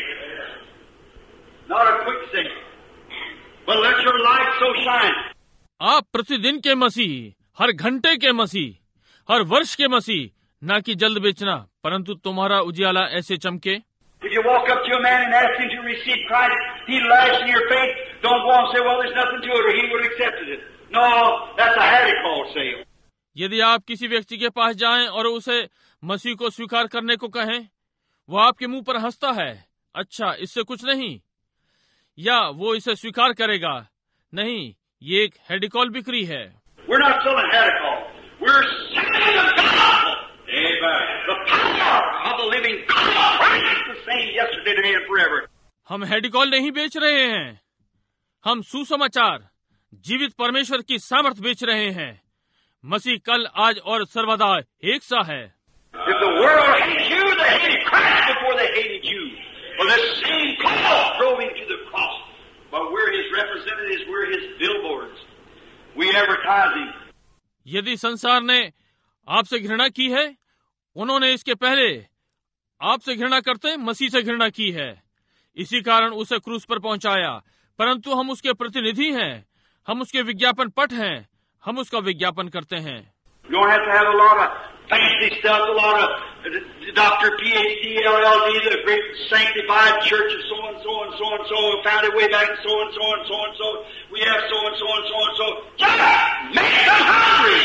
Not a quick thing, but let your light so shine. आप प्रतिदिन के मसीह, हर घंटे के मसीह, हर वर्ष के मसीह, ना कि जल्द बेचना, परंतु तुम्हारा उजियाला ऐसे चमके। If you walk up to a man and ask him to receive Christ, he lies in your faith. Don't go and say, well, there's nothing to it, or he would have accepted it. No, that's a Hadicol sale. यदि आप किसी व्यक्ति के पास जाएं और उसे मसीह को स्वीकार करने को कहें, वो आपके मुंह पर हंसता है, अच्छा इससे कुछ नहीं, या वो इसे स्वीकार करेगा नहीं, ये एक हेडिकॉल बिक्री है। We're not selling Hadicol. We're selling the gospel. Amen. The power of the living God. Christ is the same yesterday, today, and forever. हम हेडिकॉल नहीं बेच रहे हैं, हम सुसमाचार, जीवित परमेश्वर की सामर्थ बेच रहे हैं। मसीह कल, आज और सर्वदा एक सा है। If the world hates you, they hated Christ before they hated you. Well, the same Paul drove him to the cross. But we're his representatives, we're his billboards. We advertise him. यदि संसार ने आपसे घृणा की है, उन्होंने इसके पहले आपसे घृणा करते मसीह से घृणा की है, इसी कारण उसे क्रूस पर पहुंचाया। परंतु हम उसके प्रतिनिधि हैं, हम उसके विज्ञापन पट हैं, हम उसका विज्ञापन करते हैं। You don't have to have a lot of fancy stuff, a lot of Dr. PhD, LLD, the great sanctified church of so and so and so and so, founded way back in so and so and so and so. We have so and so and so and so. Just make them hungry.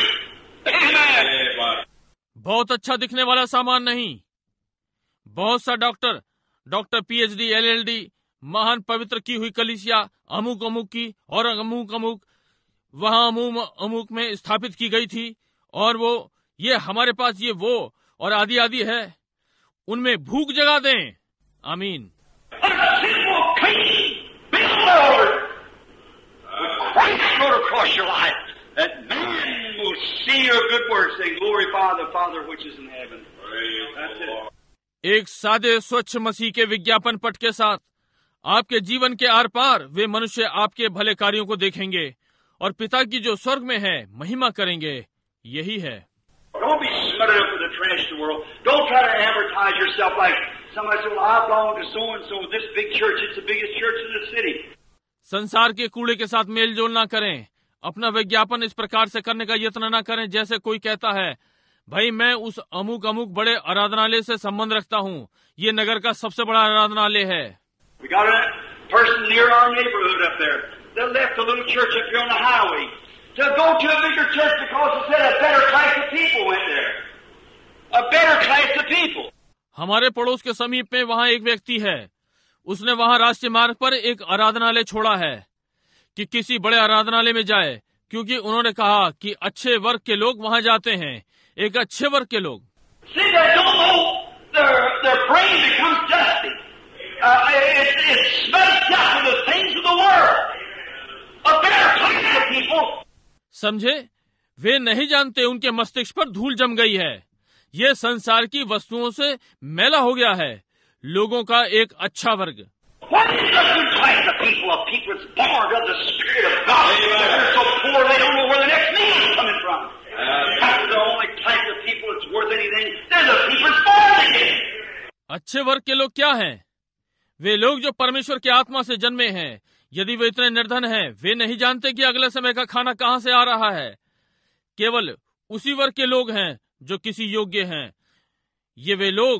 Amen. बहुत अच्छा दिखने वाला सामान नहीं, बहुत सा डॉक्टर PhD, LLD, महान पवित्र की हुई कलीसिया अमुक अमुक की और अमुक अमुक वहां अमुक में स्थापित की गई थी, और वो ये हमारे पास ये वो और आदि आदि है, उनमें भूख जगा दें। आमीन। एक सादे स्वच्छ मसीह के विज्ञापन पट के साथ आपके जीवन के आर पार वे मनुष्य आपके भले कार्यों को देखेंगे और पिता की जो स्वर्ग में है महिमा करेंगे। यही है। Don't be smutted up with the trash of the world. Don't try to advertise yourself like somebody said, well, I belong to so-and-so, this big church. It's the biggest church in the city. संसार के कूड़े के साथ मेल जोल ना करें। अपना विज्ञापन इस प्रकार से करने का यत्न ना करें जैसे कोई कहता है, भाई मैं उस अमुक अमुक बड़े आराधनालय से संबंध रखता हूँ, ये नगर का सबसे बड़ा आराधनालय है। We got a person near our neighborhood up there that left a little church up here on the highway to go to a bigger church because it said a better class of people went there. A better class of people. हमारे पड़ोस के समीप में वहाँ एक व्यक्ति है, उसने वहाँ राष्ट्रीय मार्ग पर एक आराधनालय छोड़ा है कि किसी बड़े आराधनालय में जाए, क्योंकि उन्होंने कहा कि अच्छे वर्ग के लोग वहाँ जाते हैं, एक अच्छे वर्ग के लोग। See, they don't know their brain becomes dusty. It's smudged up with the things of the world. A better class of people. समझे, वे नहीं जानते उनके मस्तिष्क पर धूल जम गई है, ये संसार की वस्तुओं से मैला हो गया है, लोगों का एक अच्छा वर्ग। What is the good class of people? Of people that's born of the Spirit of God. They're so poor they don't know where the next meal is coming from. That's the only class of people that's worth anything. They're the people that's born again. अच्छे वर्ग के लोग क्या हैं? वे लोग जो परमेश्वर की आत्मा से जन्मे हैं। यदि वे इतने निर्धन हैं, वे नहीं जानते कि अगले समय का खाना कहाँ से आ रहा है। केवल उसी वर्ग के लोग हैं जो किसी योग्य हैं। ये वे लोग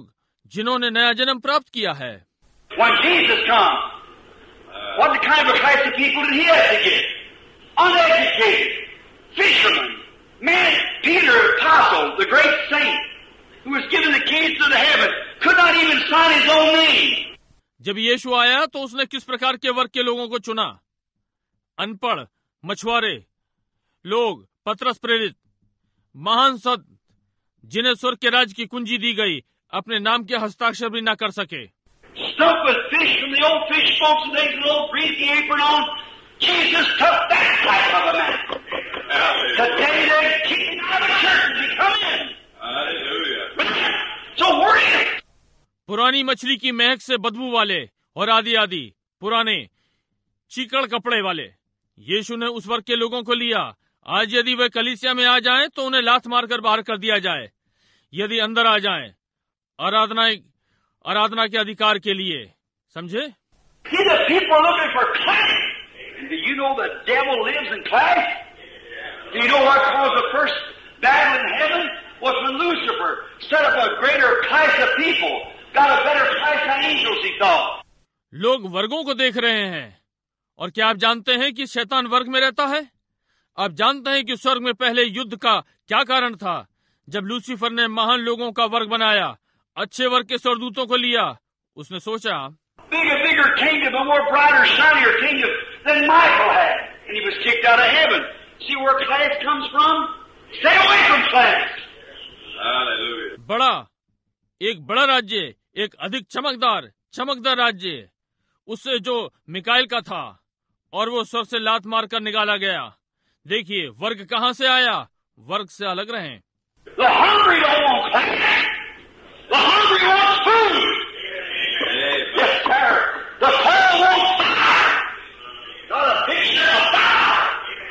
जिन्होंने नया जन्म प्राप्त किया है। When Jesus come, what kind of a class of people did he have to get? Uneducated, fishermen, man, Peter, apostle, the great saint, who was given the keys to the heaven, could not even sign his own name. जब यीशु आया तो उसने किस प्रकार के वर्ग के लोगों को चुना? अनपढ़, मछुआरे लोग, पतरस प्रेरित, महान संत, जिन्हें स्वर्ग के राज्य की कुंजी दी गई, अपने नाम के हस्ताक्षर भी न कर सके। Stuffed with fish from the old fish folks and things, little greasy apron on. Jesus took that type of a man. Today they're kicking out of the church as he come in. Hallelujah. So where is it? पुरानी मछली की महक से बदबू वाले और आदि आदि पुराने चीकड़ कपड़े वाले यीशु ने उस वर्ग के लोगों को लिया। आज यदि वे कलीसिया में आ जाएं तो उन्हें लात मारकर बाहर कर दिया जाए। यदि अंदर आ जाएं आराधना के अधिकार के लिए, समझे? See, the people are looking for class. And do you know the devil lives in class? Do you know what caused the first battle in heaven? Was when Lucifer set up a greater class of people, got a better class than angels, he thought. लोग वर्गों को देख रहे हैं। और क्या आप जानते हैं कि शैतान वर्ग में रहता है? आप जानते हैं कि स्वर्ग में पहले युद्ध का क्या कारण था? जब लूसीफर ने महान लोगों का वर्ग बनाया, अच्छे वर्ग के स्वर्गदूतों को लिया, उसने सोचा bigger kingdom, a more brighter, shinier kingdom than Michael had, and he was kicked out of heaven. See where class comes from? Stay away from class. Hallelujah. एक बड़ा राज्य, एक अधिक चमकदार राज्य, उससे जो मिकाइल का था, और वो स्वर्ग से लात मारकर निकाला गया। देखिए वर्ग कहाँ से आया? वर्ग से अलग रहें। The hungry don't want class. The hungry wants food. Yes, sir. The poor wants fire. Got a picture of fire.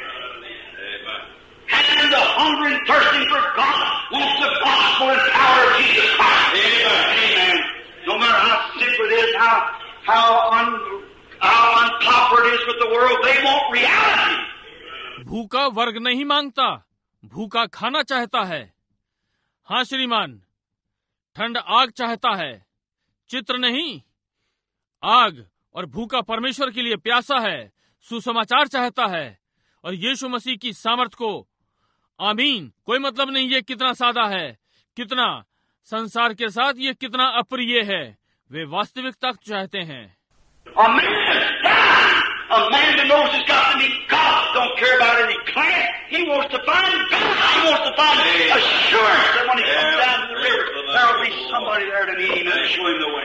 And the hungry and thirsting for God wants the gospel and power of Jesus Christ. Amen. No matter how simple it is, how unpopular it is with the world, they want reality. भूखा वर्ग नहीं मांगता, भूखा खाना चाहता है। हाँ श्रीमान, ठंड आग चाहता है, चित्र नहीं। आग और भूखा परमेश्वर के लिए प्यासा है, सुसमाचार चाहता है और यीशु मसीह की सामर्थ को। आमीन। कोई मतलब नहीं ये कितना सादा है, कितना संसार के साथ ये कितना अप्रिय है। वे वास्तविकता चाहते हैं। A man that knows he's got to meet God don't care about any class. He wants to find God. He wants to find assurance that when he comes down to the river, there'll be somebody there to meet him and show him the way.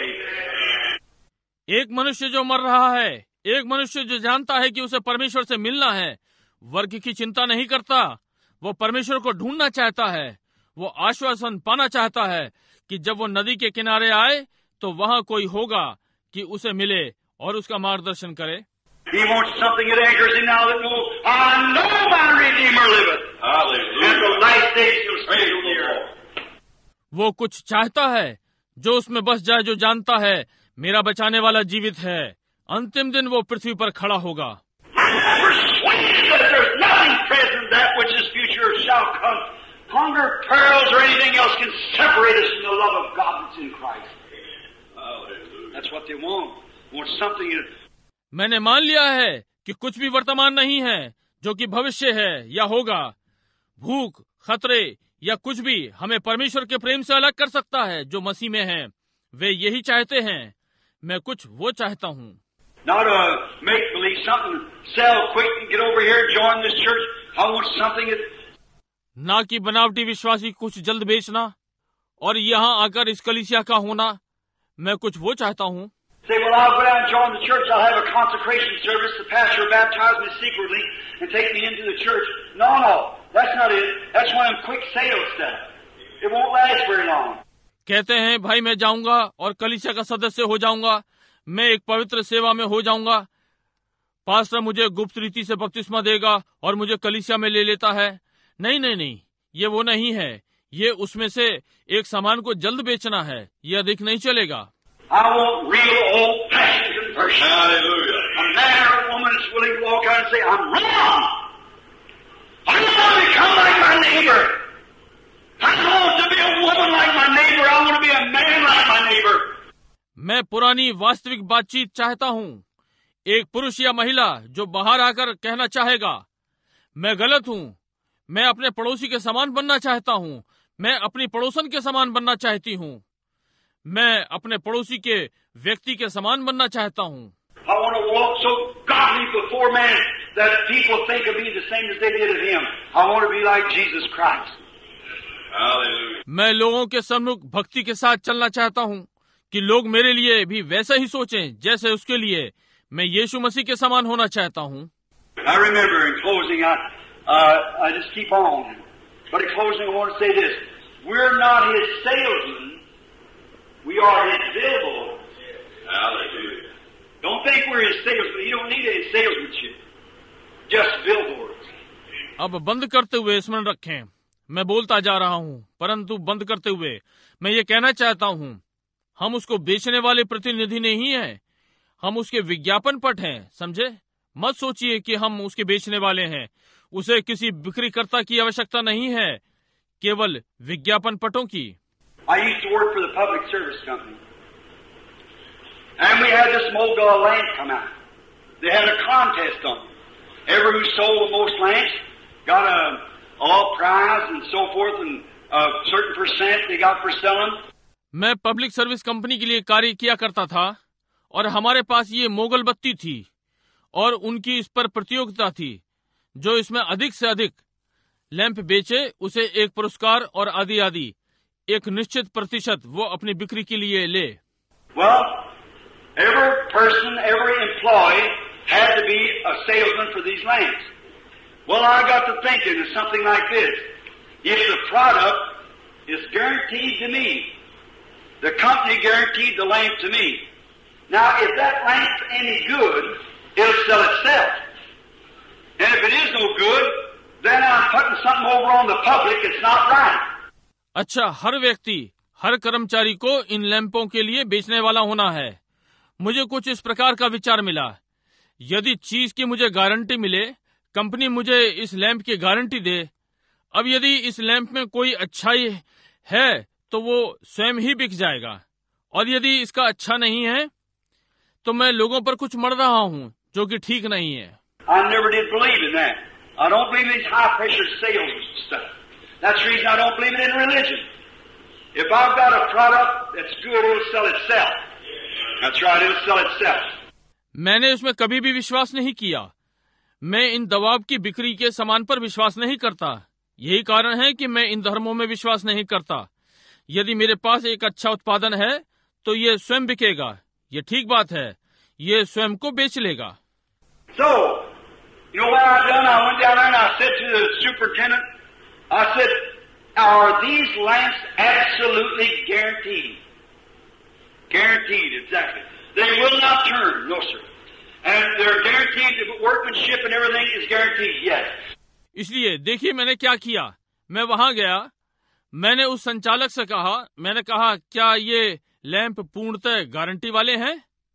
एक मनुष्य जो मर रहा है, एक मनुष्य जो जानता है कि उसे परमेश्वर से मिलना है, वर्ग की चिंता नहीं करता। वो परमेश्वर को ढूंढना चाहता है। वो आश्वासन पाना चाहता है कि जब वो नदी के किनारे आए तो वहाँ कोई होगा कि उसे मिले और उसका मार्गदर्शन करे। He wants something that anchors him now that knows, I know my Redeemer liveth. Hallelujah. And the last days shall speak of the Lord. वो कुछ चाहता है जो उसमें बस जाए, जो जानता है मेरा बचाने वाला जीवित है। अंतिम दिन वो पृथ्वी पर खड़ा होगा। Persuaded that there's nothing present that which is future shall come. Hunger, perils, or anything else can separate us from the love of God that's in Christ. Hallelujah. That's what they want. Want something in मैंने मान लिया है कि कुछ भी वर्तमान नहीं है जो कि भविष्य है या होगा। भूख, खतरे या कुछ भी हमें परमेश्वर के प्रेम से अलग कर सकता है जो मसीह में है। वे यही चाहते हैं। मैं कुछ वो चाहता हूँ। Not a make believe something, sell quick and get over here and join this church. I want something that... ना कि बनावटी विश्वासी कुछ जल्द बेचना और यहाँ आकर इस कलीसिया का होना। मैं कुछ वो चाहता हूँ। Say, well, I'll go down and join the church. I'll have a consecration service. The pastor will baptize me secretly and take me into the church. No, that's not it. That's one of them quick sales stuff. It won't last very long. कहते हैं भाई मैं जाऊंगा और कलीसिया का सदस्य हो जाऊंगा, मैं एक पवित्र सेवा में हो जाऊंगा, पास्टर मुझे गुप्त रीति से बपतिस्मा देगा और मुझे कलीसिया में ले लेता है। नहीं, ये वो नहीं है। ये उसमें से एक सामान को जल्द बेचना है। ये अधिक नहीं चलेगा। I want real old-fashioned conversion. Hallelujah. A man or a woman is willing to walk out and say, I'm wrong. I want to become like my neighbor. I don't want to be a woman like my neighbor. I want to be a man like my neighbor. मैं पुरानी वास्तविक बातचीत चाहता हूँ, एक पुरुष या महिला जो बाहर आकर कहना चाहेगा, मैं गलत हूँ, मैं अपने पड़ोसी के समान बनना चाहता हूँ, मैं अपनी पड़ोसन के समान बनना चाहती हूँ, मैं अपने पड़ोसी के व्यक्ति के समान बनना चाहता हूँ। I want to walk so godly before man that people think of me the same as they did of him. I want to be like Jesus Christ. Hallelujah. मैं लोगों के सम्मुख भक्ति के साथ चलना चाहता हूँ कि लोग मेरे लिए भी वैसा ही सोचें जैसे उसके लिए मैं यीशु मसीह के समान होना चाहता हूँ। I remember in closing, I just keep on. But in closing, I want to say this: we're not his salesmen; we are his billboards. Hallelujah. Don't think we're his salesmen. You don't need a salesmanship. Just billboards. अब बंद करते हुए स्मरण रखें, मैं बोलता जा रहा हूँ, परंतु बंद करते हुए मैं ये कहना चाहता हूँ, हम उसको बेचने वाले प्रतिनिधि नहीं हैं, हम उसके विज्ञापन पट हैं, समझे? मत सोचिए कि हम उसके बेचने वाले हैं। उसे किसी बिक्रीकर्ता की आवश्यकता नहीं है, केवल विज्ञापन पटों की। I used to work for the public service company. And we had this Mogul lamp come out. They had a contest on it. Everyone who sold the most lamps got a prize and so forth, and a certain percent they got for selling. मैं पब्लिक सर्विस कंपनी के लिए कार्य किया करता था और हमारे पास ये मोगल बत्ती थी और उनकी इस पर प्रतियोगिता थी, जो इसमें अधिक से अधिक लैंप बेचे उसे एक पुरस्कार और आदि आदि, एक निश्चित प्रतिशत वो अपनी बिक्री के लिए ले। Well, every person, every employee had to be a salesman for these lamps. Well, I got to thinking of something like this. If the product is guaranteed to me, the company guaranteed the lamp to me. Now, if that lamp's any good, it'll sell itself. And if it is no good, then I'm putting something over on the public that's not right. अच्छा, हर व्यक्ति, हर कर्मचारी को इन लैंपों के लिए बेचने वाला होना है। मुझे कुछ इस प्रकार का विचार मिला, यदि चीज की मुझे गारंटी मिले, कंपनी मुझे इस लैंप की गारंटी दे। अब यदि इस लैंप में कोई अच्छाई है तो वो स्वयं ही बिक जाएगा, और यदि इसका अच्छा नहीं है तो मैं लोगों पर कुछ मर रहा हूँ जो कि ठीक नहीं है। I never did believe in that. I don't believe in these high-pressure sales stuff. That's the reason I don't believe it in religion. If I've got a product that's good, it'll sell itself. That's right, it'll sell itself. मैंने उसमें कभी भी विश्वास नहीं किया। मैं इन दबाव की बिक्री के सामान पर विश्वास नहीं करता। यही कारण है कि मैं इन धर्मों में विश्वास नहीं करता। यदि मेरे पास एक अच्छा उत्पादन है तो ये स्वयं बिकेगा। ये ठीक बात है, ये स्वयं को बेच लेगा। So, you know what I done? I went down there and I said to the superintendent, I said, are these lamps absolutely guaranteed? Guaranteed, exactly. They will not turn, no sir. And they're guaranteed, the workmanship and everything is guaranteed, yes. इसलिए देखिए मैंने क्या किया। मैं वहां गया, मैंने उस संचालक से कहा, मैंने कहा क्या ये लैंप पूर्णतः गारंटी वाले हैं?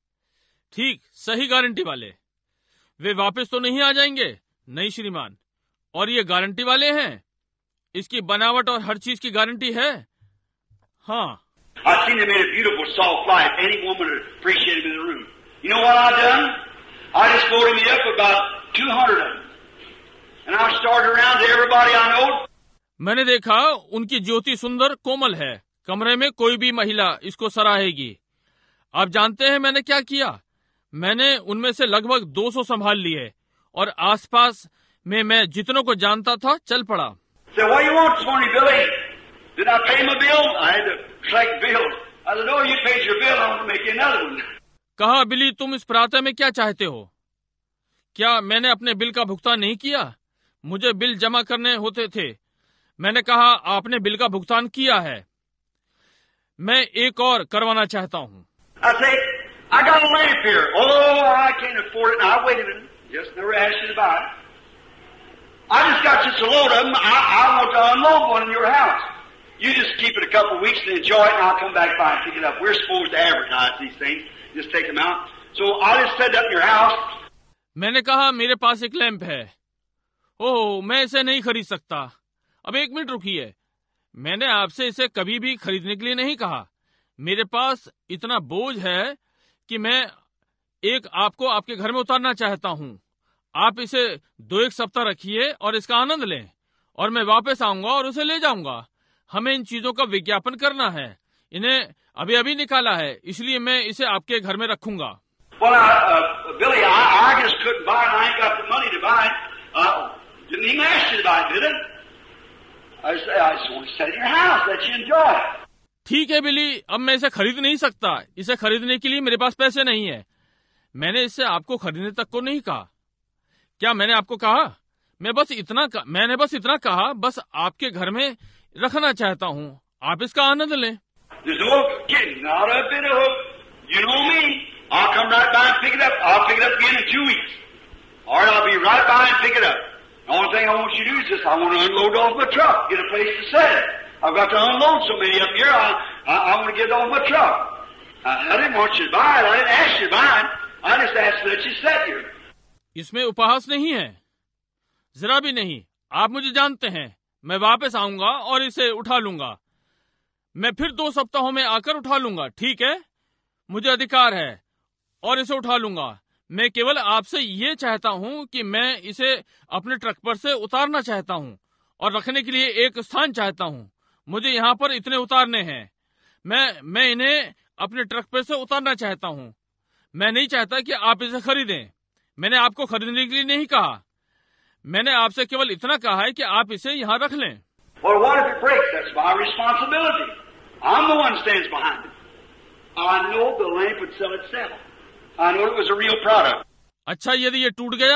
ठीक, सही गारंटी वाले। वे वापस तो नहीं आ जाएंगे? नहीं श्रीमान। और ये गारंटी वाले हैं? इसकी बनावट और हर चीज की गारंटी है? हाँ। I seen them in a beautiful soft light. Any woman would appreciate them in the room. You know what I done? I just voted me up about 200 of them. And I started around to everybody I know. मैंने देखा उनकी ज्योति सुंदर कोमल है, कमरे में कोई भी महिला इसको सराहेगी। आप जानते हैं मैंने क्या किया? मैंने उनमें से लगभग 200 संभाल लिए और आसपास में मैं जितनों को जानता था चल पड़ा। So what you want this morning, Billy? Did I pay my bill? I had to collect bills. I said, no, you paid your bill. I'm going to make you another one. कहा, बिली तुम इस प्रातः में क्या चाहते हो? क्या मैंने अपने बिल का भुगतान नहीं किया? मुझे बिल जमा करने होते थे। मैंने कहा आपने बिल का भुगतान किया है, मैं एक और करवाना चाहता हूँ। I say, I got a lamp here. Oh, I can't afford it. Now, wait a minute. Just never asked you to buy it. I just got just a load of them. I want to unload one in your house. You just keep it a couple of weeks and enjoy it, and I'll come back by and pick it up. We're supposed to advertise these things. Just take them out. So I'll just set it up in your house. मैंने कहा मेरे पास एक लैंप है। ओह, मैं इसे नहीं खरीद सकता। अब एक मिनट रुकिए, मैंने आपसे इसे कभी भी खरीदने के लिए नहीं कहा। मेरे पास इतना बोझ है कि मैं आपको आपके घर में उतारना चाहता हूँ। आप इसे 2-1 सप्ताह रखिए और इसका आनंद लें, और मैं वापस आऊंगा और उसे ले जाऊंगा। हमें इन चीजों का विज्ञापन करना है। इन्हें अभी अभी निकाला है, इसलिए मैं इसे आपके घर में रखूंगा। Well, Billy, I just couldn't buy it. I ain't got the money to buy it. Didn't even ask you to buy it, did it? I just want to set it in your house, let you enjoy it. ठीक है बिली, अब मैं इसे खरीद नहीं सकता। इसे खरीदने के लिए मेरे पास पैसे नहीं है। मैंने इससे आपको खरीदने तक को नहीं कहा। क्या मैंने आपको कहा? मैंने बस इतना कहा, बस आपके घर में रखना चाहता हूँ। आप इसका आनंद लें। There's no kidding, not a bit of hope. You know me. I'll come right by and pick it up. I'll pick it up again in 2 weeks. All right, I'll be right by and pick it up. The only thing I want you to do is just, I want to unload off my truck, get a place to set it. I've got to unload so many up here, I want to get it off my truck. I didn't want you to buy it. I didn't ask you to buy it. I just asked that you set here. इसमें उपहास नहीं है, जरा भी नहीं। आप मुझे जानते हैं। मैं वापस आऊंगा और इसे उठा लूंगा। मैं फिर 2 सप्ताहों में आकर उठा लूंगा, ठीक है? मुझे अधिकार है और इसे उठा लूंगा। मैं केवल आपसे ये चाहता हूं कि मैं इसे अपने ट्रक पर से उतारना चाहता हूं और रखने के लिए एक स्थान चाहता हूं। मुझे यहाँ पर इतने उतारने हैं। मैं इन्हें अपने ट्रक पर से उतारना चाहता हूं। मैं नहीं चाहता कि आप इसे खरीदें। मैंने आपको खरीदने के लिए नहीं कहा। मैंने आपसे केवल इतना कहा है कि आप इसे यहाँ रख लें। Well, what if it breaks? That's my responsibility. I'm the one who stands behind it. I know the lamp would sell itself. I know it was a real product. अच्छा, यदि ये टूट गया,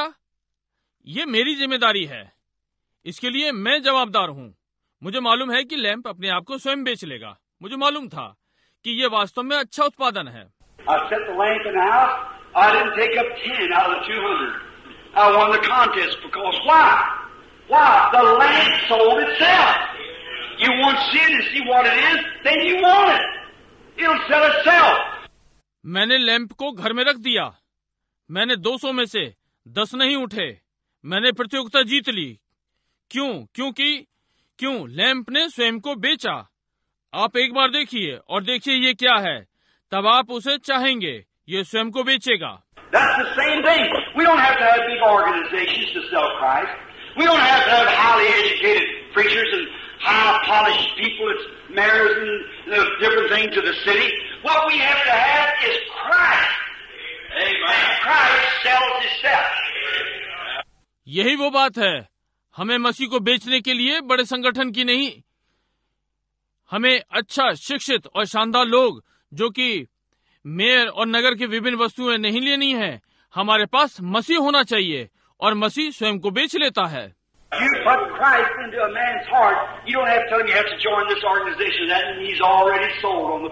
ये मेरी जिम्मेदारी है। इसके लिए मैं जवाबदार हूँ। मुझे मालूम है कि लैंप अपने आप को स्वयं बेच लेगा। मुझे मालूम था कि ये वास्तव में अच्छा उत्पादन है। I set the lamp in the house. I didn't take up 10 out of the 200. I won the contest because why? Why? The lamp sold itself. You want to see it and see what it is, then you want it. It'll sell itself. मैंने लैंप को घर में रख दिया। मैंने 200 में से 10 नहीं उठे। मैंने प्रतियोगिता जीत ली। क्यों? लैंप ने स्वयं को बेचा। आप एक बार देखिए और देखिए ये क्या है, तब आप उसे चाहेंगे। ये स्वयं को बेचेगा। That's the same thing. We don't have to have big organizations to sell Christ. We don't have to have highly educated preachers and high-polished people as mayors and different things to the city. What we have to have is Christ. Amen. Christ sells himself. यही वो बात है। हमें मसीह को बेचने के लिए बड़े संगठन की नहीं। हमें अच्छा शिक्षित और शानदार लोग जो कि मेयर और नगर की विभिन्न वस्तुएं नहीं लेनी है। हमारे पास मसीह होना चाहिए और मसीह स्वयं को बेच लेता है। You put Christ into a man's heart, you don't have to tell him you have to join this organization. That means he's already sold on the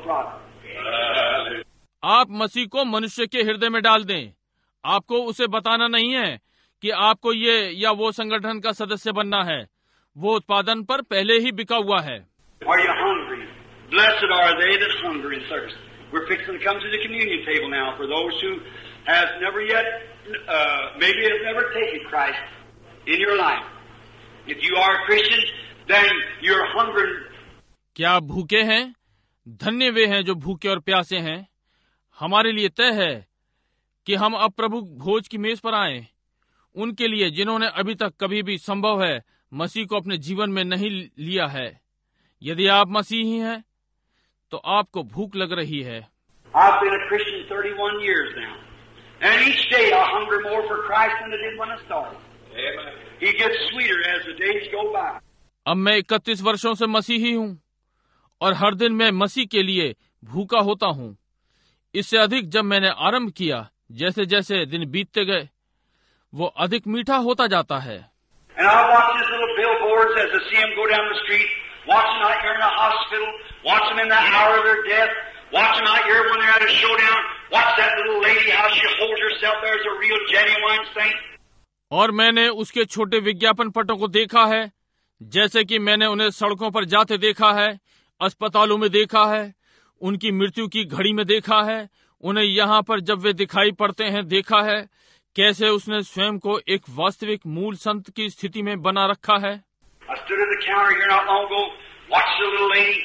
product. आप मसीह को मनुष्य के हृदय में डाल दें। आपको उसे बताना नहीं है कि आपको ये या वो संगठन का सदस्य बनना है। वो उत्पादन पर पहले ही बिका हुआ है। Are you hungry? Blessed are they that hunger and thirst. We're fixing to come to the communion table now for those who have never yet, maybe have never taken Christ in your life. If you are a Christian, then you're hungry. क्या आप भूखे हैं? धन्य वे हैं जो भूखे और प्यासे हैं। हमारे लिए तय है कि हम अब प्रभु भोज की मेज पर आएं। उनके लिए जिन्होंने अभी तक कभी भी संभव है मसीह को अपने जीवन में नहीं लिया है। यदि आप मसीही हैं तो आपको भूख लग रही है। I've been a Christian 31 years now, and each day I hunger more for Christ than I did when I started. Amen. He gets sweeter as the days go by. अब मैं 31 वर्षों से मसीही हूँ और हर दिन मैं मसीह के लिए भूखा होता हूँ। इससे अधिक जब मैंने आरंभ किया, जैसे जैसे दिन बीतते गए, वो अधिक मीठा होता जाता है। And I watch these little billboards as I see them go down the street. Watch them out here in the hospital. Watch them in the hour of their death. Watch them out here when they're at a showdown. Watch that little lady, how she holds herself there as a real genuine saint. और मैंने उसके छोटे विज्ञापन पटों को देखा है, जैसे कि मैंने उन्हें सड़कों पर जाते देखा है, अस्पतालों में देखा है, उनकी मृत्यु की घड़ी में देखा है, उन्हें यहाँ पर जब वे दिखाई पड़ते हैं देखा है, कैसे उसने स्वयं को एक वास्तविक मूल संत की स्थिति में बना रखा है। I stood at the counter here not long ago Watch the little lady.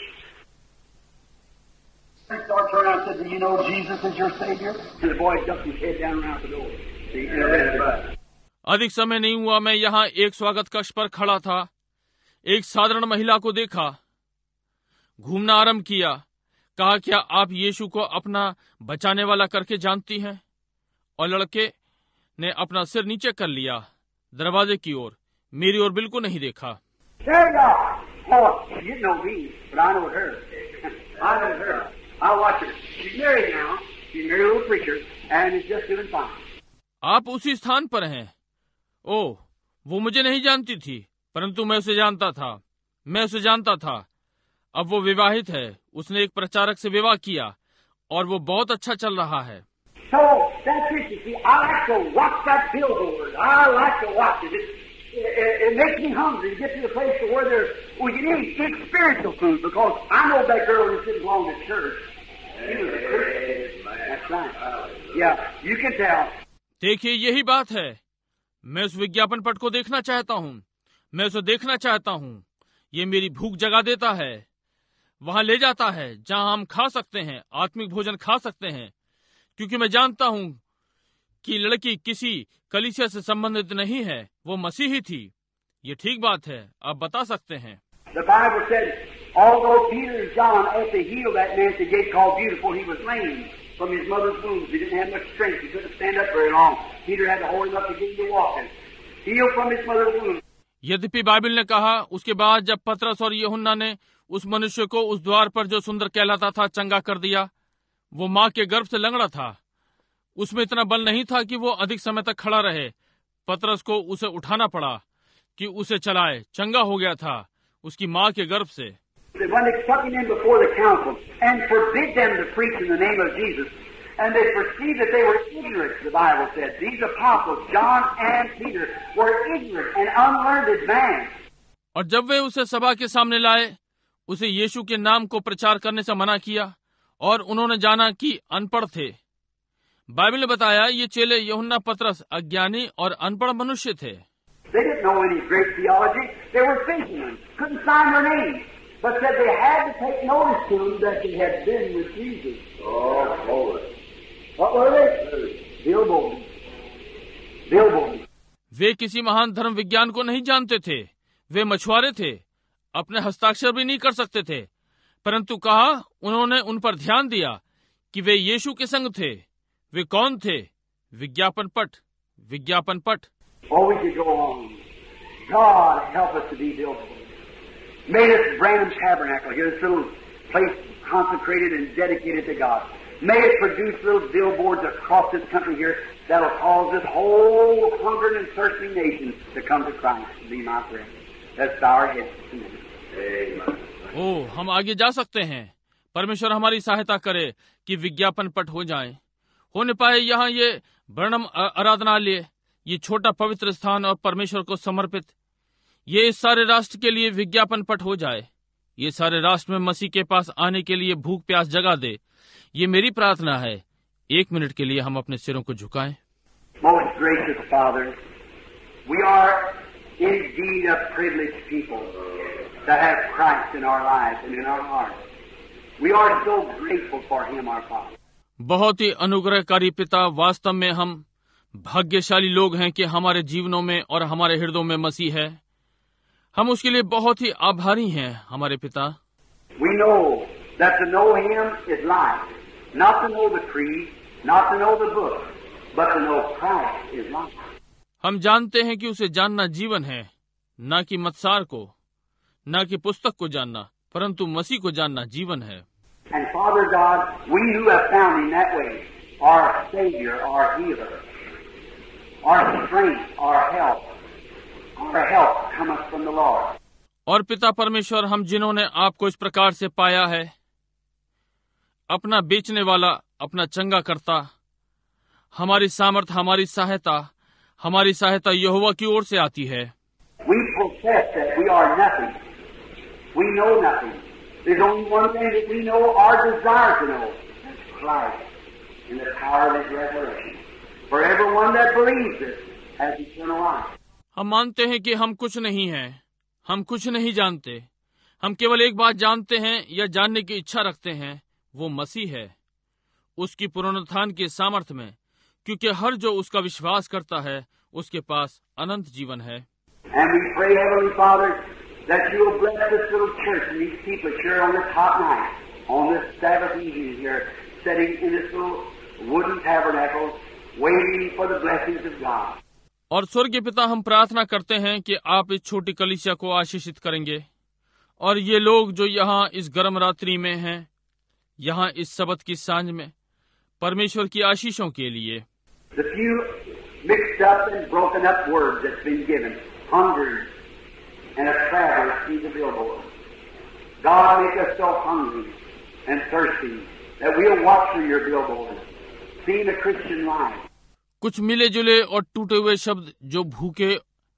The store turned around and said, "Do you know Jesus is your Savior?" And the boy ducked his head down around the door. See, अधिक समय नहीं हुआ, मैं यहाँ एक स्वागत कक्ष पर खड़ा था। एक साधारण महिला को देखा, घूमना आरंभ किया, कहा, क्या आप यीशु को अपना बचाने वाला करके जानती हैं? और लड़के ने अपना सिर नीचे कर लिया, दरवाजे की ओर, मेरी ओर बिल्कुल नहीं देखा। There you are. Oh, you didn't know me, but I know her. I know her. I watch her. She's married now. She's married a little preacher, and is just doing fine. आप उसी स्थान पर हैं। ओह, वो मुझे नहीं जानती थी, परंतु मैं उसे जानता था। मैं उसे जानता था। अब वो विवाहित है। उसने एक प्रचारक से विवाह किया और वो बहुत अच्छा चल रहा है। So that's it. You see, I like to watch that billboard. I like to watch it. It makes me hungry to get to the place where we can eat spiritual food, because I know that girl who didn't belong to church. She was a Christian. That's right. Yeah, you can tell. देखिए, यही बात है। मैं उस विज्ञापन पट को देखना चाहता हूँ। मैं उसे देखना चाहता हूँ। ये मेरी भूख जगा देता है। वहां ले जाता है जहां हम खा सकते हैं, आत्मिक भोजन खा सकते हैं, क्योंकि मैं जानता हूं कि लड़की किसी कलीसिया से संबंधित नहीं है, वो मसीही थी। ये ठीक बात है, आप बता सकते हैं। The Bible said, although Peter and John had to heal that man at the gate called Beautiful, he was lame from his mother's womb. He didn't have much strength. He couldn't stand up very long. Peter had to hold him up to get him to walking. Healed from his mother's womb. यद्यपि बाइबल ने कहा, उसके बाद जब पतरस और यूहन्ना ने उस मनुष्य को उस द्वार पर जो सुंदर कहलाता था चंगा कर दिया, वो माँ के गर्भ से लंगड़ा था। उसमें इतना बल नहीं था कि वो अधिक समय तक खड़ा रहे। पतरस को उसे उठाना पड़ा कि उसे चलाए। चंगा हो गया था उसकी माँ के गर्भ से। When they took him in before the council and forbid them to preach in the name of Jesus, and they perceived that they were ignorant, the Bible said. These apostles, John and Peter, were ignorant and unlearned men. और जब वे उसे सभा के सामने लाए, उसे यीशु के नाम को प्रचार करने से मना किया, और उन्होंने जाना कि अनपढ़ थे। बाइबल ने बताया, ये चेले यूहन्ना, पतरस अज्ञानी और अनपढ़ मनुष्य थे। They didn't know any great theology. They were fishermen, couldn't sign their names, but said they had to take notice to them that they had been with Jesus. Oh, Lord. What were they? Billboards. Billboards. वे किसी महान धर्म विज्ञान को नहीं जानते थे। वे मछुआरे थे, अपने हस्ताक्षर भी नहीं कर सकते थे, परंतु कहा, उन्होंने उन पर ध्यान दिया कि वे यीशु के संग थे। वे कौन थे? विज्ञापन पट, विज्ञापन पट। Oh, we could go on. God help us to be billboards. Made us Branham Tabernacle here, this little place consecrated and dedicated to God. May it produce little billboards across this country here that'll cause this whole hungering and thirsting nation to come to Christ. Be my friend. Let's bow our heads. Amen. ओ, हम आगे जा सकते हैं। परमेश्वर हमारी सहायता करे कि विज्ञापन पट हो जाएं, होने पाए यहाँ ये ब्रैनम आराधनालय, ये छोटा पवित्र स्थान और परमेश्वर को समर्पित, ये इस सारे राष्ट्र के लिए विज्ञापन पट हो जाए। ये सारे राष्ट्र में मसीह के पास आने के लिए भूख प्यास जगा दे। ये मेरी प्रार्थना है। एक मिनट के लिए हम अपने सिरों को झुकाएं। Most gracious Father, we are indeed a privileged people that have Christ in our lives and in our hearts. We are so grateful for Him, our Father. बहुत ही अनुग्रहकारी पिता, वास्तव में हम भाग्यशाली लोग हैं कि हमारे जीवनों में और हमारे हृदयों में मसीह है। हम उसके लिए बहुत ही आभारी हैं, हमारे पिता। We know that to know Him is life, not to know the creed, not to know the book, but to know Christ is life. हम जानते हैं कि उसे जानना जीवन है, न कि मत्सार को, न कि पुस्तक को जानना, परंतु मसीह को जानना जीवन है। And Father God, we who have found Him that way, our Savior, our Healer, our strength, our help cometh from the Lord. और पिता परमेश्वर, हम जिन्होंने आपको इस प्रकार से पाया है, अपना बेचने वाला, अपना चंगा करता, हमारी सामर्थ, हमारी सहायता यहोवा की ओर से आती है। We profess that we are nothing. We know nothing. There's only one thing that we know or desire to know. That's Christ in the power of His resurrection. For everyone that believes it has eternal life. हम मानते हैं कि हम कुछ नहीं हैं, हम कुछ नहीं जानते, हम केवल एक बात जानते हैं या जानने की इच्छा रखते हैं, वो मसीह है, उसकी पुनरुत्थान के सामर्थ्य में, क्योंकि हर जो उसका विश्वास करता है उसके पास अनंत जीवन है। And we pray, Heavenly Father, that you will bless this little church and these people here on this hot night, on this Sabbath evening here, sitting in this little wooden tabernacle, waiting for the blessings of God. और स्वर्गीय पिता, हम प्रार्थना करते हैं कि आप इस छोटी कलीसिया को आशीषित करेंगे, और ये लोग जो यहाँ इस गर्म रात्रि में हैं, यहाँ इस सबत की सांझ में, परमेश्वर की आशीषों के लिए। The few mixed up and broken up words that's been given, hungry and a traveler see the billboard. God make us so hungry and thirsty that we'll watch through your billboard, see the Christian life. कुछ मिले जुले और टूटे हुए शब्द जो भूखे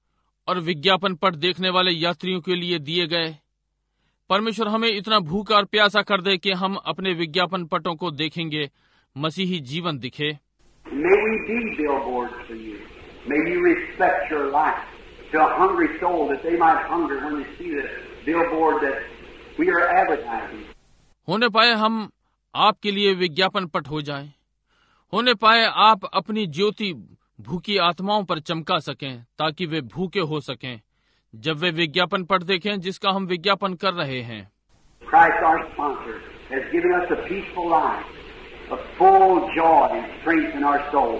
और विज्ञापन पट देखने वाले यात्रियों के लिए दिए गए, परमेश्वर हमें इतना भूखा और प्यासा कर दे कि हम अपने विज्ञापन पटों को देखेंगे, मसीही जीवन दिखे। May we be billboards for you. May you respect your life to a hungry soul that they might hunger when they see the billboard that we are advertising. होने पाए हम आपके लिए विज्ञापन पट हो जाएं, होने पाए आप अपनी ज्योति भूखी आत्माओं पर चमका सकें, ताकि वे भूखे हो सकें जब वे विज्ञापन पट देखें जिसका हम विज्ञापन कर रहे हैं। Christ, our sponsor, has given us a peaceful life, a full joy and strength in our soul,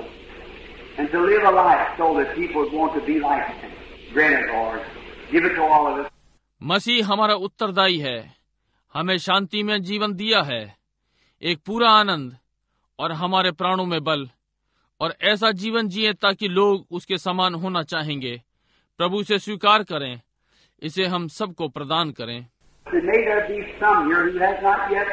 and to live a life so that people would want to be like Him. Grant it, Lord. Give it to all of us. मसीह हमारा उत्तरदायी है, हमें शांति में जीवन दिया है, एक पूरा आनंद और हमारे प्राणों में बल, और ऐसा जीवन जिए ताकि लोग उसके समान होना चाहेंगे। प्रभु से स्वीकार करें, इसे हम सबको प्रदान करें। May there be some here who has not yet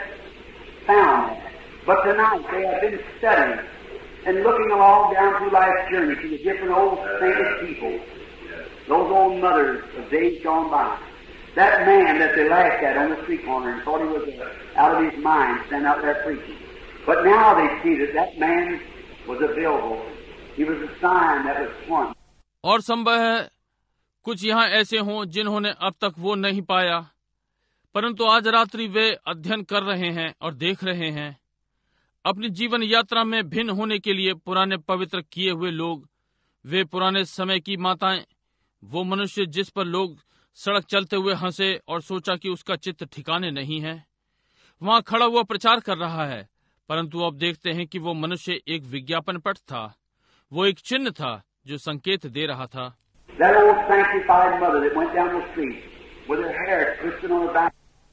found that, but tonight they have been studying and looking along down through life's journey to the different old sainted people, those old mothers of days gone by. That man that they laughed at on the street corner and thought he was out of his mind standing out there preaching. But now they see that that man was a billboard. He was a sign that was pointing. और संभव है कुछ यहाँ ऐसे हों जिन्होंने अब तक वो नहीं पाया, परंतु आज रात्रि वे अध्ययन कर रहे हैं और देख रहे हैं। अपनी जीवन यात्रा में भिन्न होने के लिए पुराने पवित्र किए हुए लोग, वे पुराने समय की माताएं, वो मनुष्य जिस पर लोग सड़क चलते हुए हंसे और सोचा कि उसका चित्त ठिकाने नहीं है, वहां खड़ा हुआ प्रचार कर रहा है, परंतु अब देखते हैं कि वो मनुष्य एक विज्ञापन पट था, वो एक चिन्ह था जो संकेत दे रहा था। That old sanctified mother that went down the street with her hair twisted on her back,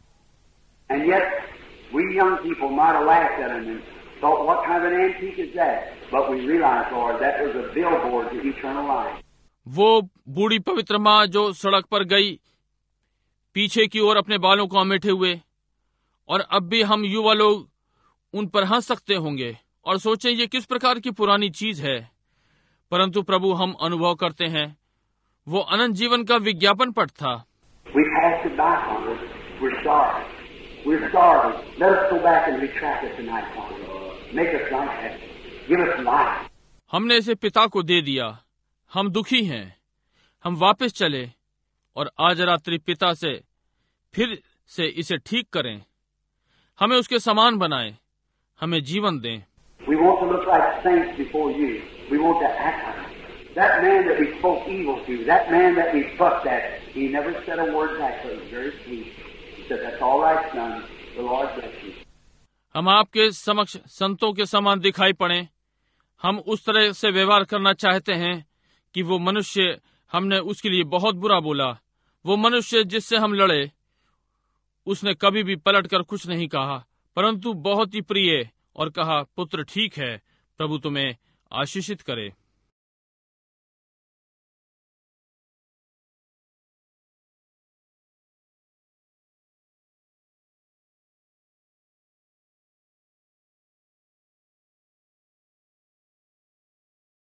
and yet we young people might have laughed at him and thought, what kind of an antique is that? But we realized, Lord, that was a billboard to eternal life. वो बूढ़ी पवित्र माँ जो सड़क पर गई पीछे की ओर अपने बालों को अमेठे हुए, और अब भी हम युवा लोग उन पर हंस सकते होंगे और सोचें ये किस प्रकार की पुरानी चीज है, परंतु प्रभु हम अनुभव करते हैं वो अनंत जीवन का विज्ञापन पट था। We passed it by, Father. We're sorry. We're sorry. Let us go back and retract it tonight, Father. Make us like that. Give us life. हमने इसे पिता को दे दिया, हम दुखी हैं, हम वापस चले और आज रात्रि पिता से फिर से इसे ठीक करें, हमें उसके समान बनाएं, हमें जीवन दें। We want to look like saints before you. We want to act like that man that we spoke evil to, that man that we fussed at. He never said a word back, but it was very sweet. He said, "That's all right, son. The Lord bless you." हम आपके समक्ष संतों के समान दिखाई पड़े। हम उस तरह से व्यवहार करना चाहते हैं कि वो मनुष्य, हमने उसके लिए बहुत बुरा बोला, वो मनुष्य जिससे हम लड़े, उसने कभी भी पलटकर कुछ नहीं कहा, परंतु बहुत ही प्रिय और कहा, पुत्र ठीक है, प्रभु तुम्हें आशीषित करे।